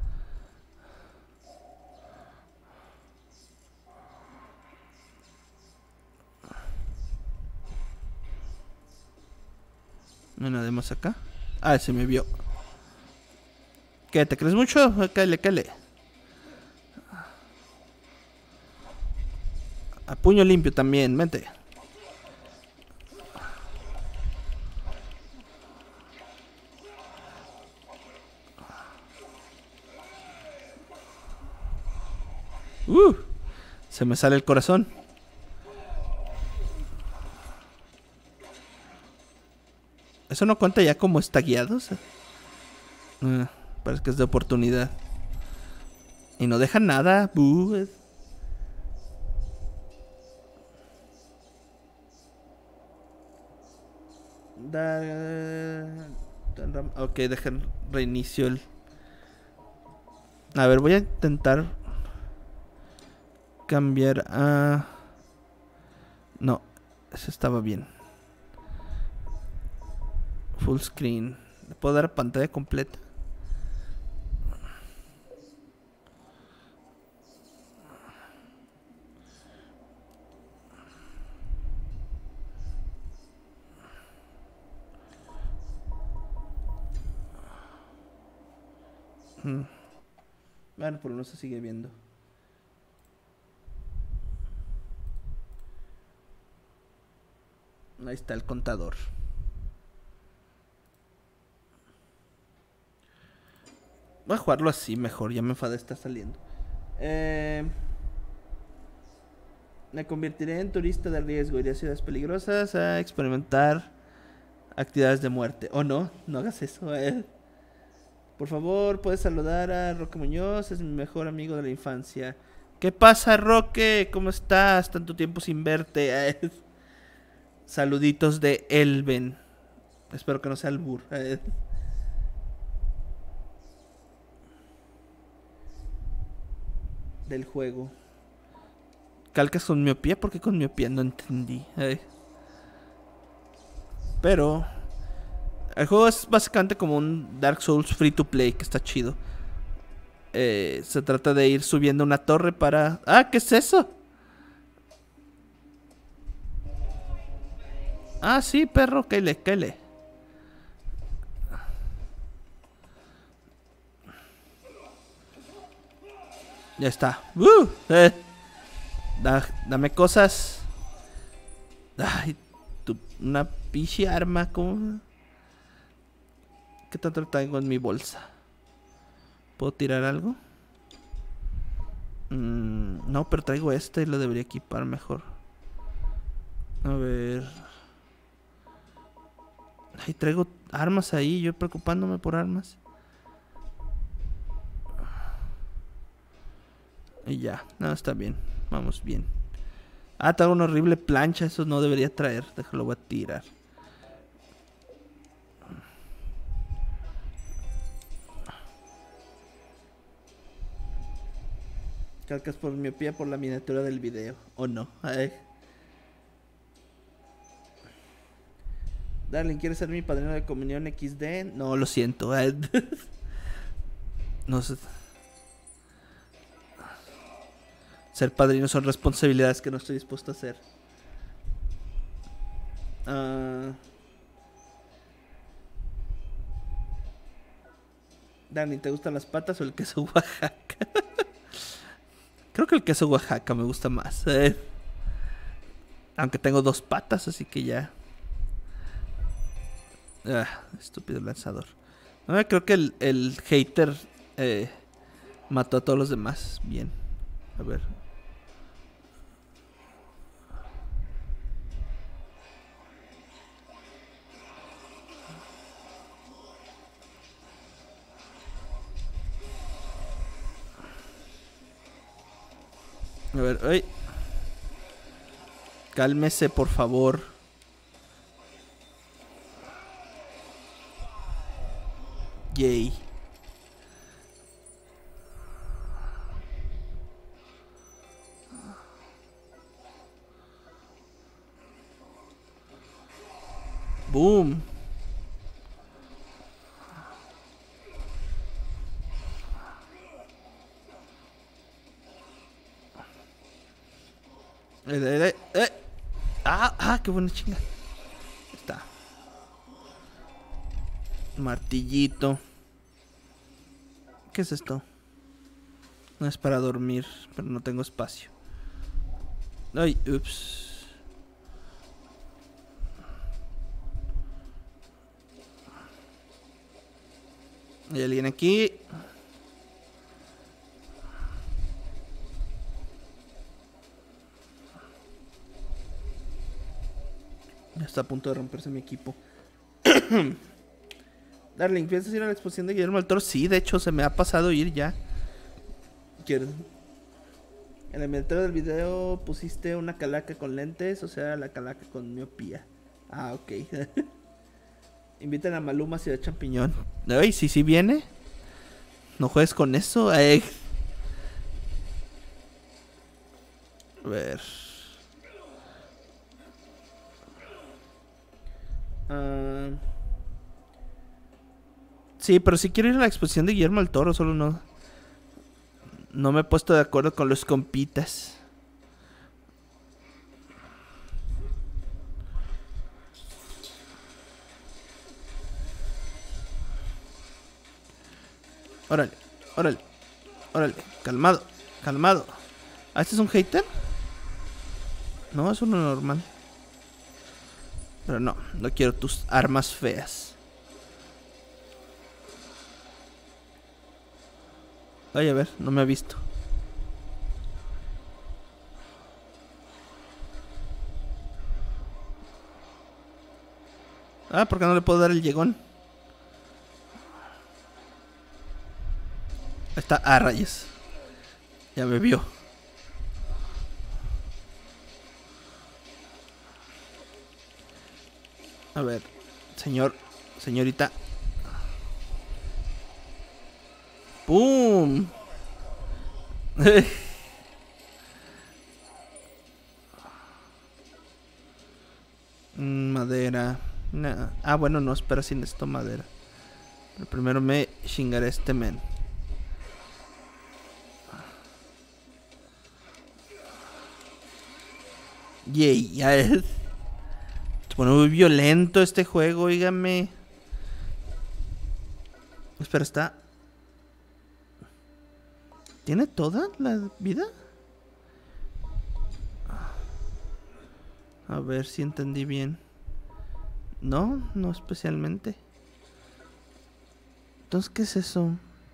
No hay nada más acá. Ah, se me vio. ¿Qué? ¿Te crees mucho? Cáele, cáele. A puño limpio también, vente. Se me sale el corazón. ¿Eso no cuenta ya como está guiado? O sea, uh, parece que es de oportunidad. Y no deja nada. Buh. Da... Ok, dejen reinicio el... A ver, voy a intentar cambiar a... No, eso estaba bien. Full screen. ¿Le puedo dar pantalla completa? Hmm. Bueno, por lo menos se sigue viendo. Ahí está el contador. Voy a jugarlo así mejor, ya me enfadé, está saliendo. Eh, me convertiré en turista de riesgo, iré a ciudades peligrosas a experimentar actividades de muerte. Oh no, no hagas eso. Eh. Por favor, puedes saludar a Roque Muñoz, es mi mejor amigo de la infancia. ¿Qué pasa, Roque? ¿Cómo estás? Tanto tiempo sin verte. Eh. Saluditos de Elven. Espero que no sea albur. Eh. Del juego. ¿Calcas con miopía? ¿Por qué con miopía? No entendí. Eh. Pero el juego es básicamente como un Dark Souls free to play, que está chido. Eh, se trata de ir subiendo una torre para... ¡Ah! ¿Qué es eso? Ah, sí, perro, cáele, cáele. Ya está. Uh, eh. da, dame cosas. Ay, tu, una pinche arma. ¿Cómo? ¿Qué tanto tengo en mi bolsa? ¿Puedo tirar algo? Mm, no, pero traigo este y lo debería equipar mejor. A ver. Ay, traigo armas ahí, yo preocupándome por armas. Y ya, no, está bien. Vamos bien. Ah, traigo una horrible plancha, eso no debería traer. Déjalo, voy a tirar. Calcas por miopía por la miniatura del video. ¿O no? Ay. Darling, ¿quieres ser mi padrino de comunión equis de? No, lo siento. No sé. Ser padrino son responsabilidades que no estoy dispuesto a hacer. Uh... Darling, ¿te gustan las patas o el queso Oaxaca? Creo que el queso Oaxaca me gusta más. Eh. Aunque tengo dos patas, así que ya. Ah, estúpido lanzador. No, creo que el, el hater eh, mató a todos los demás. Bien. A ver. A ver, ay. Cálmese, por favor. Yay. Boom. Eh, eh, eh. Ah, ah, qué buena chinga. Está. Martillito. ¿Qué es esto? No es para dormir, pero no tengo espacio. Ay, ups. Hay alguien aquí. está a punto de romperse mi equipo. Darling, ¿piensas ir a la exposición de Guillermo del Toro? Sí, de hecho se me ha pasado ir ya. Quiero. En el inventario del video pusiste una calaca con lentes, o sea, la calaca con miopía. Ah, ok. Invitan a Maluma Ciudad Champiñón. Ay, sí, sí viene. No juegues con eso. Ay. A ver. Uh... Sí, pero si quiero ir a la exposición de Guillermo del Toro, solo no. No me he puesto de acuerdo con los compitas. Órale, órale, órale. Calmado, calmado. ¿Ah, este es un hater? No, es uno normal. Pero no, no quiero tus armas feas. Ay, a ver, no me ha visto. Ah, ¿por qué no le puedo dar el llegón? Ahí está, ah, rayos. Ya me vio. A ver, señor, señorita. ¡Pum! Madera. Nah. Ah, bueno, no, espera, si necesito madera. Pero primero me chingaré este men. Yay, ya es. Se pone muy violento este juego, dígame. Espera, está. ¿Tiene toda la vida? A ver si entendí bien. No, no especialmente. Entonces, ¿qué es eso?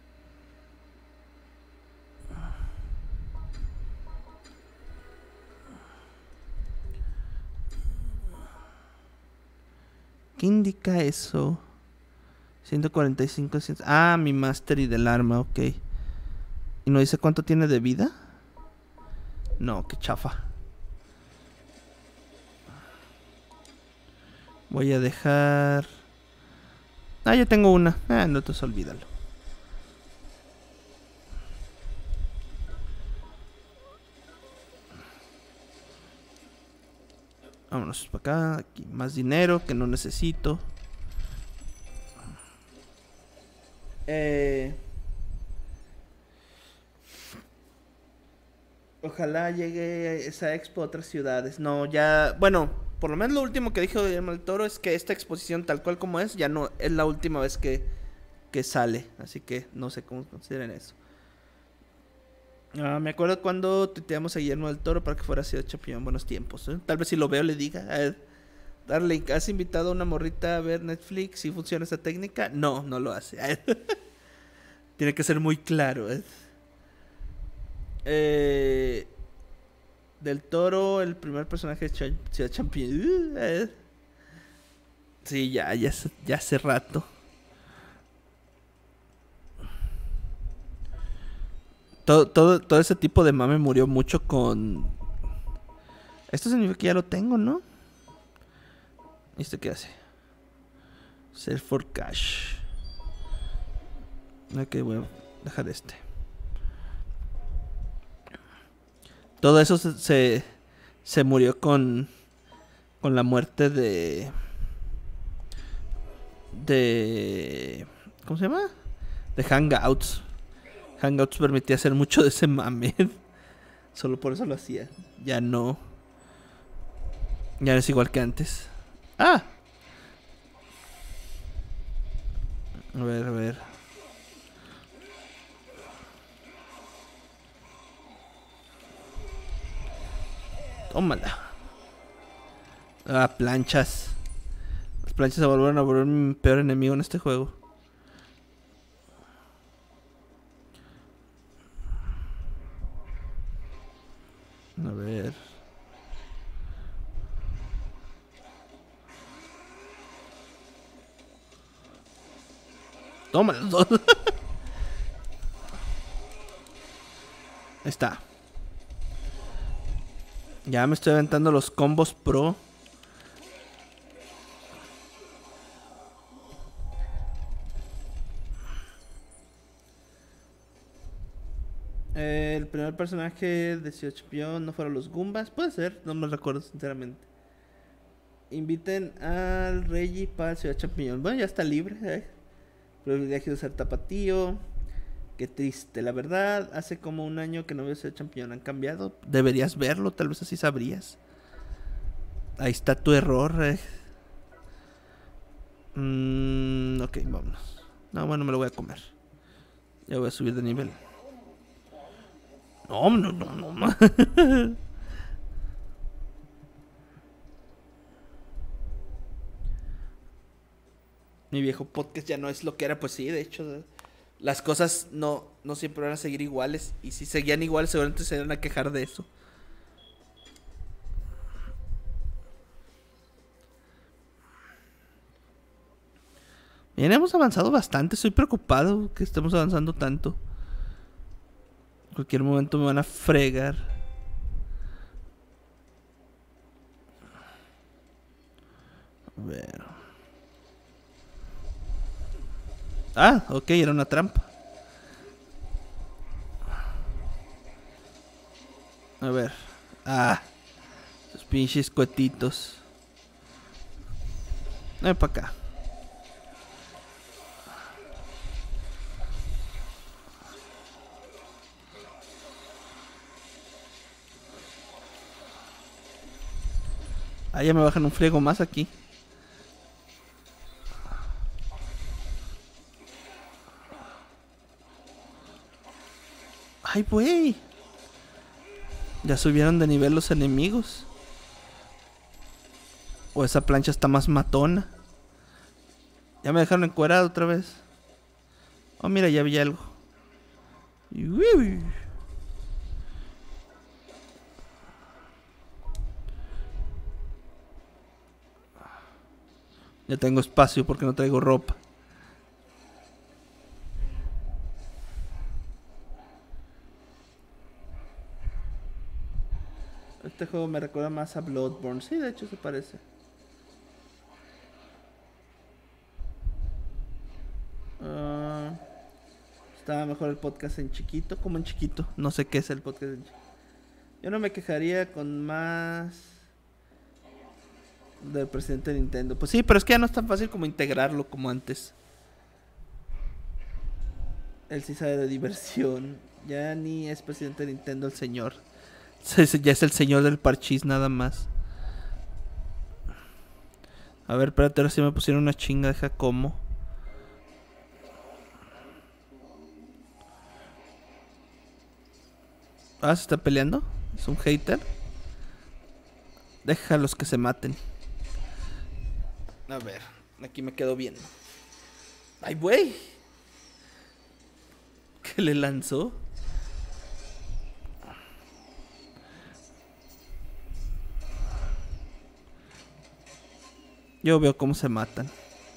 ¿Qué indica eso? ciento cuarenta y cinco. cien... Ah, mi mastery del arma, ok. ¿Y no dice cuánto tiene de vida? No, qué chafa. Voy a dejar... Ah, ya tengo una. Ah, no te olvídalo. Vámonos para acá. Aquí más dinero que no necesito. Eh... Ojalá llegue esa expo a otras ciudades. No, ya... Bueno, por lo menos lo último que dijo Guillermo del Toro es que esta exposición tal cual como es, ya no es la última vez que, que sale. Así que no sé cómo consideren eso. Ah, me acuerdo cuando tuiteamos a Guillermo del Toro para que fuera Ciudad Champiñón. Buenos tiempos, ¿eh? Tal vez si lo veo le diga. Eh, Darling, ¿has invitado a una morrita a ver Netflix? ¿Si funciona esa técnica? No, no lo hace. Tiene que ser muy claro. ¿eh? Eh, del Toro, el primer personaje de Ciudad Champiñón. Uh, eh. Sí, ya, ya, ya hace rato. Todo, todo, todo ese tipo de mame murió mucho con... Esto significa que ya lo tengo, ¿no? ¿Y esto qué hace? Sell for cash. Ok, voy a dejar este. Todo eso se, se, se murió con... Con la muerte de... De... ¿Cómo se llama? De Hangouts. Hangouts permitía hacer mucho de ese mame. Solo por eso lo hacía. Ya no. Ya no es igual que antes. ¡Ah! A ver, a ver. Tómala. Ah, planchas. Las planchas se volvieron a volver mi peor enemigo en este juego. A ver. Toma los dos. Ahí está. Ya me estoy aventando los combos pro. Eh, el primer personaje de Ciudad Champion no fueron los Goombas. Puede ser, no me recuerdo sinceramente. Inviten al Reggie para Ciudad Champiñón. Bueno, ya está libre, ¿eh? Privilegio de ser tapatío. Qué triste, la verdad. Hace como un año que no veo Ciudad Champiñón. Han cambiado. Deberías verlo, tal vez así sabrías. Ahí está tu error, eh. Mm, ok, vámonos. No, bueno, me lo voy a comer. Ya voy a subir de nivel. No, no, no, no. Mi viejo podcast ya no es lo que era, pues sí, de hecho, las cosas no, no siempre van a seguir iguales. Y si seguían iguales, seguramente se iban a quejar de eso. Bien, hemos avanzado bastante. Estoy preocupado que estemos avanzando tanto. En cualquier momento me van a fregar. A ver. Ah, ok, era una trampa. A ver. Ah, esos pinches cuetitos. Ven para acá. Ah, ya me bajan un friego más aquí. Ay, güey. Ya subieron de nivel los enemigos. O esa plancha está más matona. Ya me dejaron encuadrado otra vez. Oh, mira, ya vi algo. Ya tengo espacio porque no traigo ropa. Este juego me recuerda más a Bloodborne. Sí, de hecho se parece. Uh, estaba mejor el podcast en chiquito. Como en chiquito. No sé qué es el podcast en chiquito. Yo no me quejaría con más del presidente de Nintendo. Pues sí, pero es que ya no es tan fácil como integrarlo como antes. Él sí sabe de diversión. Ya ni es presidente de Nintendo el señor. Ya es el señor del parchís nada más. A ver, espérate, ahora sí me pusieron una chinga. Deja como. Ah, ¿se está peleando? ¿Es un hater? Déjalos que se maten. A ver, aquí me quedo viendo. ¡Ay, güey! ¿Qué le lanzó? Yo veo cómo se matan.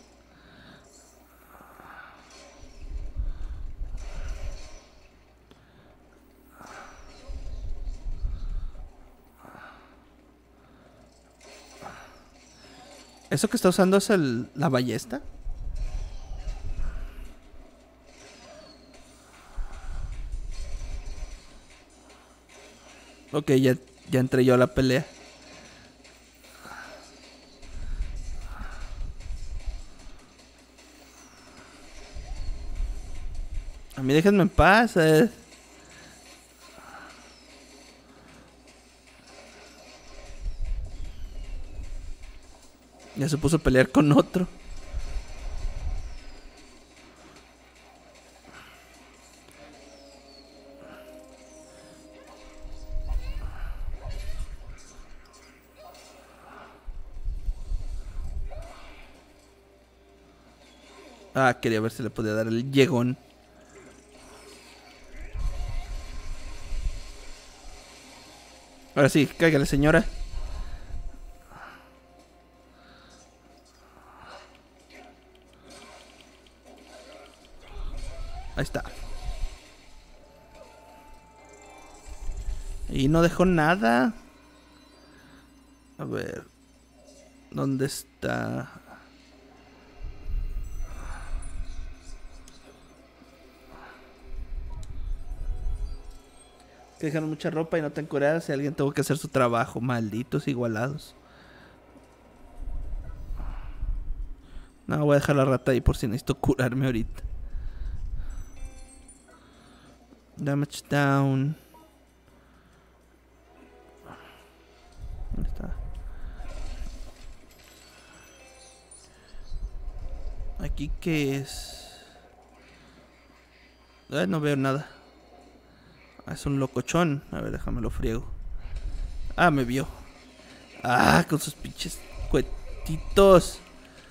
¿Eso que está usando es el, la ballesta? Ok, ya, ya entré yo a la pelea. A mí déjenme en paz. Eh. Ya se puso a pelear con otro. Ah, quería ver si le podía dar el llegón. Ahora sí, cáigale, señora. Ahí está. Y no dejó nada. A ver. ¿Dónde está? Que dejaron mucha ropa y no tan curadas. Si alguien tuvo que hacer su trabajo. Malditos igualados. No, voy a dejar la rata ahí por si necesito curarme ahorita. Damage down. ¿Dónde está? ¿Aquí qué es? Eh, no veo nada. Ah, es un locochón. A ver, déjame lo friego. Ah, me vio. Ah, con sus pinches cuetitos.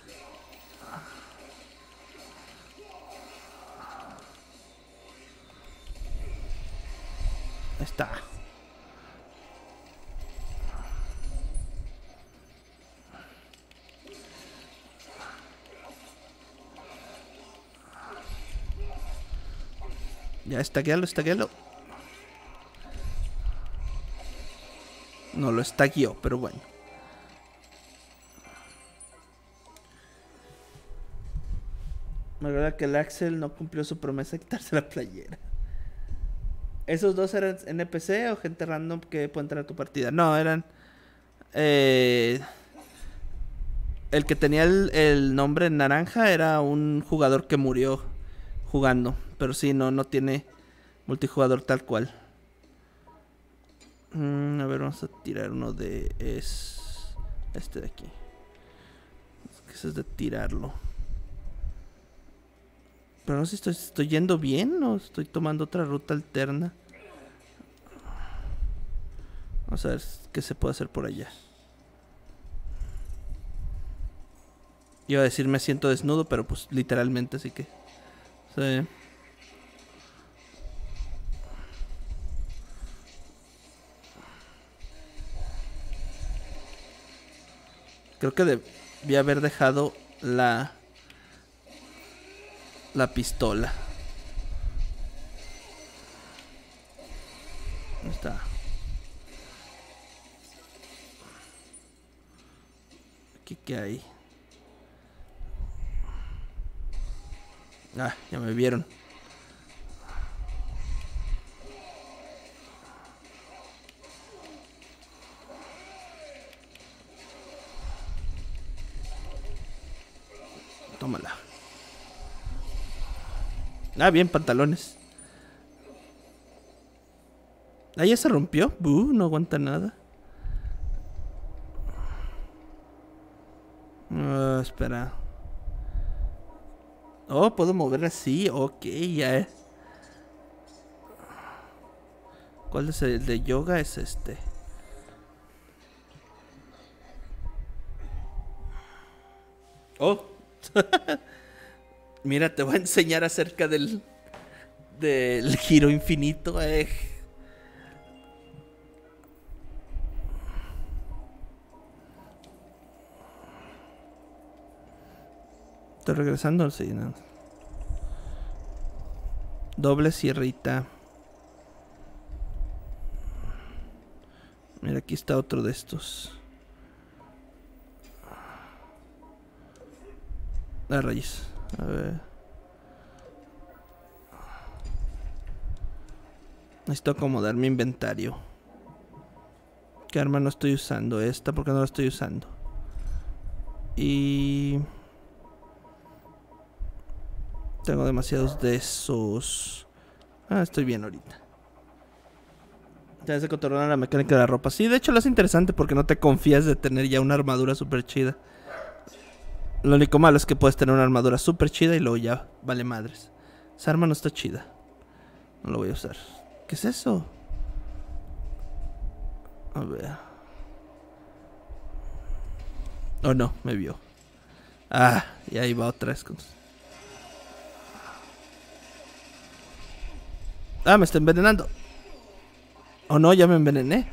Ahí está. Ya, estaguealo, estaguealo. No lo estagueó, pero bueno. Me acuerdo que el Axel no cumplió su promesa de quitarse la playera. ¿Esos dos eran N P C o gente random que puede entrar a tu partida? No, eran... Eh, el que tenía el, el nombre en naranja era un jugador que murió jugando. Pero sí, no, no tiene multijugador tal cual. Mm, a ver, vamos a tirar uno de... Es este de aquí. Ese es de tirarlo. Pero no sé si estoy, estoy yendo bien o estoy tomando otra ruta alterna. Vamos a ver qué se puede hacer por allá. Iba a decir me siento desnudo, pero pues literalmente así que... Sí. Creo que debí haber dejado la... La pistola. ¿Dónde está? ¿Aquí qué hay? Ah, ya me vieron. Tómala. Ah, bien, pantalones. Ah, ya se rompió. Buh, no aguanta nada. Uh, espera. Oh, puedo mover así. Ok, ya es. ¿Cuál es el de yoga? Es este. Oh. Mira, te voy a enseñar acerca del del giro infinito. Eh. Estoy regresando, sí, no. Doble sierrita. Mira, aquí está otro de estos. Ah, rayos. A ver. Necesito acomodar mi inventario. ¿Qué arma no estoy usando? Esta, porque no la estoy usando. Y... tengo demasiados de esos. Ah, estoy bien ahorita. Ya se controla la mecánica de la ropa. Sí, de hecho lo hace interesante porque no te confías de tener ya una armadura súper chida. Lo único malo es que puedes tener una armadura súper chida y luego ya vale madres. Esa arma no está chida. No lo voy a usar. ¿Qué es eso? A ver. Oh no, me vio. Ah, y ahí va otra vez con... Ah, me está envenenando. Oh no, ya me envenené.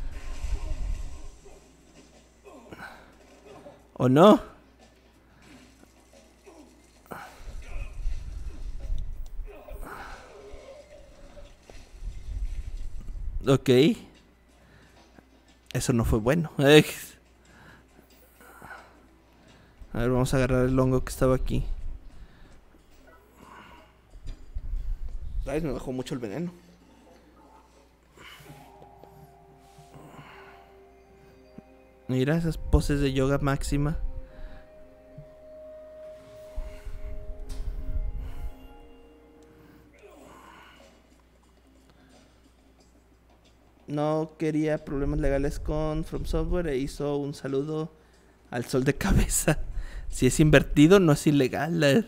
Oh no. Ok. Eso no fue bueno. A ver, vamos a agarrar el hongo que estaba aquí. Ay, me bajó mucho el veneno. Mira esas poses de yoga máxima. No quería problemas legales con From Software e hizo un saludo al sol de cabeza. Si es invertido, no es ilegal. Eh.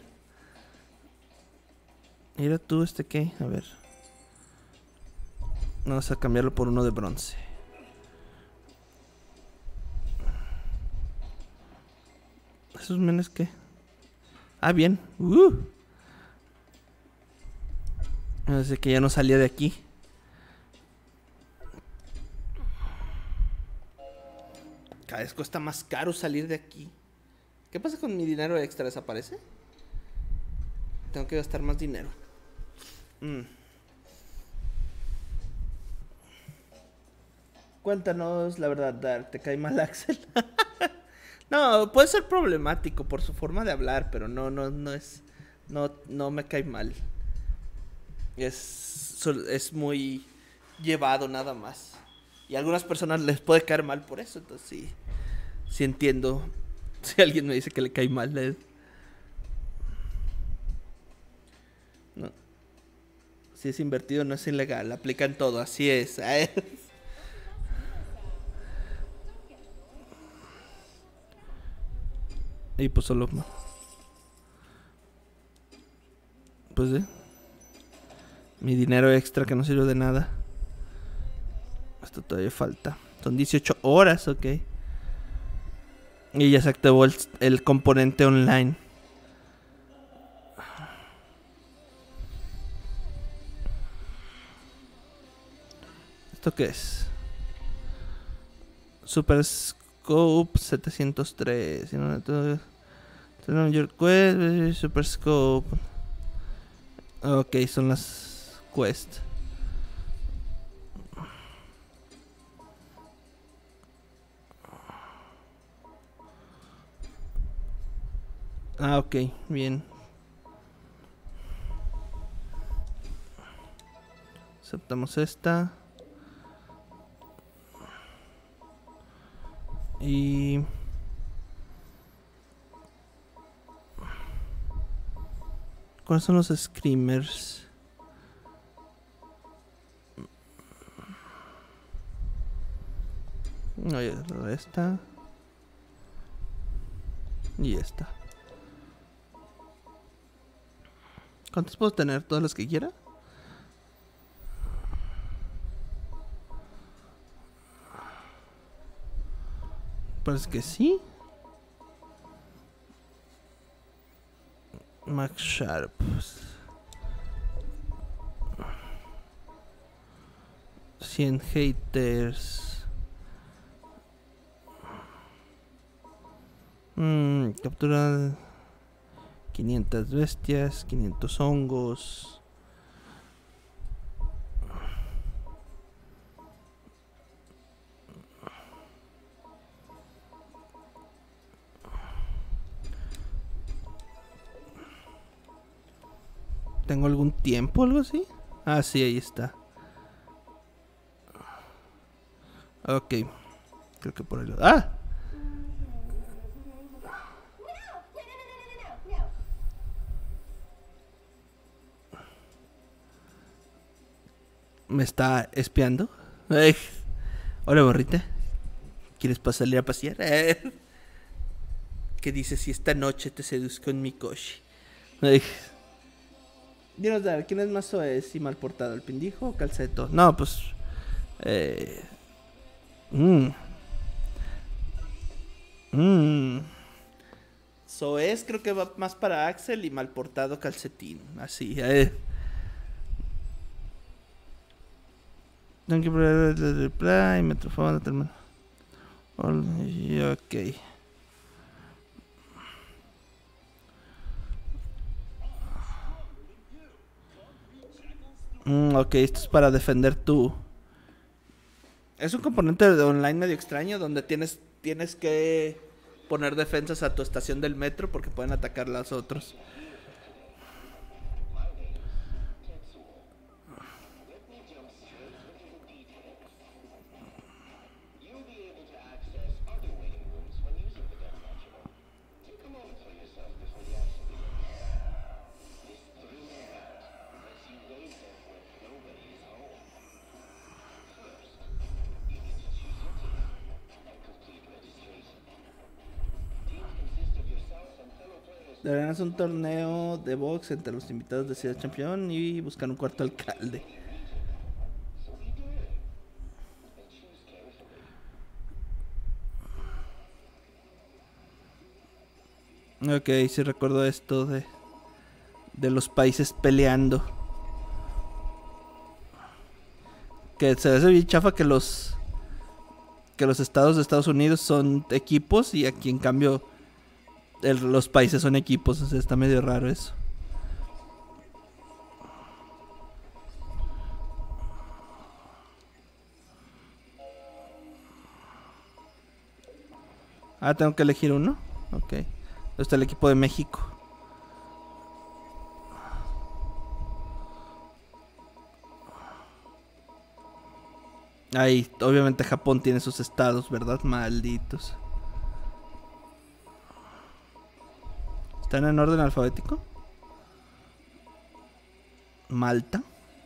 Mira tú, ¿este qué? A ver. Vamos a cambiarlo por uno de bronce. ¿Esos menes qué? Ah, bien. Uh. Así que ya no salía de aquí. Cada vez cuesta más caro salir de aquí. ¿Qué pasa con mi dinero extra? ¿Desaparece? Tengo que gastar más dinero. Mm. Cuéntanos la verdad, Dar. ¿Te cae mal Axel? No, puede ser problemático por su forma de hablar, pero no, no, no es. No, no me cae mal. Es, es muy llevado nada más. Y a algunas personas les puede caer mal por eso. Entonces sí, sí entiendo. Si alguien me dice que le cae mal, le... no. Si es invertido no es ilegal. Aplican todo, así es. Y pues solo... Pues sí. Mi dinero extra que no sirve de nada. Esto todavía falta. Son dieciocho horas, ok. Y ya se activó el, el componente online. ¿Esto qué es? Super Scope setecientos tres. Super Scope. Ok, son las quests. Ah, ok, bien. Aceptamos esta. Y... ¿cuáles son los screamers? No, ya, esta. Y esta. ¿Cuántos puedo tener? ¿Todos los que quiera? Parece que sí. Max Sharp. cien haters. Mm, captura quinientas bestias, quinientos hongos. ¿Tengo algún tiempo o algo así? Ah, sí, ahí está. Ok. Creo que por ahí lo... ¡Ah! ¿Me está espiando? Ay. Hola, borrita. ¿Quieres pasarle a pasear? ¿Qué dices si esta noche te seduzco en mi coche? Ay. Dinos, Dar, ¿quién es más soez y mal portado? ¿El pendijo o Calceto? No, pues... Eh... Mmm... Mmm... Soez creo que va más para Axel y mal portado Calcetín. Así, eh... Thank you for the reply. Metrofón, termino. Ok. Mm, ok, esto es para defender tu Es un componente de online medio extraño donde tienes, tienes que poner defensas a tu estación del metro porque pueden atacar los otros. Deberían hacer un torneo de box entre los invitados de Ciudad Campeón y buscar un cuarto alcalde. Ok, sí recuerdo esto de, de los países peleando. Que se hace bien chafa que los que los estados de Estados Unidos son equipos y aquí en cambio el, los países son equipos. O sea, está medio raro eso. Ah, tengo que elegir uno. Ok. Está el equipo de México. Ahí, obviamente Japón tiene sus estados, ¿verdad? Malditos. ¿Están en orden alfabético? Malta.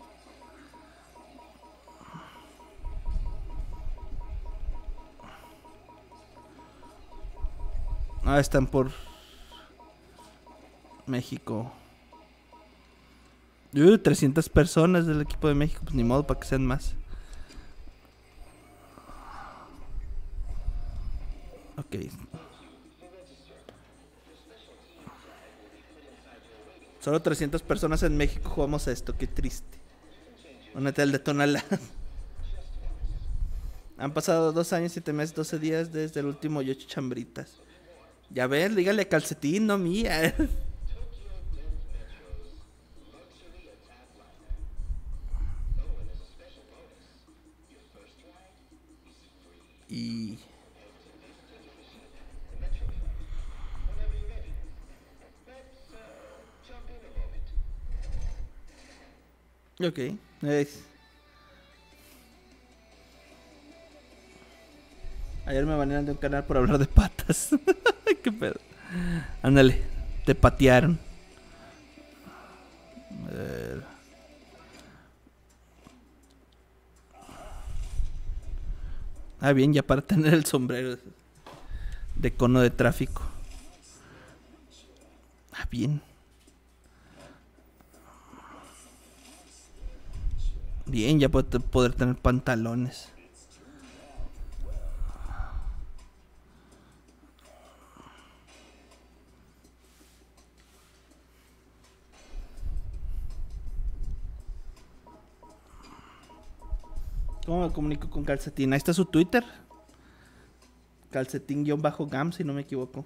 Ah, están por México. Uh, trescientas personas del equipo de México. Pues ni modo para que sean más. Ok. Solo trescientas personas en México jugamos a esto. Qué triste. Únete al de Tonalá. Han pasado dos años, siete meses, doce días desde el último Yoshi Chambritas. Ya ves, dígale Calcetín, no mía. Y... Ok. Es... Ayer me banearon de un canal por hablar de patas. Qué pedo. Ándale, te patearon. A ver. Ah, bien, ya para tener el sombrero de cono de tráfico. Ah, bien. Bien, ya puedo poder tener pantalones. ¿Cómo me comunico con Calcetín? Ahí está su Twitter. Calcetín-gam, si no me equivoco.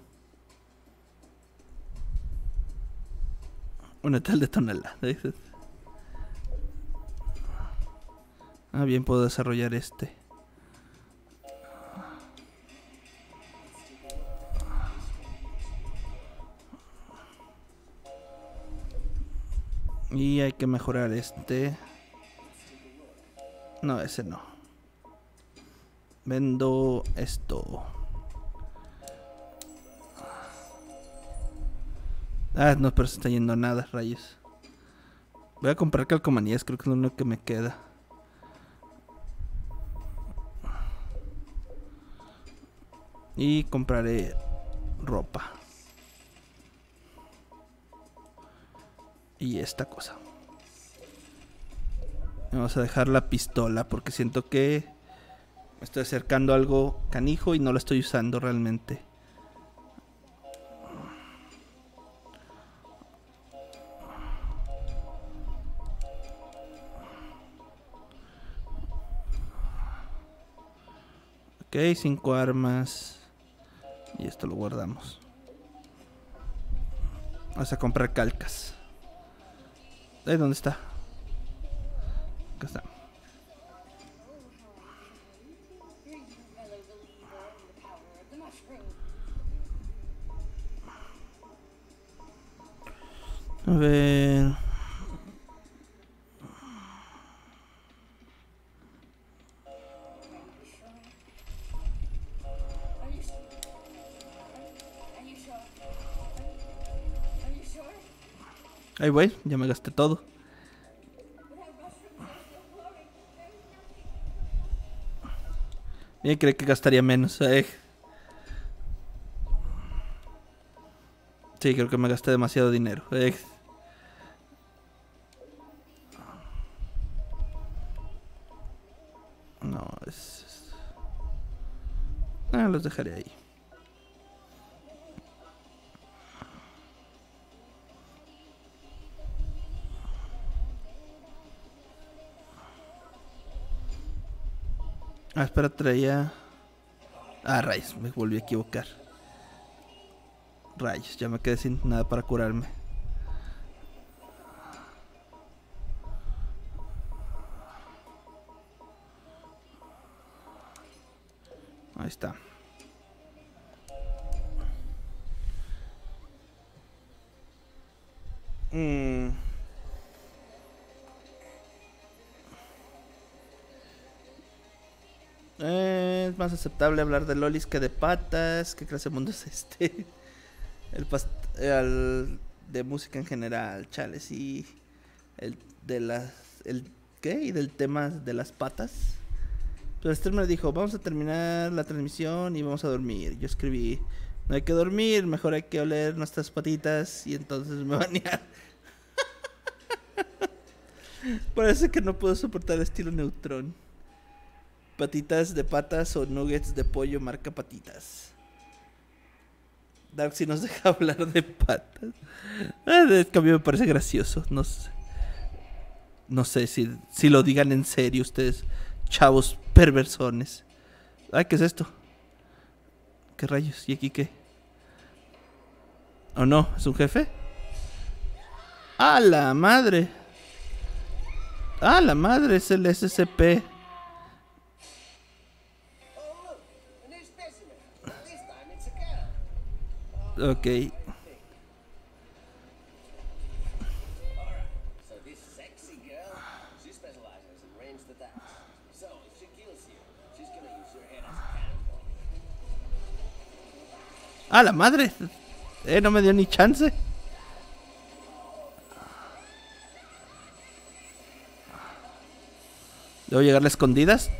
Una tal de Tonalá. Ah, bien, puedo desarrollar este. Y hay que mejorar este. No, ese no. Vendo esto. Ah, no, pero se está yendo a nada, rayos. Voy a comprar calcomanías, creo que es lo único que me queda. Y compraré ropa. Y esta cosa. Vamos a dejar la pistola porque siento que me estoy acercando a algo canijo y no lo estoy usando realmente. Ok, cinco armas. Y esto lo guardamos. Vamos a comprar calcas. ¿De dónde está? Acá está. ver. Ahí voy, ya me gasté todo. Bien, creí que gastaría menos. Eh. Sí, creo que me gasté demasiado dinero. Eh. No, es... Ah, los dejaré ahí. Ah, espera, traía... Ah, rayos, me volví a equivocar. Rayos, ya me quedé sin nada para curarme. Ahí está. Mm. Eh, es más aceptable hablar de lolis que de patas. ¿Qué clase de mundo es este? El, past el de música en general, chale, sí. El de las... El, ¿Qué? Y del tema de las patas. Pero el streamer dijo, vamos a terminar la transmisión y vamos a dormir. Yo escribí, no hay que dormir, mejor hay que oler nuestras patitas. Y entonces me banearon. Parece que no puedo soportar el estilo Neutrón. Patitas de patas o nuggets de pollo marca patitas. Dark si nos deja hablar de patas. Ah, de cambio me parece gracioso. No sé, no sé si, si lo digan en serio ustedes, chavos perversones. Ay, ¿qué es esto? ¿Qué rayos? ¿Y aquí qué? ¿O no? ¿Es un jefe? ¡A la madre! ¡A la madre! Es el S C P. Ok. ¡A la madre! Eh, no me dio ni chance. ¿Debo llegarle a escondidas?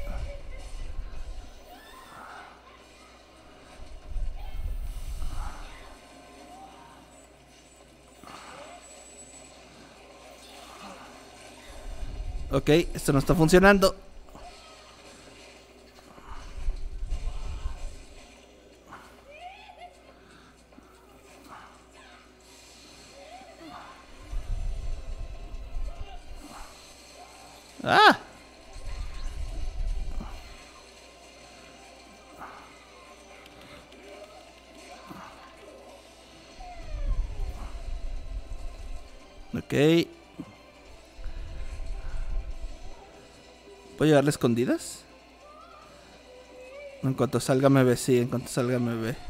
Ok, esto no está funcionando. ¡Ah! Ok. ¿Puedo llegarle a escondidas? En cuanto salga me ve, sí, en cuanto salga me ve.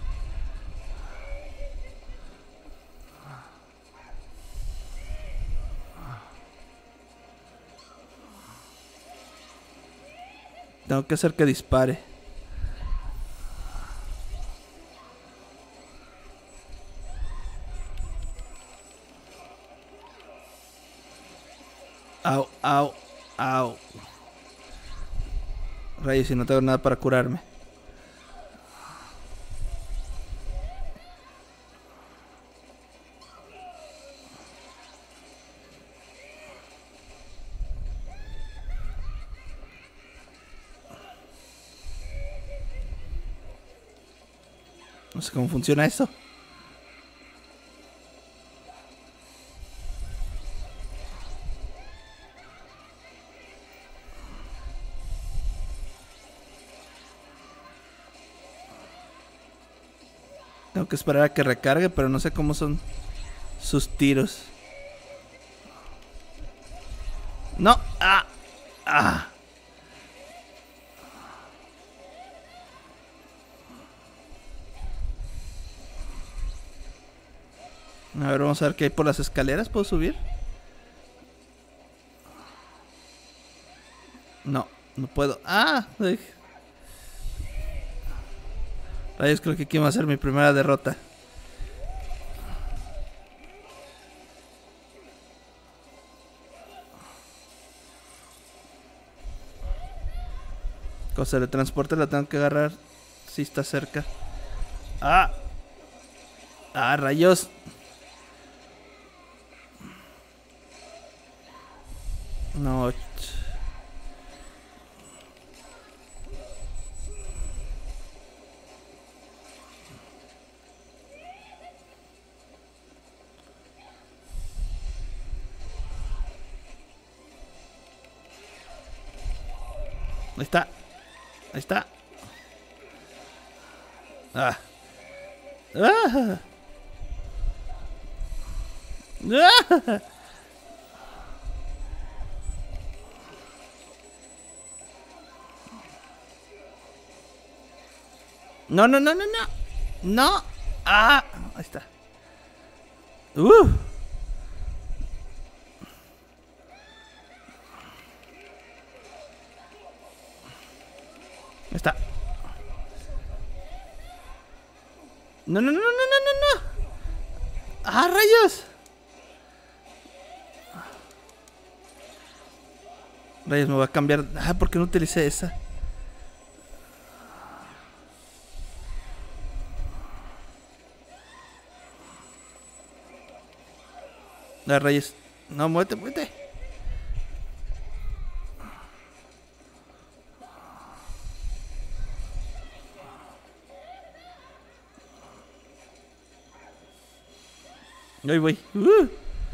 Tengo que hacer que dispare. Au, au, au. Rayos, y no tengo nada para curarme. No sé cómo funciona eso. Tengo que esperar a que recargue, pero no sé cómo son sus tiros. No. Ah. Ah. A ver, ver, vamos a ver qué hay por las escaleras. ¿Puedo subir? No, no puedo. ¡Ah! Rayos, creo que aquí va a ser mi primera derrota. Cosa de transporte la tengo que agarrar. Si está cerca. ¡Ah! ¡Ah, rayos! No. Ahí está. Ahí está. Ah. Ah. Ah. No, no, no, no, no. No. Ah. Ahí está. Uh. Ahí está. No, no, no, no, no, no, no. ¡Ah, rayos! Rayos, me voy a cambiar. Ah, ¿por qué no utilicé esa? Ah, rayos. No, muévete, muévete. Ahí voy. Uh.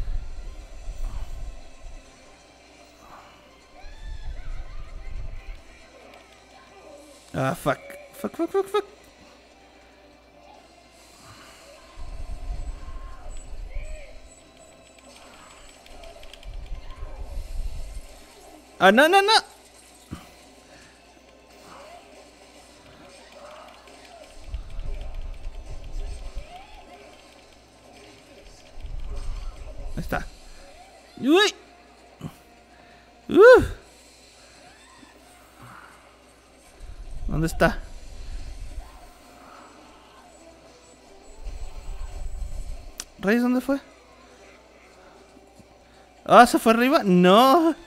Ah, fuck. Fuck, fuck, fuck, fuck. Ah, no, no, no. Ahí está. Uy. Uh. ¿Dónde está? ¿Reyes dónde fue? Ah, ¿se fue arriba? No.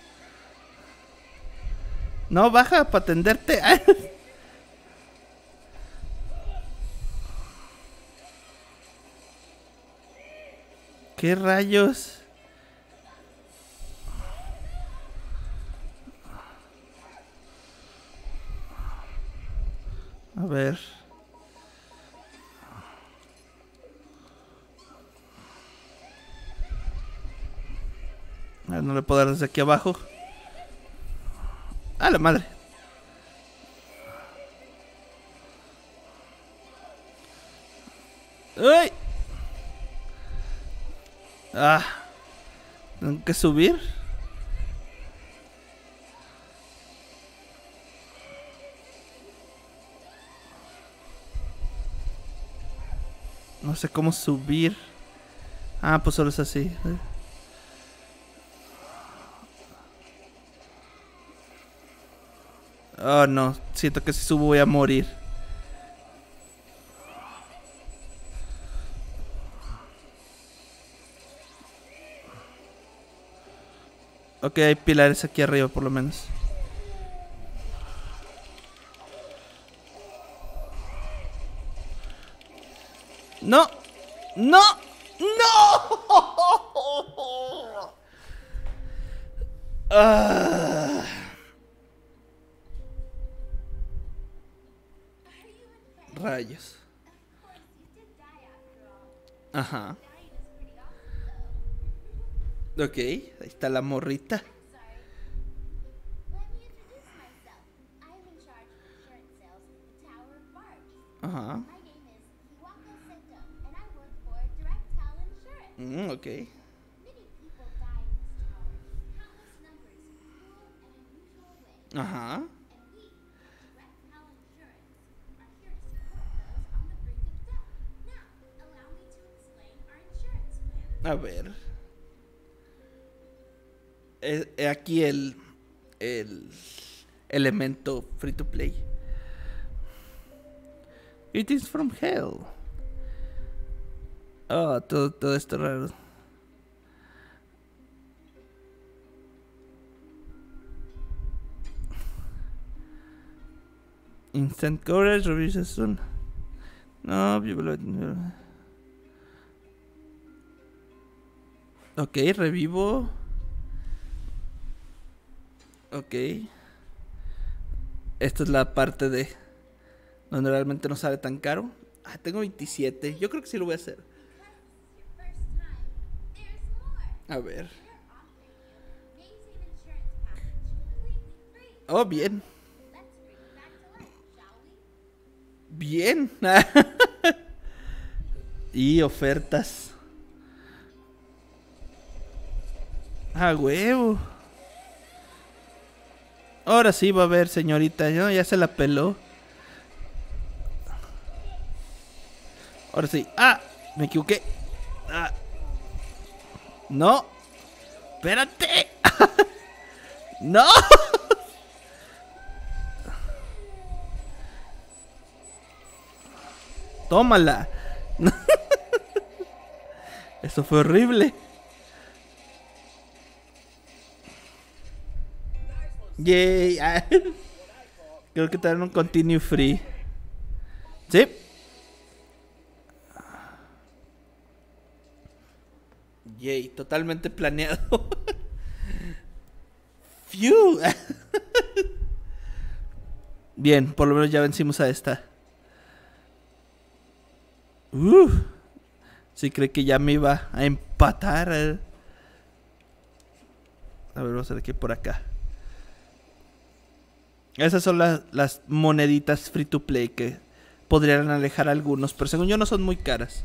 No, baja para atenderte. ¿Qué rayos? A ver. A ver, no le puedo dar desde aquí abajo. ¡A la madre! ¡Uy! ¡Ah! Tengo que subir. No sé cómo subir. Ah, pues solo es así. Oh, no. Siento que si subo voy a morir. Ok, hay pilares aquí arriba por lo menos. No. No. No. Ah. Rayos. Ajá. Ok, ahí está la morrita. Ajá. Mm, ok. Ajá. A ver. Eh, eh, aquí el, el elemento free to play. It is from hell. Oh, todo, todo esto raro. Instant coverage, revisa soon. No, ok, revivo. Ok. Esta es la parte de donde realmente no sale tan caro. Ah, tengo veintisiete. Yo creo que sí lo voy a hacer. A ver. Oh, bien. Bien. Y ofertas. Ah, huevo. Ahora sí va a ver, señorita, ¿no? Ya se la peló. Ahora sí. Ah, me equivoqué. Ah. No. Espérate. No. Tómala. Eso fue horrible. Yay. Creo que te dan un continue free. Sí. Yay, totalmente planeado. Phew. Bien, por lo menos ya vencimos a esta. Uh, sí, creo que ya me iba a empatar. A ver, vamos a ver qué por acá. Esas son las, las moneditas free to play que podrían alejar a algunos, pero según yo no son muy caras.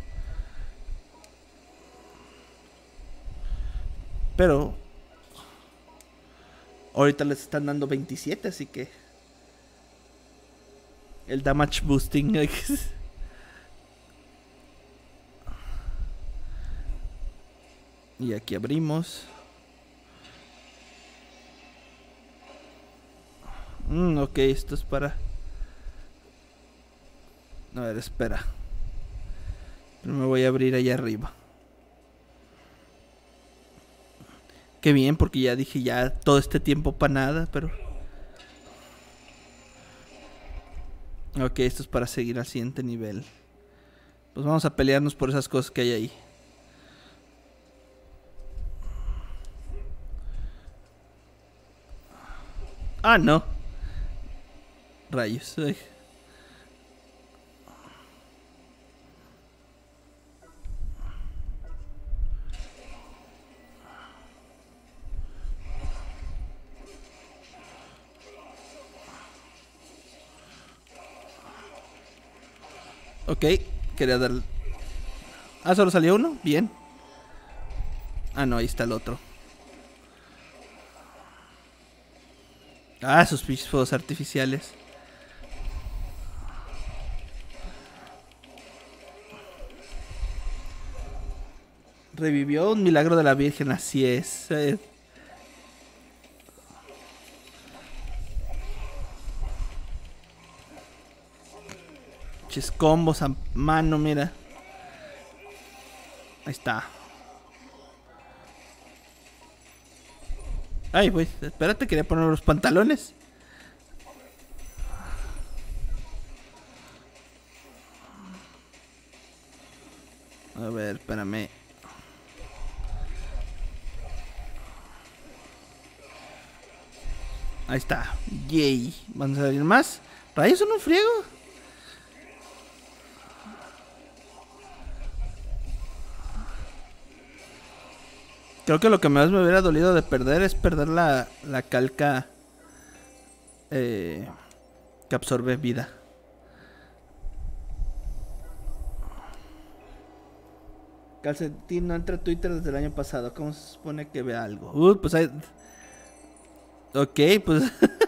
Pero ahorita les están dando veintisiete, así que el damage boosting. Y aquí abrimos. Mm, ok, esto es para... A ver, espera. Me voy a abrir allá arriba. Qué bien, porque ya dije ya todo este tiempo para nada, pero... Ok, esto es para seguir al siguiente nivel. Pues vamos a pelearnos por esas cosas que hay ahí. Ah, no. Rayos. Ay. Ok, quería dar... Ah, solo salió uno, bien. Ah, no, ahí está el otro. Ah, sus pinches fuegos artificiales. Revivió un milagro de la Virgen, así es. Eh. Ches combos a mano, mira. Ahí está. Ay, güey, espérate, quería poner los pantalones. A ver, espérame. Ahí está. Yay. ¿Van a salir más? Rayos, son un friego. Creo que lo que más me hubiera dolido de perder es perder la, la calca eh, que absorbe vida. Calcetín no entra a Twitter desde el año pasado. ¿Cómo se supone que vea algo? Uh, pues hay... Ok, pues...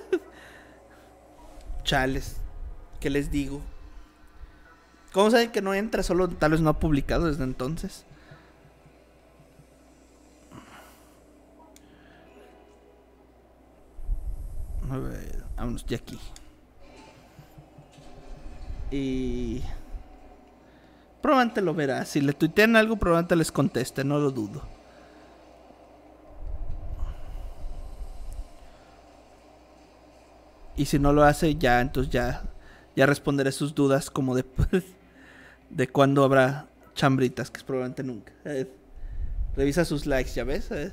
Chales. ¿Qué les digo? ¿Cómo saben que no entra? Solo tal vez no ha publicado desde entonces. Vámonos de aquí. Y... probablemente lo verá. Si le tuitean algo, probablemente les conteste, no lo dudo. Y si no lo hace, ya, entonces ya, ya responderé sus dudas como de, de cuándo habrá chambritas, que es probablemente nunca. Eh, revisa sus likes, ¿ya ves? Eh.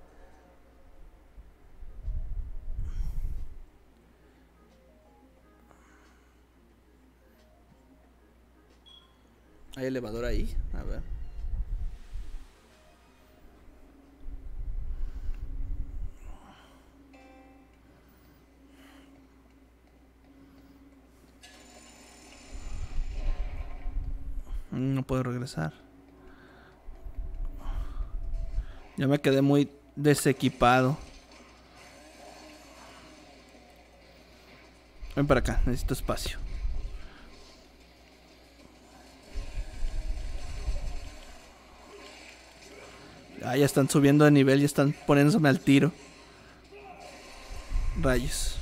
Hay elevador ahí, a ver. No puedo regresar. Ya me quedé muy desequipado. Ven para acá, necesito espacio. Ah, ya están subiendo de nivel, ya están poniéndoseme al tiro. Rayos.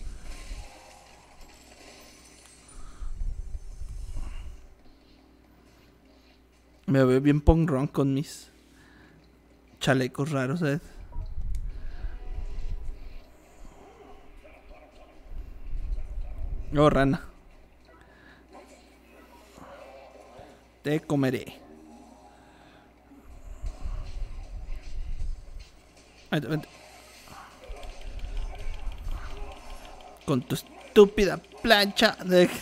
Me veo bien punk rock con mis chalecos raros, ¿eh? Oh, rana. Te comeré. Vente, vente. Con tu estúpida plancha de...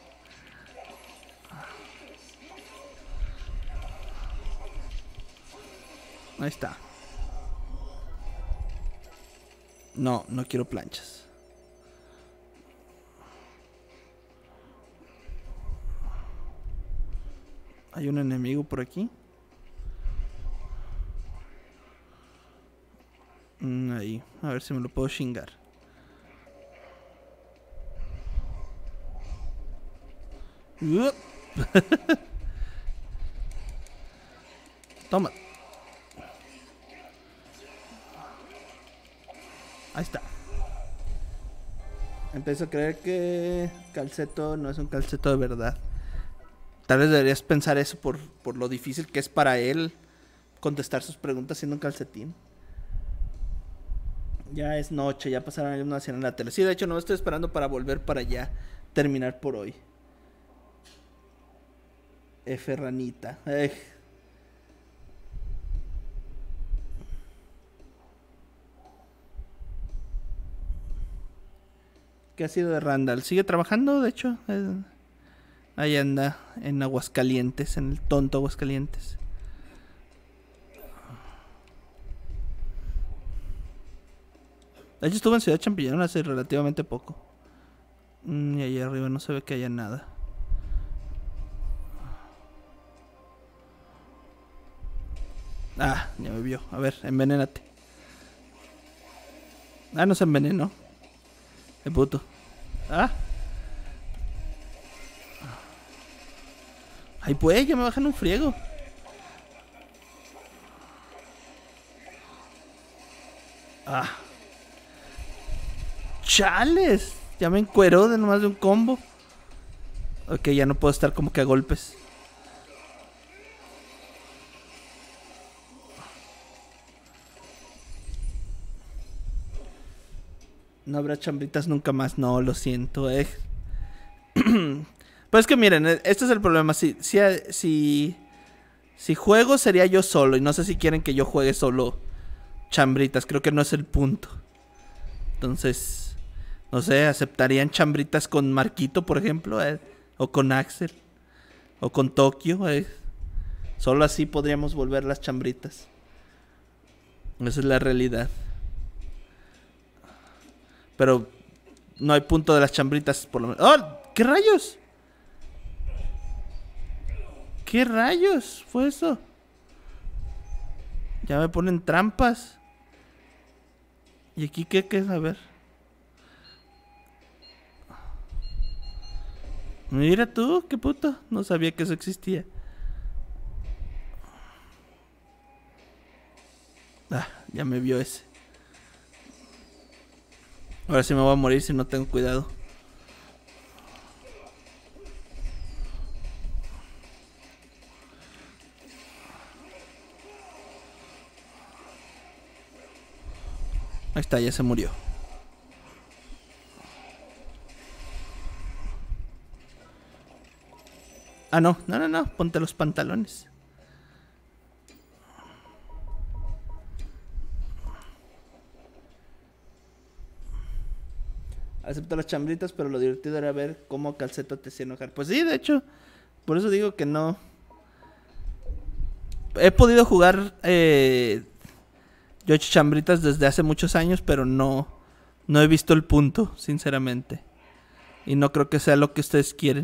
Ahí está. No, no quiero planchas. Hay un enemigo por aquí. Mm, ahí, a ver si me lo puedo chingar. Uh. Toma. Ahí está. Empiezo a creer que Calceto no es un Calceto de verdad. Tal vez deberías pensar eso por, por lo difícil que es para él contestar sus preguntas siendo un calcetín. Ya es noche, ya pasaron una cena en la tele. Sí, de hecho no me estoy esperando para volver para allá. Terminar por hoy. F ranita. Eh. ¿Qué ha sido de Randall? ¿Sigue trabajando? De hecho, eh, ahí anda en Aguascalientes, en el tonto Aguascalientes. De hecho estuve en Ciudad Champiñón hace relativamente poco. Mm, y ahí arriba no se ve que haya nada. Ah, ya me vio. A ver, envenénate. Ah, no se envenenó. Qué puto. Ah. Ay, pues, ya me bajan un friego. Ah. Chales. Ya me encueró de nomás de un combo. Ok, ya no puedo estar como que a golpes. No habrá chambritas nunca más. No, lo siento, eh. Pues es que miren, este es el problema. Si, si, si, si juego sería yo solo. Y no sé si quieren que yo juegue solo chambritas. Creo que no es el punto. Entonces, no sé, ¿aceptarían chambritas con Marquito, por ejemplo? Eh? O con Axel. O con Tokio. Eh? Solo así podríamos volver las chambritas. Esa es la realidad. Pero no hay punto de las chambritas por lo menos. ¡Oh! ¿Qué rayos? ¿Qué rayos fue eso? Ya me ponen trampas. ¿Y aquí qué, qué es? A ver. Mira tú, qué puto. No sabía que eso existía. Ah, ya me vio ese. Ahora sí me voy a morir si no tengo cuidado. Ahí está, ya se murió. Ah, no, no, no, no, ponte los pantalones. Acepto las chambritas, pero lo divertido era ver cómo Calceto te hacía enojar. Pues sí, de hecho, por eso digo que no. He podido jugar eh, yo chambritas desde hace muchos años, pero no, no he visto el punto, sinceramente. Y no creo que sea lo que ustedes quieren.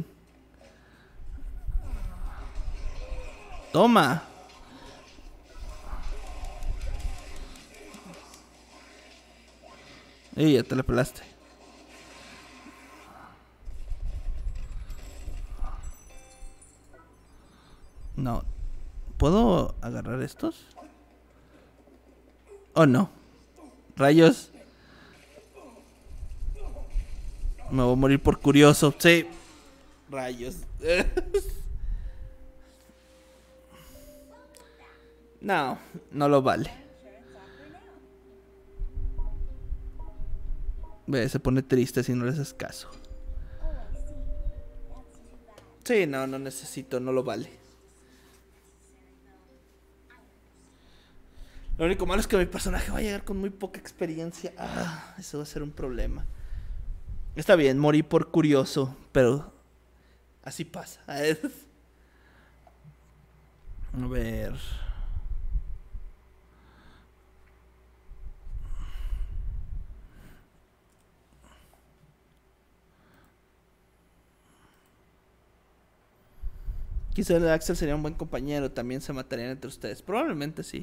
Toma. Y ya te la pelaste. No. ¿Puedo agarrar estos? Oh, no. Rayos. Me voy a morir por curioso. Sí. Rayos. No, no lo vale. Ve, se pone triste si no le haces caso. Sí, no, no necesito, no lo vale. Lo único malo es que mi personaje va a llegar con muy poca experiencia. Ah, eso va a ser un problema. Está bien, morí por curioso, pero así pasa. A ver. Quizá el Axel sería un buen compañero. También se matarían entre ustedes. Probablemente sí.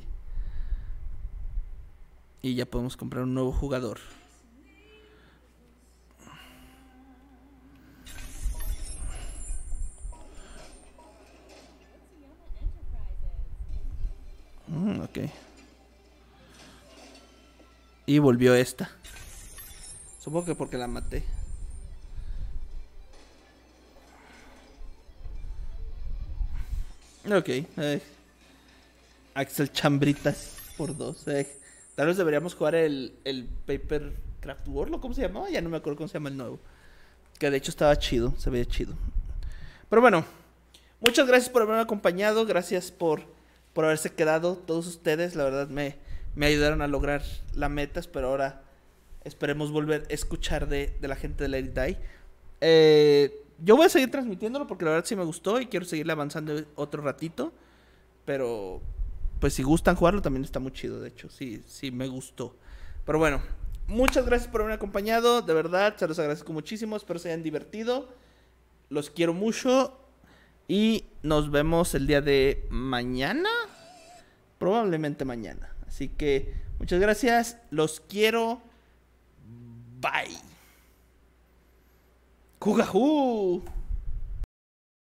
Y ya podemos comprar un nuevo jugador. Mm, ok. Y volvió esta. Supongo que porque la maté. Ok. Eh. Axel chambritas por dos. Eh. Tal vez deberíamos jugar el, el Paper Craft World, ¿cómo se llamaba? Ya no me acuerdo cómo se llama el nuevo. Que de hecho estaba chido, se veía chido. Pero bueno, muchas gracias por haberme acompañado. Gracias por, por haberse quedado. Todos ustedes, la verdad, me, me ayudaron a lograr la meta. Pero ahora esperemos volver a escuchar de, de la gente de Let It Die. Eh, yo voy a seguir transmitiéndolo porque la verdad sí me gustó y quiero seguirle avanzando otro ratito. Pero pues si gustan jugarlo también está muy chido, de hecho, sí, sí me gustó. Pero bueno, muchas gracias por haberme acompañado, de verdad, se los agradezco muchísimo, espero se hayan divertido. Los quiero mucho y nos vemos el día de mañana, probablemente mañana. Así que muchas gracias, los quiero, bye. ¡Jugajú!